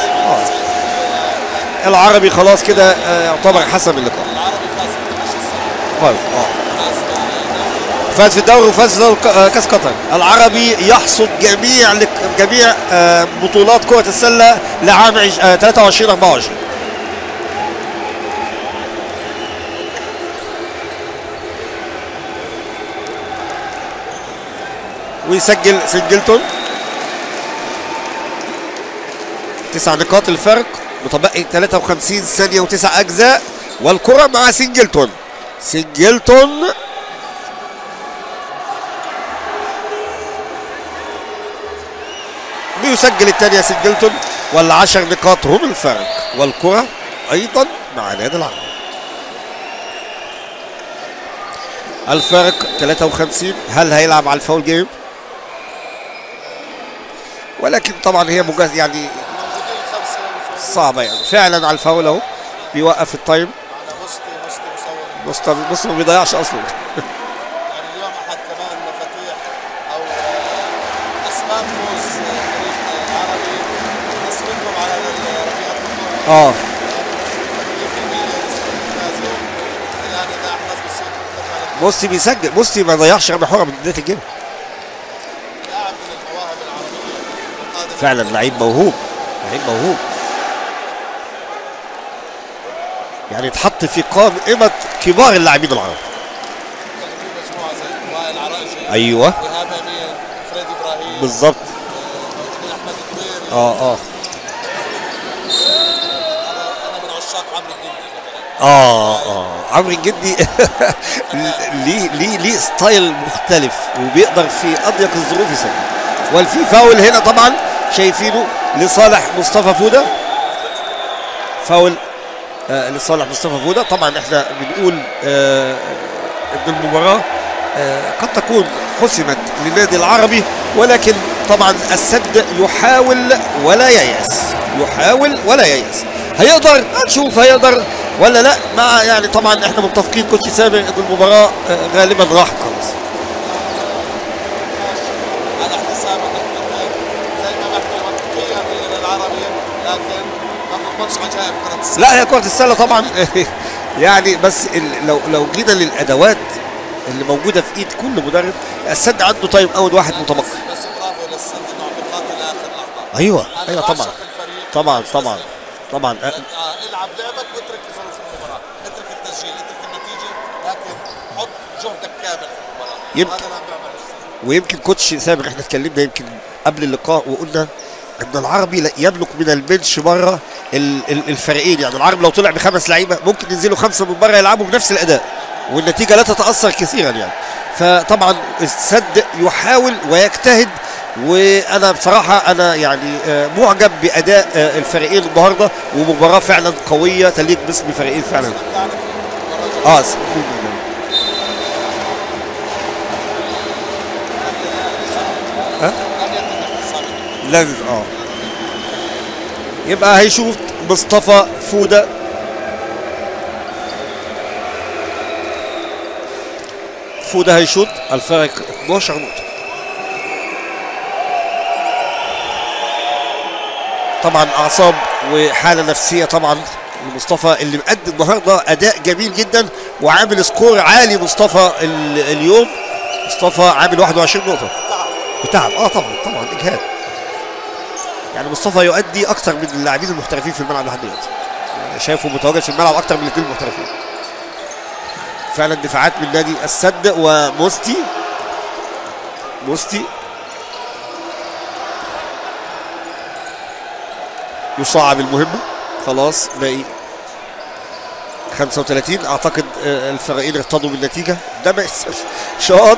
العربي خلاص كده يعتبر حسم اللقاء. فاز في الدوري وفاز في كاس قطر. العربي يحصد جميع بطولات كرة السلة لعام 23-24. ويسجل سنجلتون 9 نقاط الفرق، متبقي 53 ثانية و9 أجزاء، والكرة مع سنجلتون بيسجل الثانية سنجلتون، وال10 نقاط هم الفرق، والكرة أيضا مع نادي العرب. الفرق 53. هل هيلعب على الفاول جيم؟ ولكن طبعا هي مجاز يعني صعبة، يعني فعلا على الفاول اهو بيوقف التايم. مصطفى ما بيضيعش اصلا. يعني اليوم احد كمان مفاتيح او اسباب فوز فريق العربي نسبتهم على ربيع موستي بيسجل، موستي ما ضيعش ربع حرة من بداية الجيم. لاعب من المواهب العربية فعلا لعيب موهوب يعني اتحط في قائمة كبار اللاعبين العرب. يعني في مجموعة زي وائل عرائشي، ايوه وهاب امين، فريد ابراهيم بالظبط، موجودين احمد الدويري. انا من عشاق عمرو الجندي. عمرو الجندي ليه ستايل مختلف وبيقدر في اضيق الظروف يسجل. والفي فاول هنا طبعا شايفينه لصالح مصطفى فوده، فاول لصالح مصطفى فوده. طبعا احنا بنقول ان المباراه قد تكون حسمت للنادي العربي، ولكن طبعا السد يحاول ولا ييأس، هيقدر هنشوف هيقدر ولا لا. مع يعني طبعا احنا متفقين كوتش سامر ان المباراه غالبا راحت خلاص. على حساب النقطتين زي ما بحكي منطقيا هي للعربي، لكن ما بنضمنش عجائب كرة السلة. لا هي كرة السلة طبعا يعني بس لو جينا للادوات اللي موجوده في ايد كل مدرب، السد عنده تايم اوت واحد متبقي. بس برافو للسد انه عم بيقاتل لاخر لحظة. ايوه طبعا العب لعبك واترك ظروف المباراة، اترك التسجيل، اترك النتيجة، لكن حط جهدك كامل في المباراة. هذا اللي عم بيعمله. ويمكن كوتش سامر احنا اتكلمنا يمكن قبل اللقاء وقلنا ان العربي يملك من البنش بره الفريقين، يعني العربي لو طلع ب5 لعيبه ممكن ينزلوا 5 من بره يلعبوا بنفس الاداء والنتيجه لا تتاثر كثيرا يعني. فطبعا السد يحاول ويجتهد، وانا بصراحه انا يعني معجب باداء الفريقين النهارده، ومباراه فعلا قويه تليق باسم فريقين فعلا. لازم يبقى هيشوف مصطفى فودة هيشوط، الفارق 12 نقطة. طبعا اعصاب وحالة نفسية طبعا لمصطفى اللي مقدم النهارده اداء جميل جدا وعامل سكور عالي. مصطفى اليوم مصطفى عامل 21 نقطة بتعب. طبعا اجهاد. يعني مصطفى يؤدي اكثر من اللاعبين المحترفين في الملعب لحد دلوقتي، يعني شايفه متواجد في الملعب اكثر من الاثنين المحترفين فعلا. دفاعات من نادي السد وموستي يصعب المهمة. خلاص باقي 35 اعتقد الفريقين ارتضوا بالنتيجة. ده شاط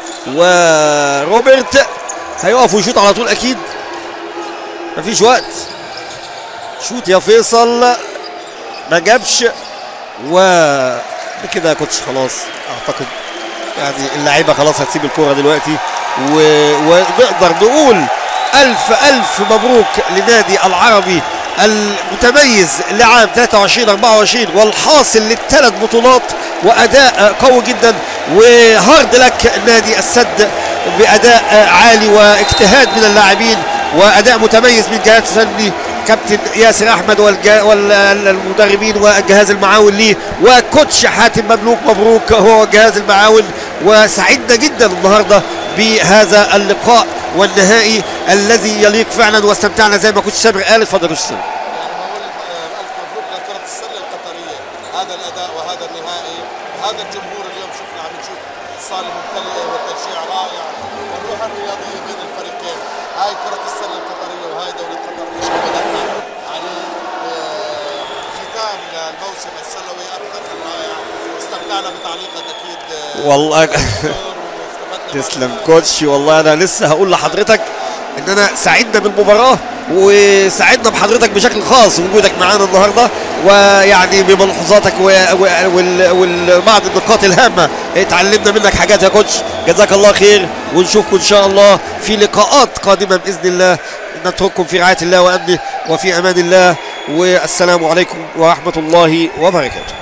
وروبرت هيقف ويشوط على طول اكيد، مفيش وقت. شوت يا فيصل، ما جابش. وبكده يا كوتش خلاص اعتقد يعني اللعيبه خلاص هتسيب الكوره دلوقتي، ونقدر نقول الف مبروك لنادي العربي المتميز لعام 23-24 والحاصل للثلاث بطولات واداء قوي جدا. وهارد لك نادي السد باداء عالي واجتهاد من اللاعبين واداء متميز من جهاز فني كابتن ياسر احمد والمدربين والجهاز المعاون ليه وكوتش حاتم مملوك. مبروك هو الجهاز المعاون، وسعدنا جدا النهارده بهذا اللقاء والنهائي الذي يليق فعلا، واستمتعنا زي ما كوتش سابر قال. اتفضل يا استاذ. الف مبروك لكرة السلة القطرية، هذا الاداء وهذا النهائي وهذا الجمهور. اليوم شفنا عم نشوف الصالة ممتلئة والتشجيع رائع والروح الرياضية بين الفريقين. هاي كرة السلة القطرية وهاي دولة قطر مش بدأنا يعني ختام الموسم السلوي اكثر من رائع. استمتعنا بتعليقك اكيد والله تسلم كوتش. والله انا لسه هقول لحضرتك ان انا سعدنا بالمباراه وسعدنا بحضرتك بشكل خاص وجودك معانا النهارده، ويعني بملحوظاتك وبعض النقاط الهامه اتعلمنا منك حاجات يا كوتش. جزاك الله خير، ونشوفكم ان شاء الله في لقاءات قادمه باذن الله. نترككم في رعايه الله وامنه وفي امان الله، والسلام عليكم ورحمه الله وبركاته.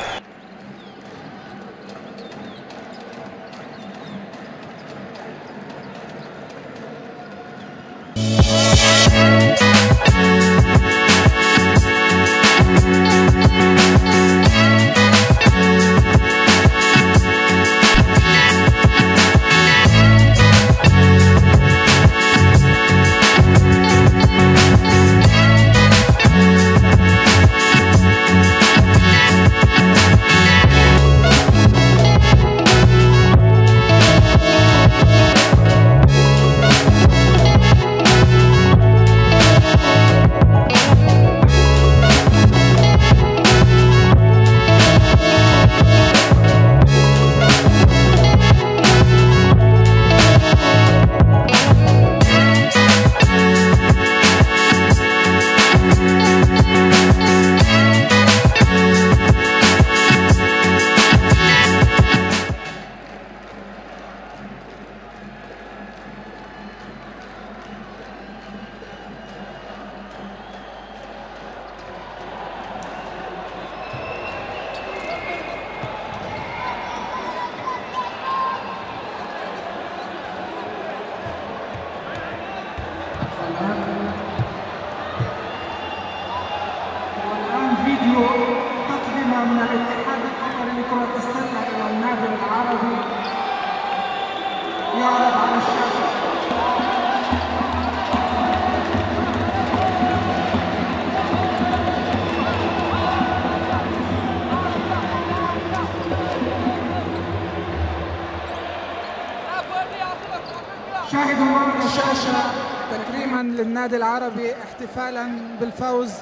شاهدوا معنا الشاشة تكريما للنادي العربي احتفالا بالفوز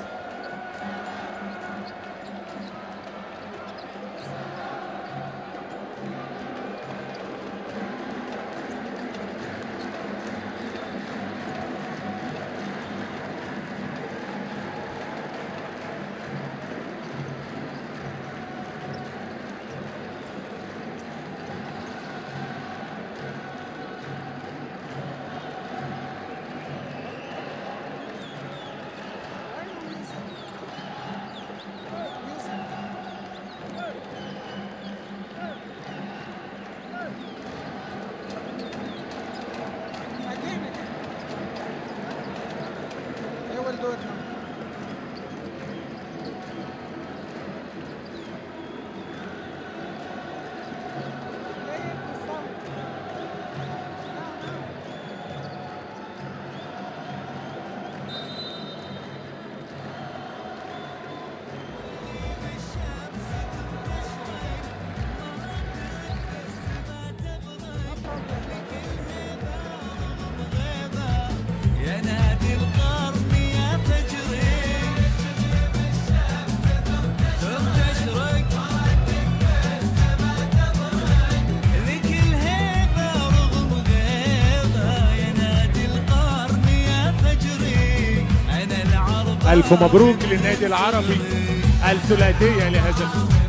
ألف مبروك للنادي العربي الثلاثية لهذا الموسم.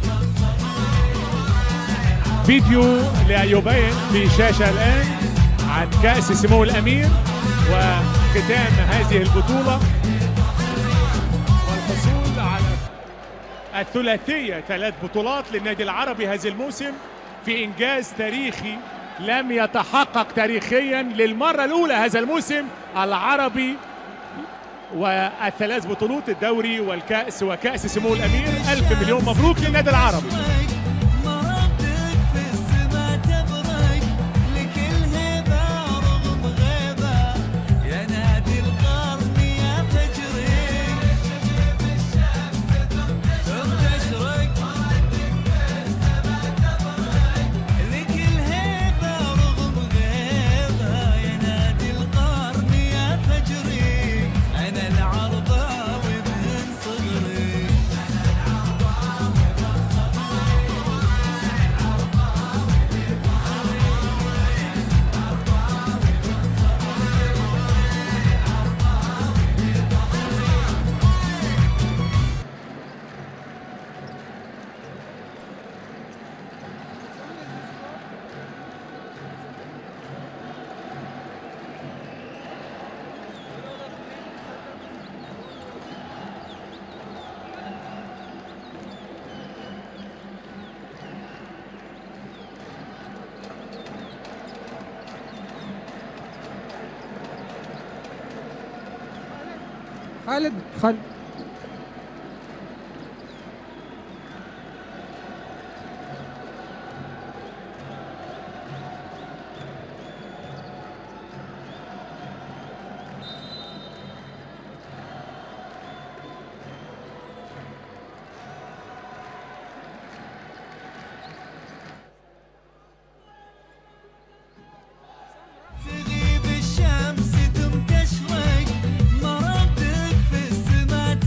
فيديو لأيوبين في شاشة الآن عن كأس سمو الأمير وختام هذه البطولة والحصول على الثلاثية، 3 بطولات للنادي العربي هذا الموسم في إنجاز تاريخي لم يتحقق تاريخيا للمرة الأولى هذا الموسم العربي، والثلاث بطولات الدوري والكأس وكأس سمو الأمير. 1000 مليون مبروك للنادي العربي. خالد تغيب الشمس تم تشرق، مراتك في السما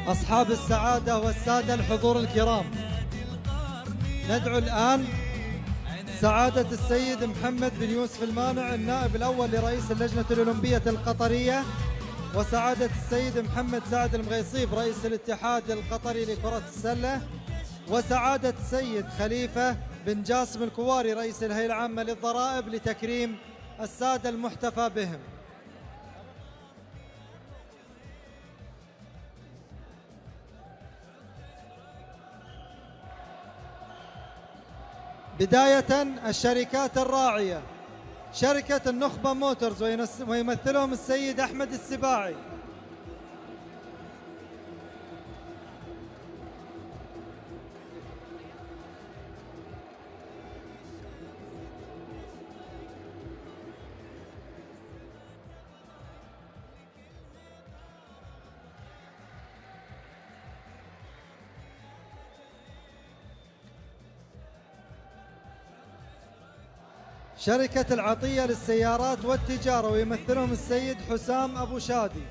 أصحاب السعادة والسادة الحضور الكرام، ندعو الآن سعادة السيد محمد بن يوسف المانع النائب الأول لرئيس اللجنة الأولمبية القطرية، وسعادة السيد محمد سعد المغيصيب رئيس الاتحاد القطري لكرة السلة، وسعادة السيد خليفة بن جاسم الكواري رئيس الهيئة العامة للضرائب لتكريم السادة المحتفى بهم. بداية الشركات الراعية، شركة النخبة موتورز ويمثلهم السيد أحمد السباعي. شركة العطية للسيارات والتجارة ويمثلهم السيد حسام أبو شادي.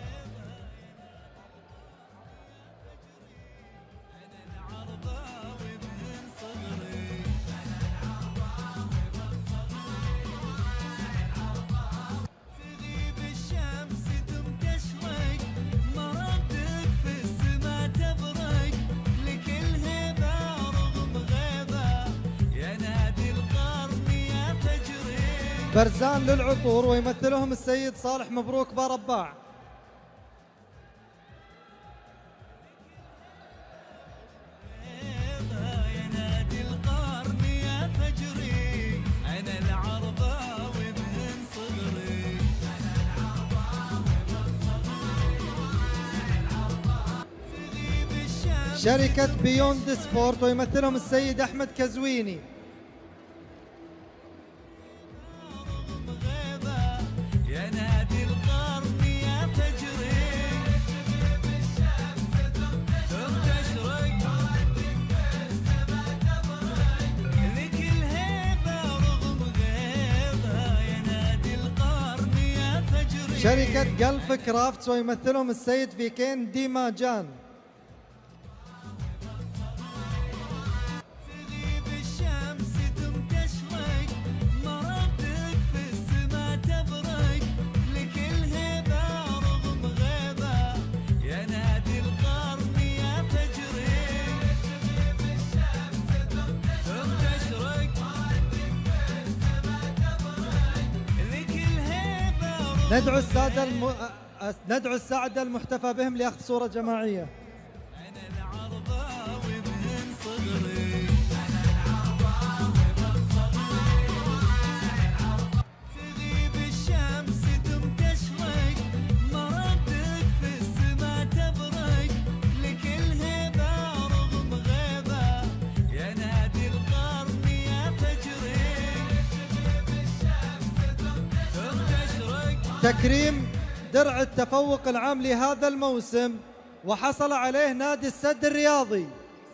برزان للعطور ويمثلهم السيد صالح مبروك بارباع. شركة بيوند سبورت ويمثلهم السيد أحمد كزويني. شركة جلف كرافتس ويمثلهم السيد فيكين ديماجان. ندعو السادة المحتفى بهم لأخذ صورة جماعية. تكريم درع التفوق العام لهذا الموسم وحصل عليه نادي السد الرياضي.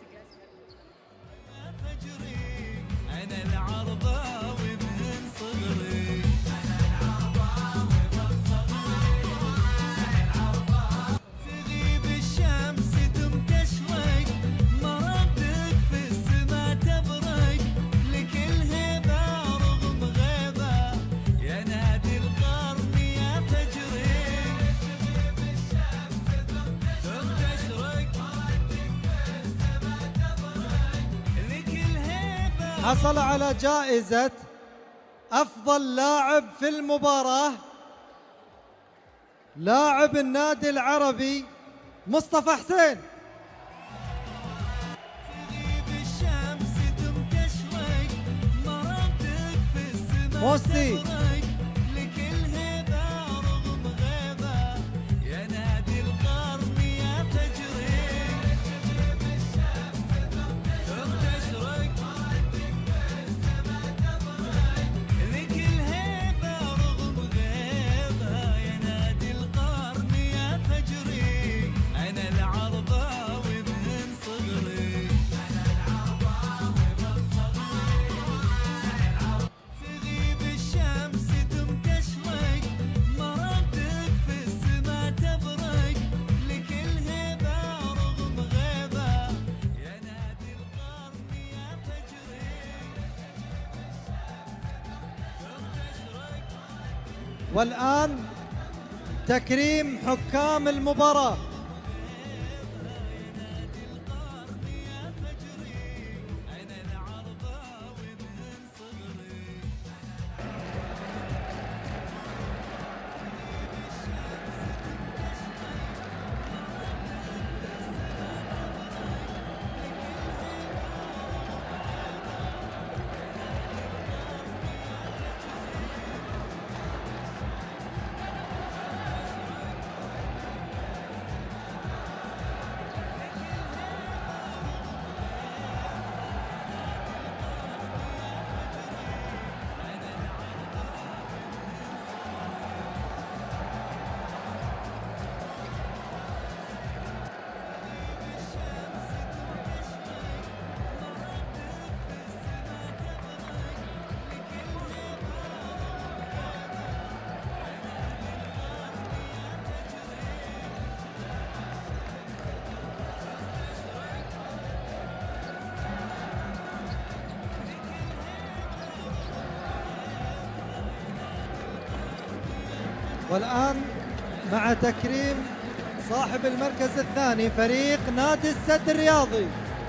حصل على جائزة أفضل لاعب في المباراة لاعب النادي العربي مصطفى حسين. موستي والآن تكريم حكام المباراة. والآن مع تكريم صاحب المركز الثاني فريق نادي السد الرياضي.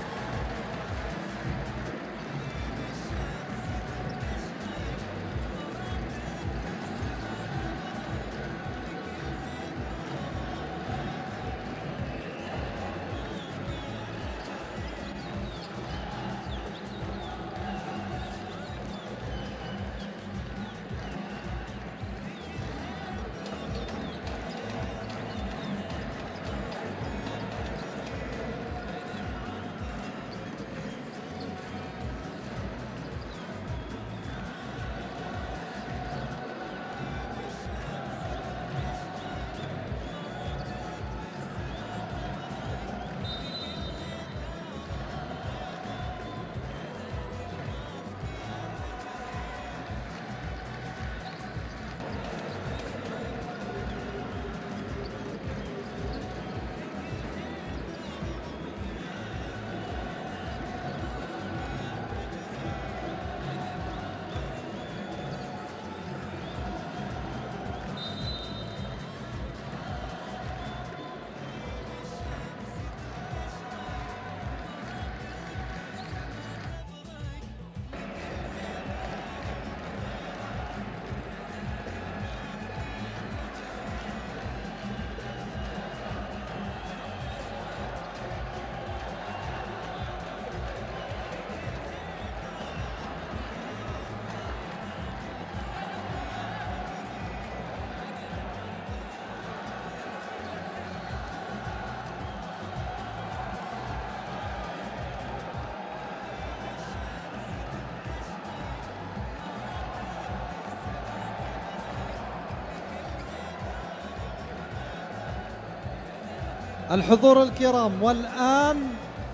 الحضور الكرام، والآن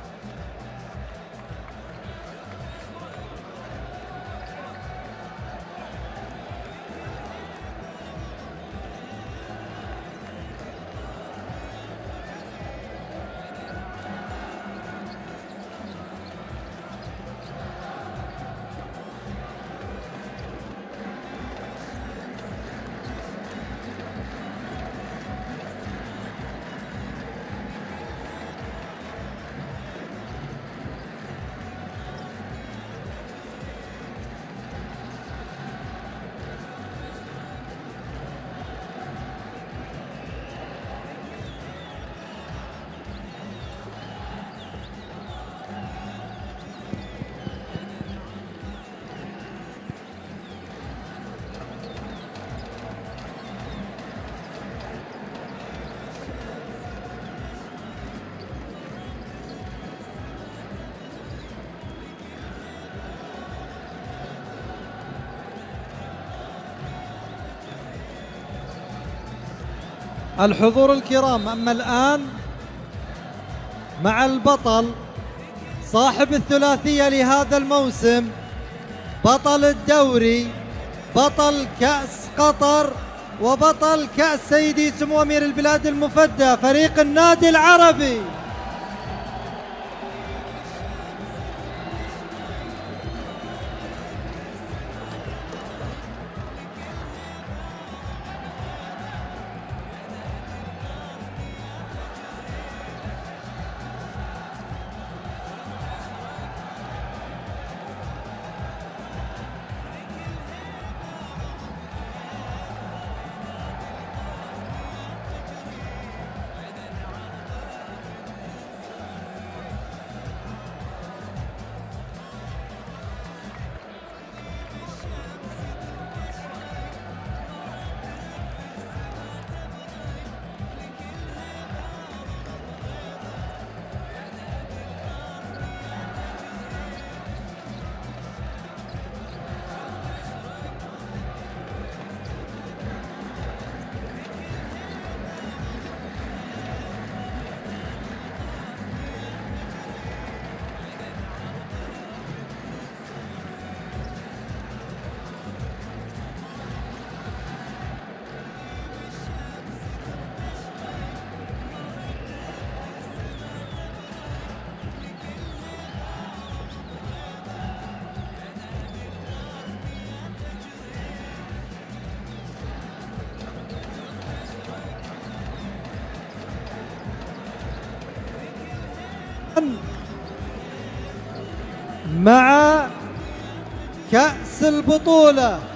الحضور الكرام، أما الآن مع البطل صاحب الثلاثية لهذا الموسم، بطل الدوري، بطل كأس قطر، وبطل كأس سيدي سمو أمير البلاد المفدى، فريق النادي العربي. مع كأس البطولة